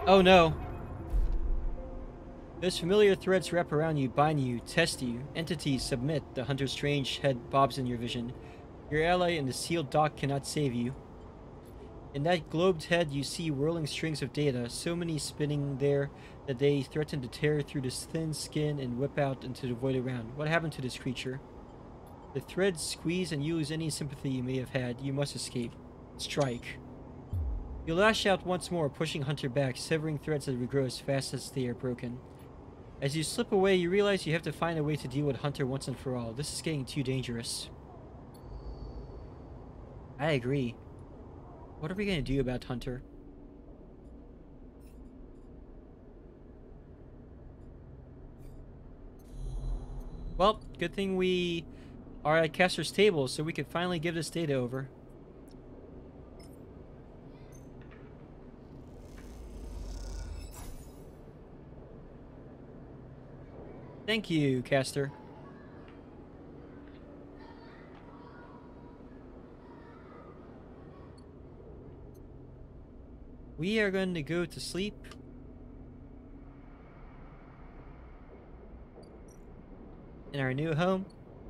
Oh no. Those familiar threads wrap around you, bind you, test you. Entities submit. The hunter's strange head bobs in your vision. Your ally in the sealed dock cannot save you. In that globed head, you see whirling strings of data, so many spinning there that they threaten to tear through this thin skin and whip out into the void around. What happened to this creature? The threads squeeze and you lose any sympathy you may have had. You must escape. Strike. You lash out once more, pushing Hunter back, severing threads that regrow as fast as they are broken. As you slip away, you realize you have to find a way to deal with Hunter once and for all. This is getting too dangerous. I agree. What are we going to do about Hunter? Well, good thing we are at Caster's table, so we could finally give this data over. Thank you, Caster. We are going to go to sleep. In our new home.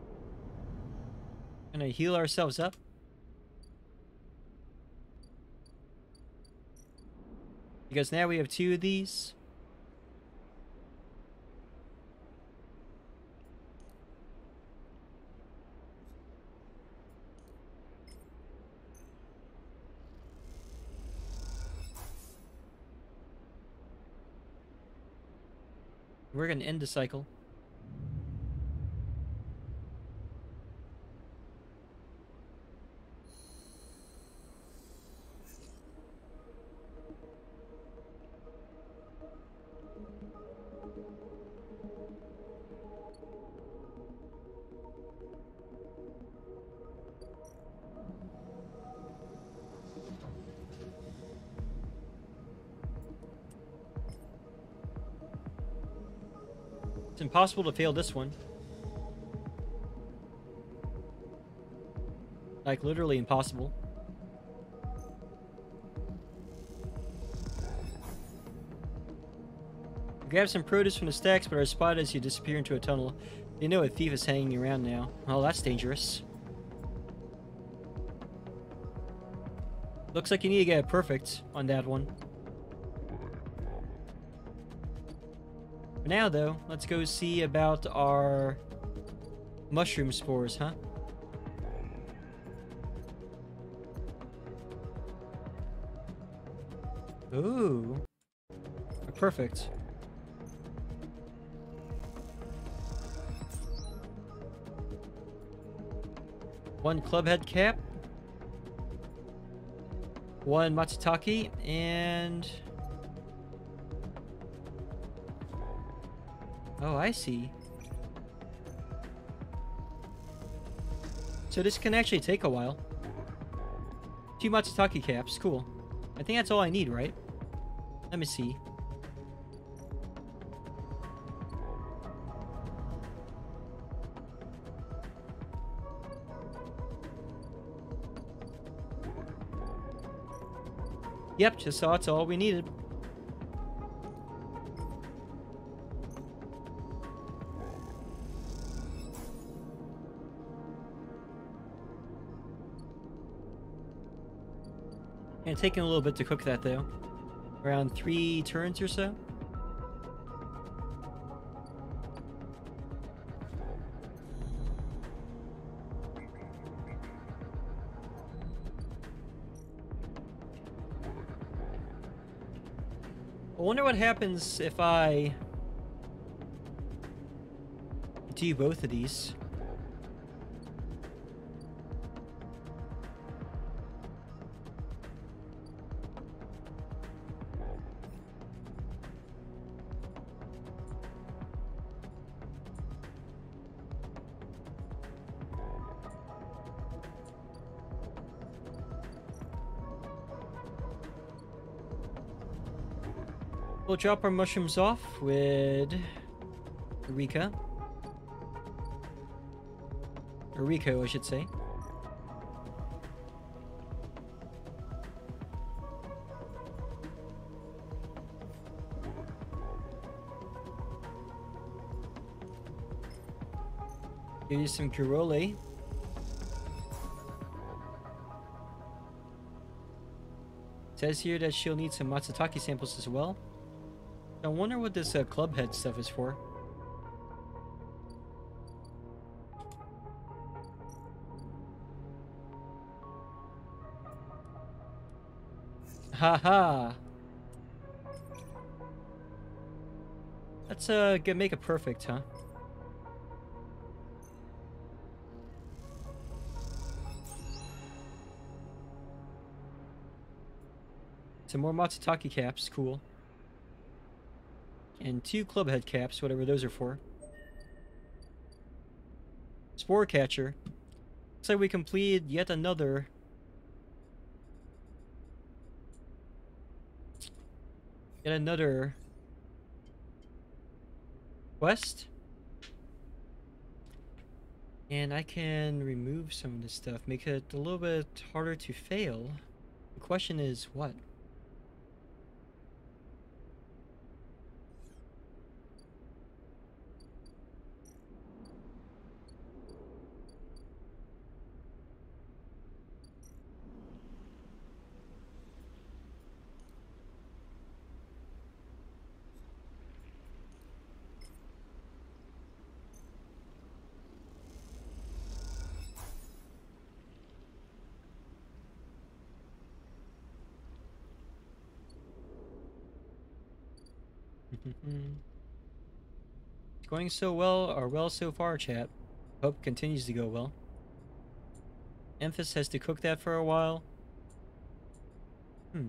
Gonna heal ourselves up. Because now we have two of these. We're gonna end the cycle. It's impossible to fail this one. Like, literally impossible. You grab some produce from the stacks, but are spotted as you disappear into a tunnel. You know a thief is hanging around now. Oh, that's dangerous. Looks like you need to get it perfect on that one. For now, though, let's go see about our mushroom spores, huh? Ooh. Perfect. One clubhead cap. One matsutake, and... Oh, I see. So this can actually take a while. Two matsutake caps, cool. I think that's all I need, right? Let me see. Yep, just saw it's all we needed. And taking a little bit to cook that though. Around three turns or so. I wonder what happens if I do both of these. We'll drop our mushrooms off with Eureka. Eureka, I should say. Give you some Girole. Says here that she'll need some Matsutake samples as well. I wonder what this uh, club head stuff is for. Haha. Let's uh get make it perfect, huh? Some more Matsutake caps, cool. And two club head caps, whatever those are for. Spore catcher. Looks like we completed yet another Yet another quest. And I can remove some of this stuff, make it a little bit harder to fail. The question is what? It's going so well, or well so far, chat. Hope continues to go well. Emphas has to cook that for a while. Hmm.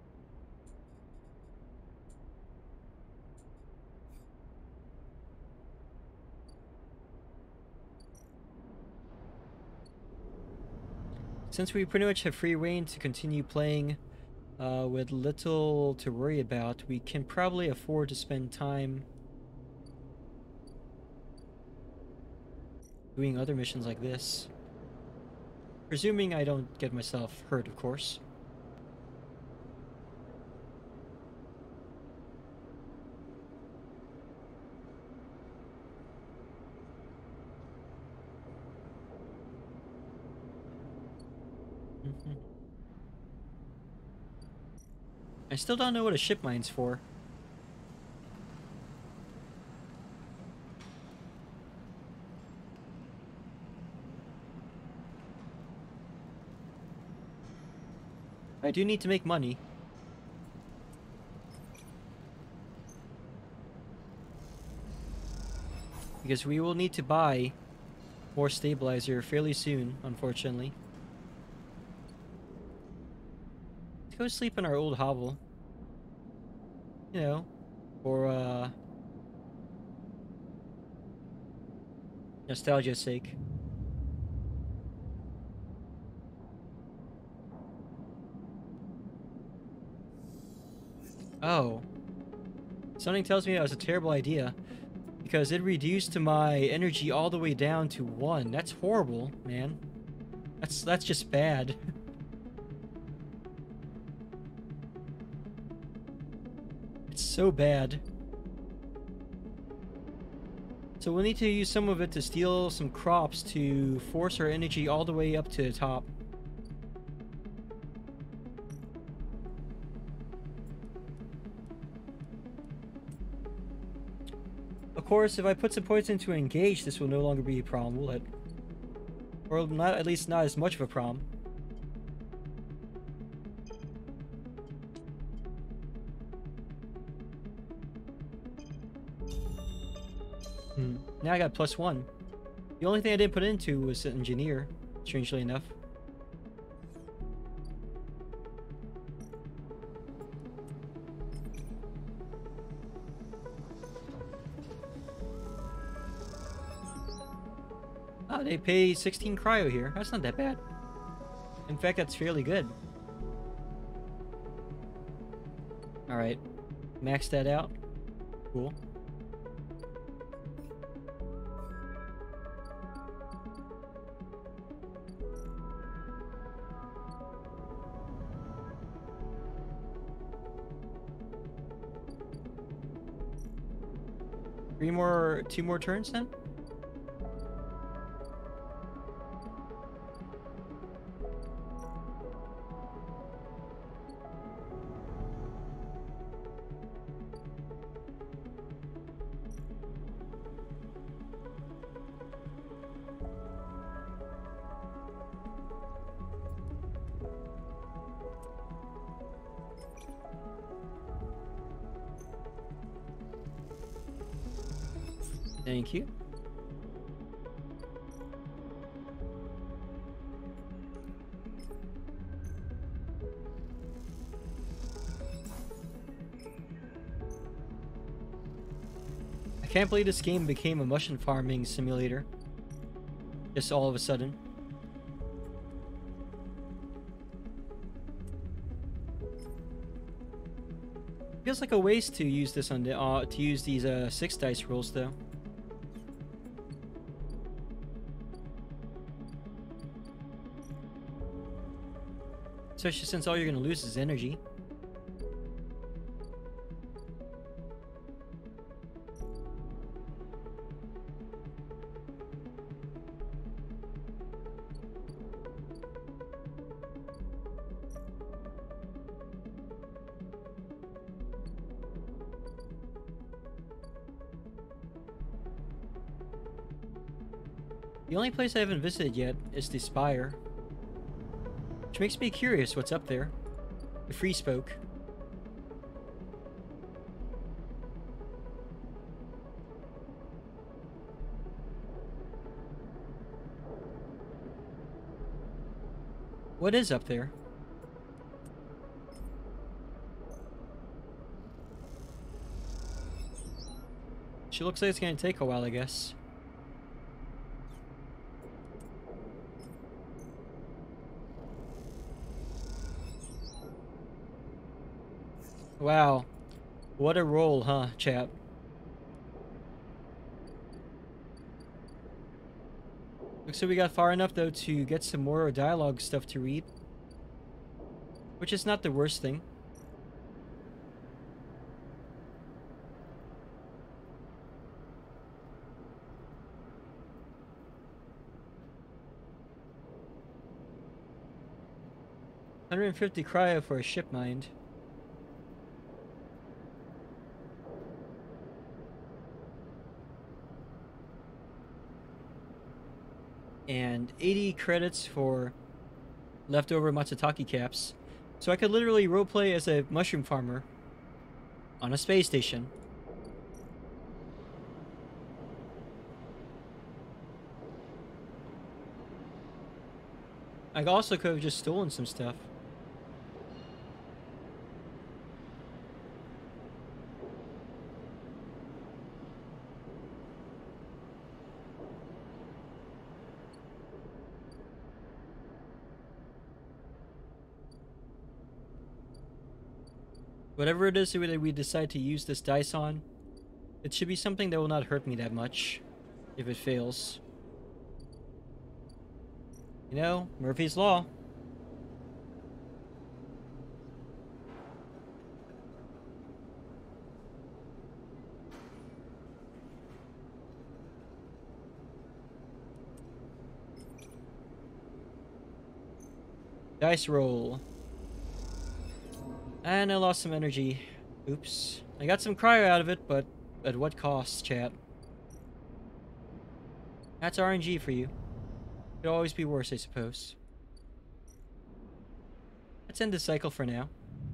Since we pretty much have free reign to continue playing uh, with little to worry about, we can probably afford to spend time doing other missions like this. Presuming I don't get myself hurt, of course. Mm-hmm. I still don't know what a ship mine's for. I do need to make money. Because we will need to buy more stabilizer fairly soon, unfortunately. Let's go sleep in our old hovel. You know, for uh, nostalgia's sake. Oh. Something tells me that was a terrible idea. Because it reduced my energy all the way down to one. That's horrible, man. That's that's just bad. It's so bad. So we'll need to use some of it to steal some crops to force our energy all the way up to the top. Of course, if I put some points into engage, this will no longer be a problem, will it? Or not, at least not as much of a problem. Hmm. Now I got plus one. The only thing I didn't put into was engineer, strangely enough. Oh, they pay sixteen cryo here. That's not that bad. In fact, that's fairly good. Alright. Max that out. Cool. Three more, two more turns then? Thank you. I can't believe this game became a mushroom farming simulator. Just all of a sudden. Feels like a waste to use this on the uh, to use these uh, six dice rolls though. Especially since all you're gonna lose is energy. The only place I haven't visited yet is the Spire. Which makes me curious what's up there. The Free Spoke. What is up there? She looks like it's gonna take a while, I guess. Wow. What a roll, huh, chap? Looks like we got far enough, though, to get some more dialogue stuff to read. Which is not the worst thing. one hundred fifty cryo for a ship mind. And eighty credits for leftover Matsutake caps. So I could literally roleplay as a mushroom farmer on a space station. I also could have just stolen some stuff. Whatever it is that we decide to use this dice on, it should be something that will not hurt me that much if it fails. You know, Murphy's Law. Dice roll. And I lost some energy. Oops. I got some cryo out of it, but at what cost, chat? That's R N G for you. Could always be worse, I suppose. Let's end the cycle for now.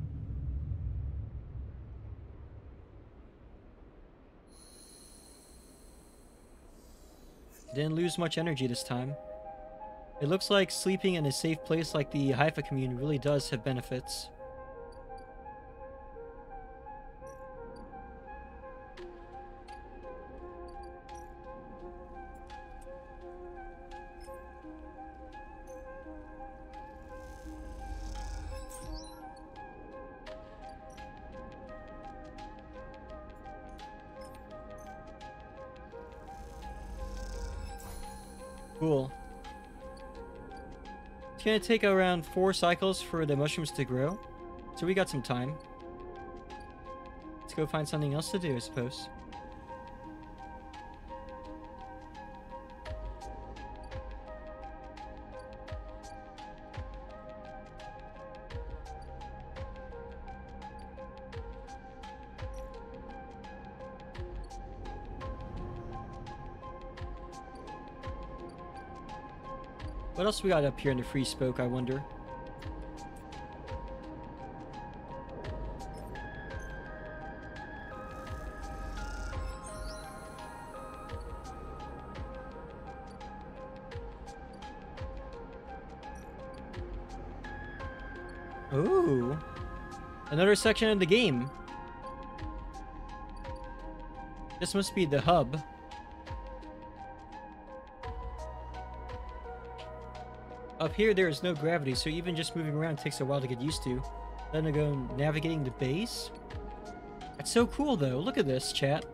Didn't lose much energy this time. It looks like sleeping in a safe place like the Haifa commune really does have benefits. Cool. It's gonna take around four cycles for the mushrooms to grow, so we got some time. Let's go find something else to do, I suppose. What else we got up here in the Free Spoke, I wonder? Ooh. Another section of the game. This must be the hub. Up here, there is no gravity, so even just moving around takes a while to get used to. Then I go navigating the base. That's so cool, though. Look at this, chat.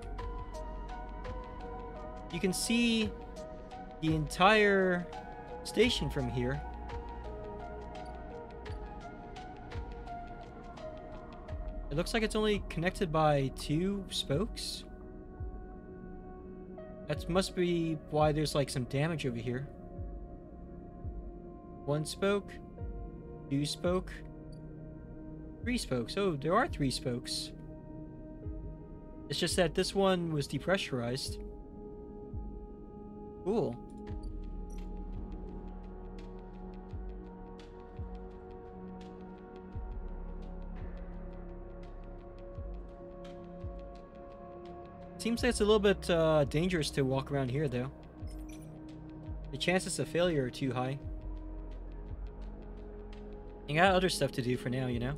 You can see the entire station from here. It looks like it's only connected by two spokes. That must be why there's like some damage over here. One spoke, two spoke, three spokes. Oh, there are three spokes. It's just that this one was depressurized. Cool. Seems like it's a little bit uh, dangerous to walk around here, though. The chances of failure are too high. You got other stuff to do for now, you know?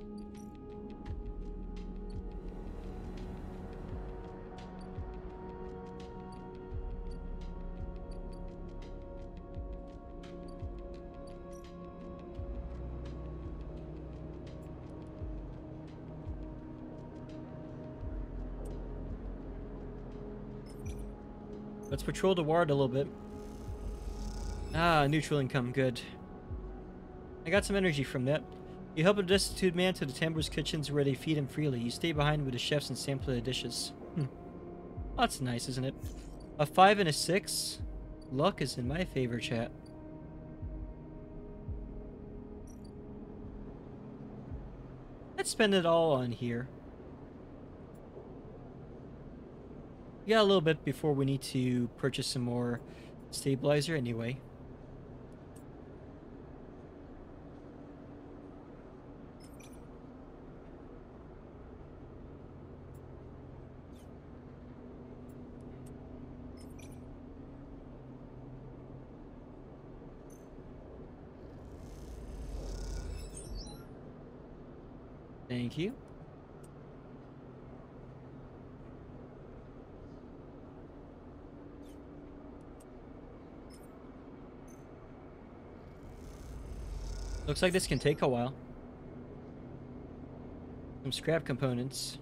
Let's patrol the ward a little bit. Ah, neutral income, good. I got some energy from that. You help a destitute man to the Tambour's kitchens where they feed him freely. You stay behind with the chefs and sample the dishes. Hmm. That's nice, isn't it? A five and a six? Luck is in my favor, chat. Let's spend it all on here. We got a little bit before we need to purchase some more stabilizer anyway. Thank you. Looks like this can take a while. Some scrap components.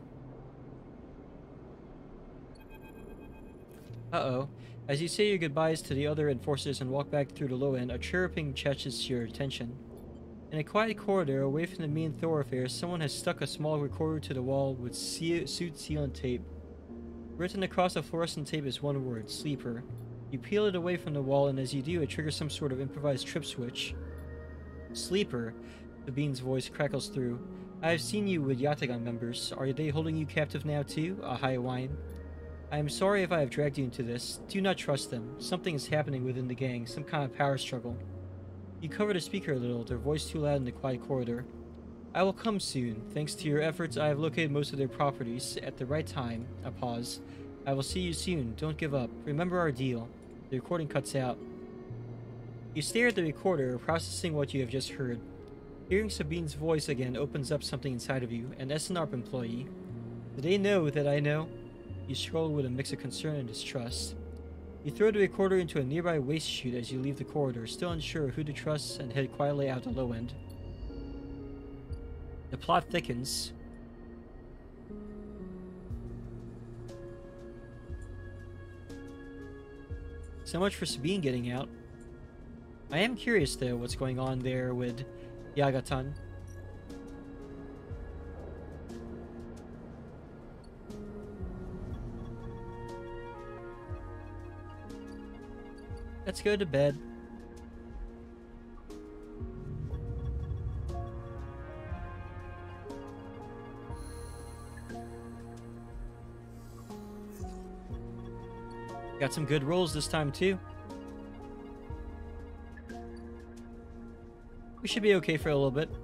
Uh-oh. As you say your goodbyes to the other enforcers and walk back through the low end, a chirruping catches your attention. In a quiet corridor, away from the main thoroughfare, someone has stuck a small recorder to the wall with seal suit sealant tape. Written across the fluorescent tape is one word, sleeper. You peel it away from the wall, and as you do, it triggers some sort of improvised trip switch. Sleeper, the bean's voice crackles through. I have seen you with Yatagan members. Are they holding you captive now too? A high whine. I am sorry if I have dragged you into this. Do not trust them. Something is happening within the gang, some kind of power struggle. You cover the speaker a little, their voice too loud in the quiet corridor. I will come soon. Thanks to your efforts, I have located most of their properties. At the right time, a pause. I will see you soon. Don't give up. Remember our deal. The recording cuts out. You stare at the recorder, processing what you have just heard. Hearing Sabine's voice again opens up something inside of you, an S N A R P employee. Do they know that I know? You scroll with a mix of concern and distrust. You throw the recorder into a nearby waste chute as you leave the corridor, still unsure who to trust, and head quietly out the low end. The plot thickens. So much for Sabine getting out. I am curious though what's going on there with Yagatan. Let's go to bed. Got some good rolls this time too. We should be okay for a little bit.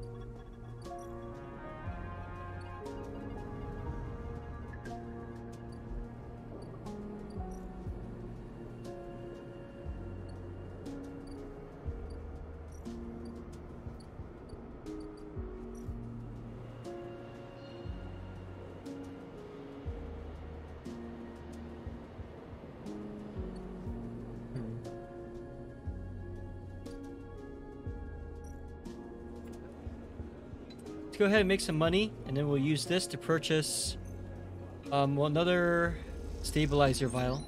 Let's go ahead and make some money, and then we'll use this to purchase um, another stabilizer vial.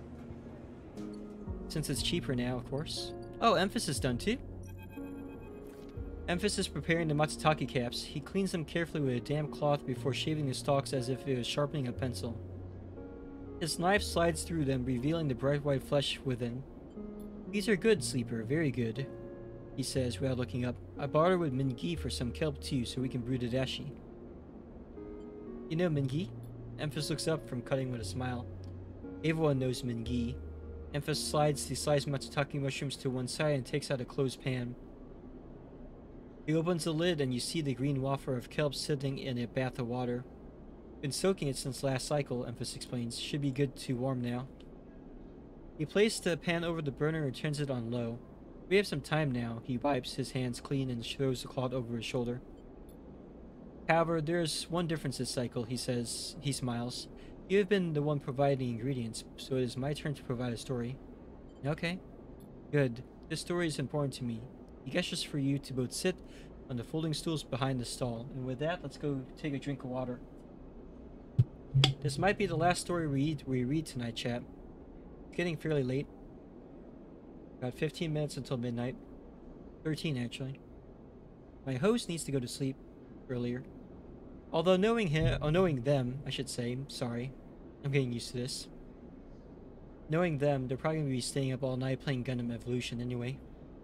Since it's cheaper now, of course. Oh, Emphas is done too. Emphas is preparing the Matsutake caps. He cleans them carefully with a damp cloth before shaving the stalks as if it was sharpening a pencil. His knife slides through them, revealing the bright white flesh within. These are good, Sleeper, very good, he says without looking up. I barter with Mingi for some kelp too, so we can brew the dashi. You know Mingi? Emphas looks up from cutting with a smile. Everyone knows Mingi. Emphas slides the sliced Matsutake mushrooms to one side and takes out a closed pan. He opens the lid and you see the green wafer of kelp sitting in a bath of water. Been soaking it since last cycle, Emphas explains. Should be good to warm now. He placed the pan over the burner and turns it on low. We have some time now. He wipes his hands clean and throws the cloth over his shoulder. However, there's one difference this cycle, he says. He smiles. You have been the one providing ingredients, so it is my turn to provide a story. Okay. Good. This story is important to me. He gestures for you to both sit on the folding stools behind the stall. And with that, let's go take a drink of water. This might be the last story we read, we read tonight, chat. It's getting fairly late. Got fifteen minutes until midnight. thirteen, actually. My host needs to go to sleep earlier. Although knowing him, or knowing them, I should say, sorry. I'm getting used to this. Knowing them, they're probably going to be staying up all night playing Gundam Evolution anyway.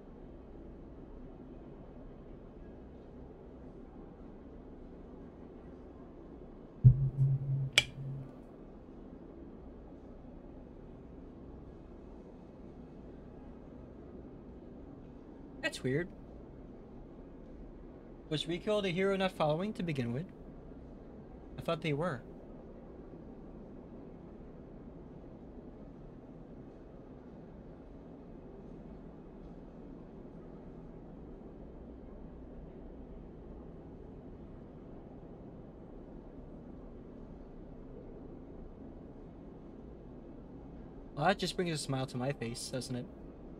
That's weird. Was Rico the hero not following to begin with? I thought they were. Well, that just brings a smile to my face, doesn't it?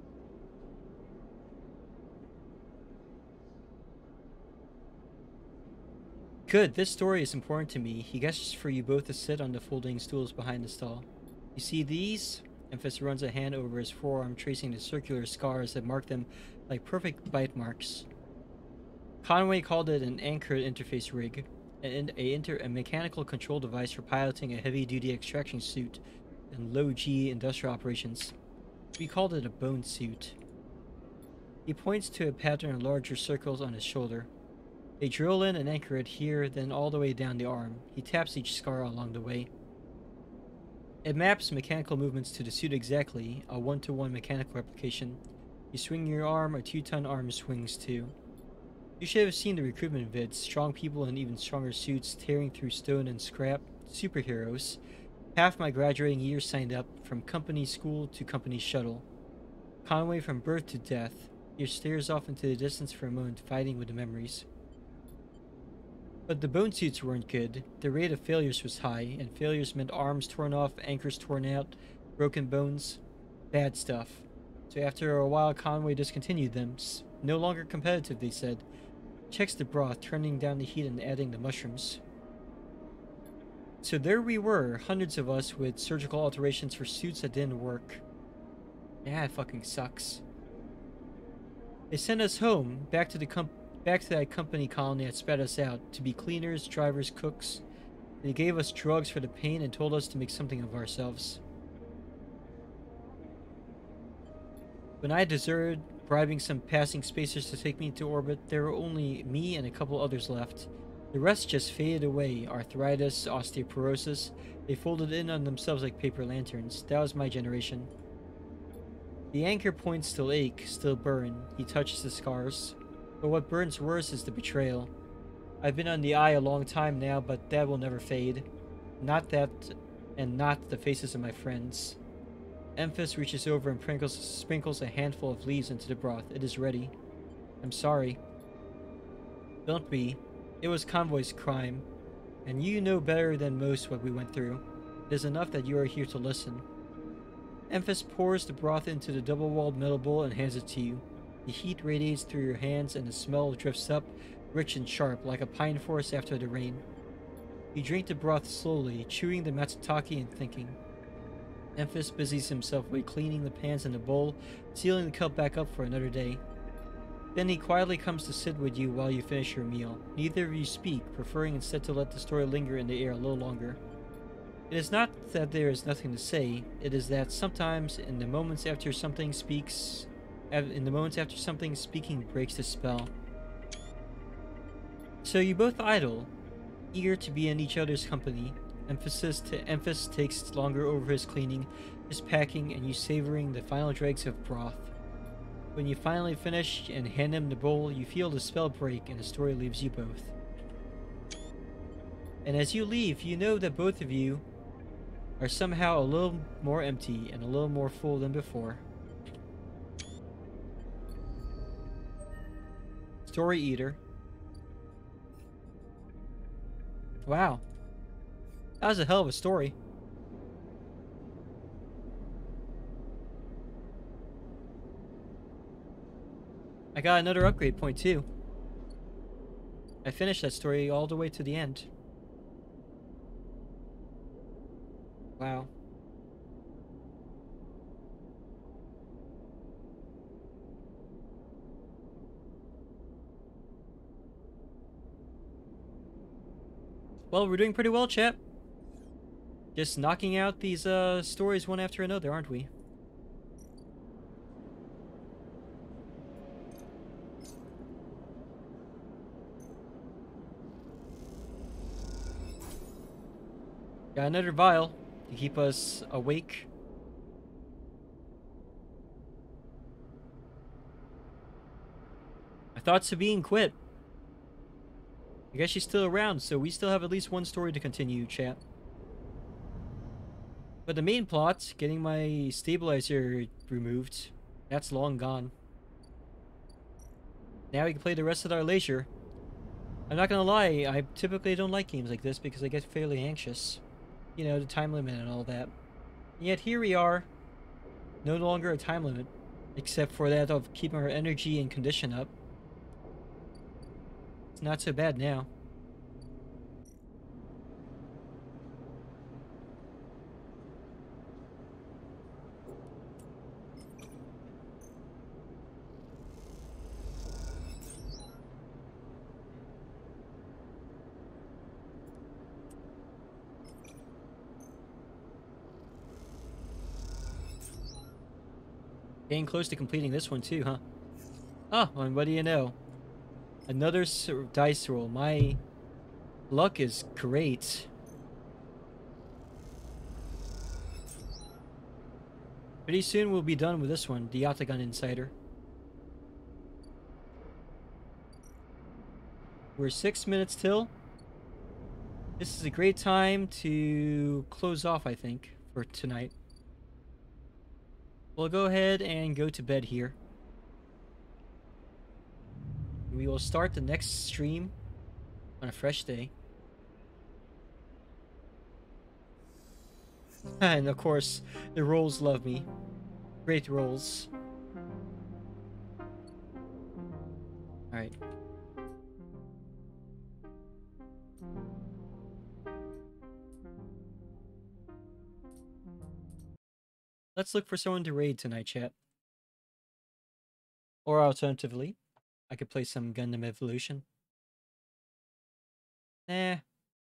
Good, this story is important to me. He gestures for you both to sit on the folding stools behind the stall. You see these? Emphas runs a hand over his forearm, tracing the circular scars that mark them like perfect bite marks. Conway called it an anchor interface rig, and a, inter a mechanical control device for piloting a heavy-duty extraction suit in low-G industrial operations. We called it a bone suit. He points to a pattern of larger circles on his shoulder. They drill in and anchor it here, then all the way down the arm. He taps each scar along the way. It maps mechanical movements to the suit exactly, a one-to-one mechanical replication. You swing your arm, a two-ton arm swings too. You should have seen the recruitment vids, strong people in even stronger suits tearing through stone and scrap. Superheroes. Half my graduating year signed up, from company school to company shuttle. Conway from birth to death. He stares off into the distance for a moment, fighting with the memories. But the bone suits weren't good. The rate of failures was high, and failures meant arms torn off, anchors torn out, broken bones. Bad stuff. So after a while, Conway discontinued them. No longer competitive, they said. Checks the broth, turning down the heat and adding the mushrooms. So there we were, hundreds of us with surgical alterations for suits that didn't work. Yeah, it fucking sucks. They sent us home, back to the company. Back to that company colony that spat us out, to be cleaners, drivers, cooks. They gave us drugs for the pain and told us to make something of ourselves. When I deserted, bribing some passing spacers to take me into orbit, there were only me and a couple others left. The rest just faded away. Arthritis, osteoporosis. They folded in on themselves like paper lanterns. That was my generation. The anchor points still ache, still burn. He touches the scars. But what burns worse is the betrayal. I've been on the eye a long time now, but that will never fade. Not that, and not the faces of my friends. Emphas reaches over and sprinkles, sprinkles a handful of leaves into the broth. It is ready. I'm sorry. Don't be. It was Convoy's crime, and you know better than most what we went through. It is enough that you are here to listen. Emphas pours the broth into the double-walled metal bowl and hands it to you. The heat radiates through your hands and the smell drifts up, rich and sharp, like a pine forest after the rain. You drink the broth slowly, chewing the matsutake and thinking. Memphis busies himself with cleaning the pans in the bowl, sealing the cup back up for another day. Then he quietly comes to sit with you while you finish your meal. Neither of you speak, preferring instead to let the story linger in the air a little longer. It is not that there is nothing to say, it is that sometimes, in the moments after something speaks, in the moments after something, speaking breaks the spell. So you both idle, eager to be in each other's company. Emphasis to emphasis takes longer over his cleaning, his packing, and you savoring the final dregs of broth. When you finally finish and hand him the bowl, you feel the spell break and the story leaves you both. And as you leave, you know that both of you are somehow a little more empty and a little more full than before. Story Eater. Wow. That was a hell of a story. I got another upgrade point too. I finished that story all the way to the end. Wow. Well, we're doing pretty well, chat. Just knocking out these uh, stories one after another, aren't we? Got another vial to keep us awake. I thought Sabine quit. I guess she's still around, so we still have at least one story to continue, chat. But the main plot, getting my stabilizer removed, that's long gone. Now we can play the rest at our leisure. I'm not gonna lie, I typically don't like games like this because I get fairly anxious. You know, the time limit and all that. And yet here we are, no longer a time limit, except for that of keeping our energy and condition up. It's not so bad now. Getting close to completing this one too, huh? Oh, and what do you know? Another dice roll. My luck is great. Pretty soon we'll be done with this one, the Octagon Insider. We're six minutes till. This is a great time to close off, I think, for tonight. We'll go ahead and go to bed here. We will start the next stream on a fresh day. And of course, the rolls love me. Great rolls. Alright. Let's look for someone to raid tonight, chat. Or alternatively, I could play some Gundam Evolution. Eh.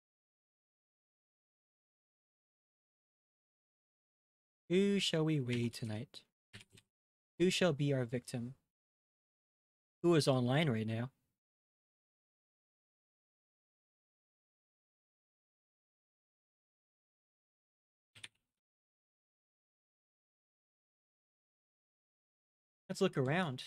Who shall we raid tonight? Who shall be our victim? Who is online right now? Let's look around.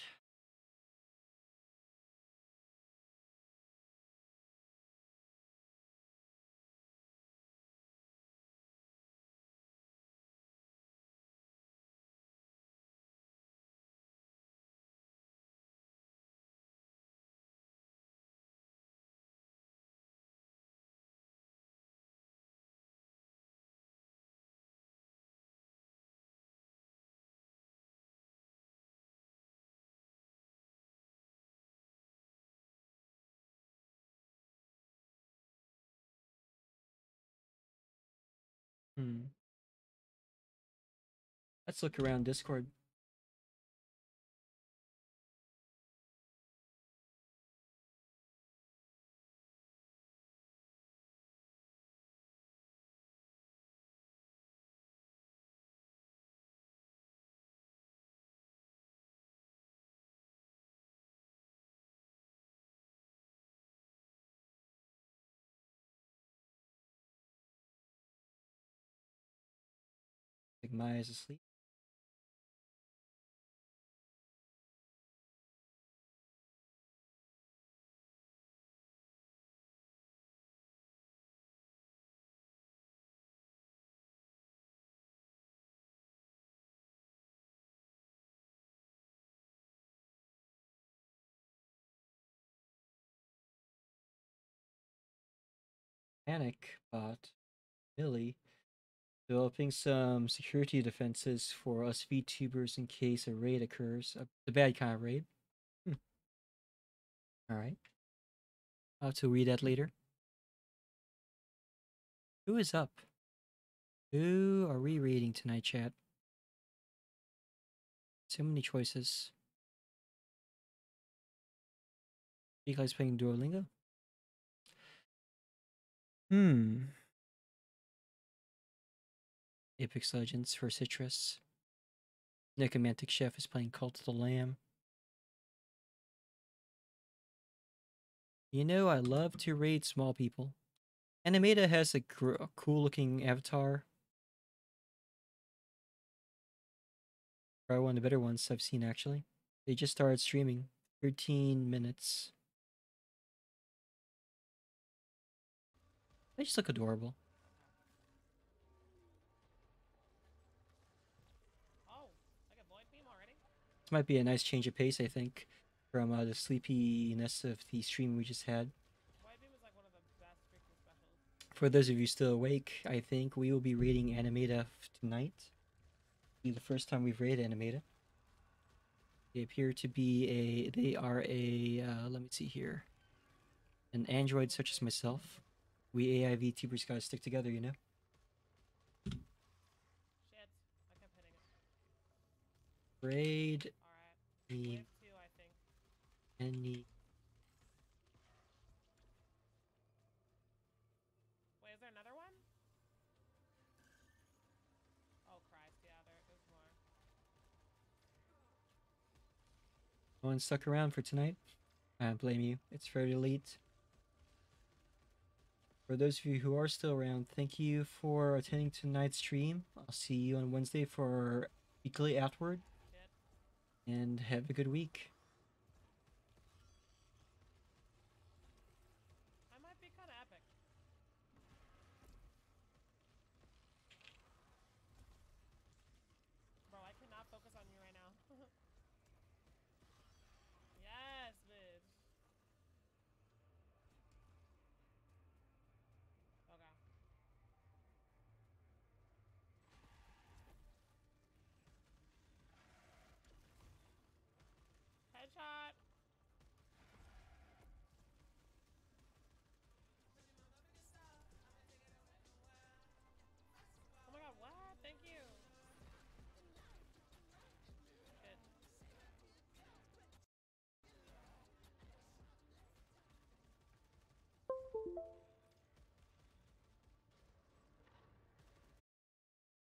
Hmm. Let's look around Discord. Like Maya's asleep. Panic bot. Millie. Developing some security defenses for us VTubers in case a raid occurs. Uh, the bad kind of raid. Hmm. Alright. I'll have to read that later. Who is up? Who are we reading tonight, chat? So many choices. You guys playing Duolingo? Hmm. Apex Legends for Citrus. Necromantic Chef is playing Cult of the Lamb. You know, I love to raid small people. Animata has a, gr- a cool looking avatar. Probably one of the better ones I've seen actually. They just started streaming. thirteen minutes. They just look adorable. Oh, I got void beam already? This might be a nice change of pace, I think, from uh, the sleepiness of the stream we just had. Void beam is like one of the best freaking specials. For those of you still awake, I think we will be raiding Animata tonight. Be the first time we've raided Animata. They appear to be a. They are a. Uh, let me see here. An android such as myself. We A I VTubers gotta stick together, you know. Shit. I kept hitting it. Raid. Alright. Any. Wave two, I think. Any. Wait, is there another one? Oh, Christ. Yeah, there, there's more. No one stuck around for tonight. I don't blame you. It's fairly late. For those of you who are still around, thank you for attending tonight's stream. I'll see you on Wednesday for our weekly outward. Shit. And have a good week. I might be kind of epic. Bro, I cannot focus on you right now. Yes, bitch. Okay. Headshot.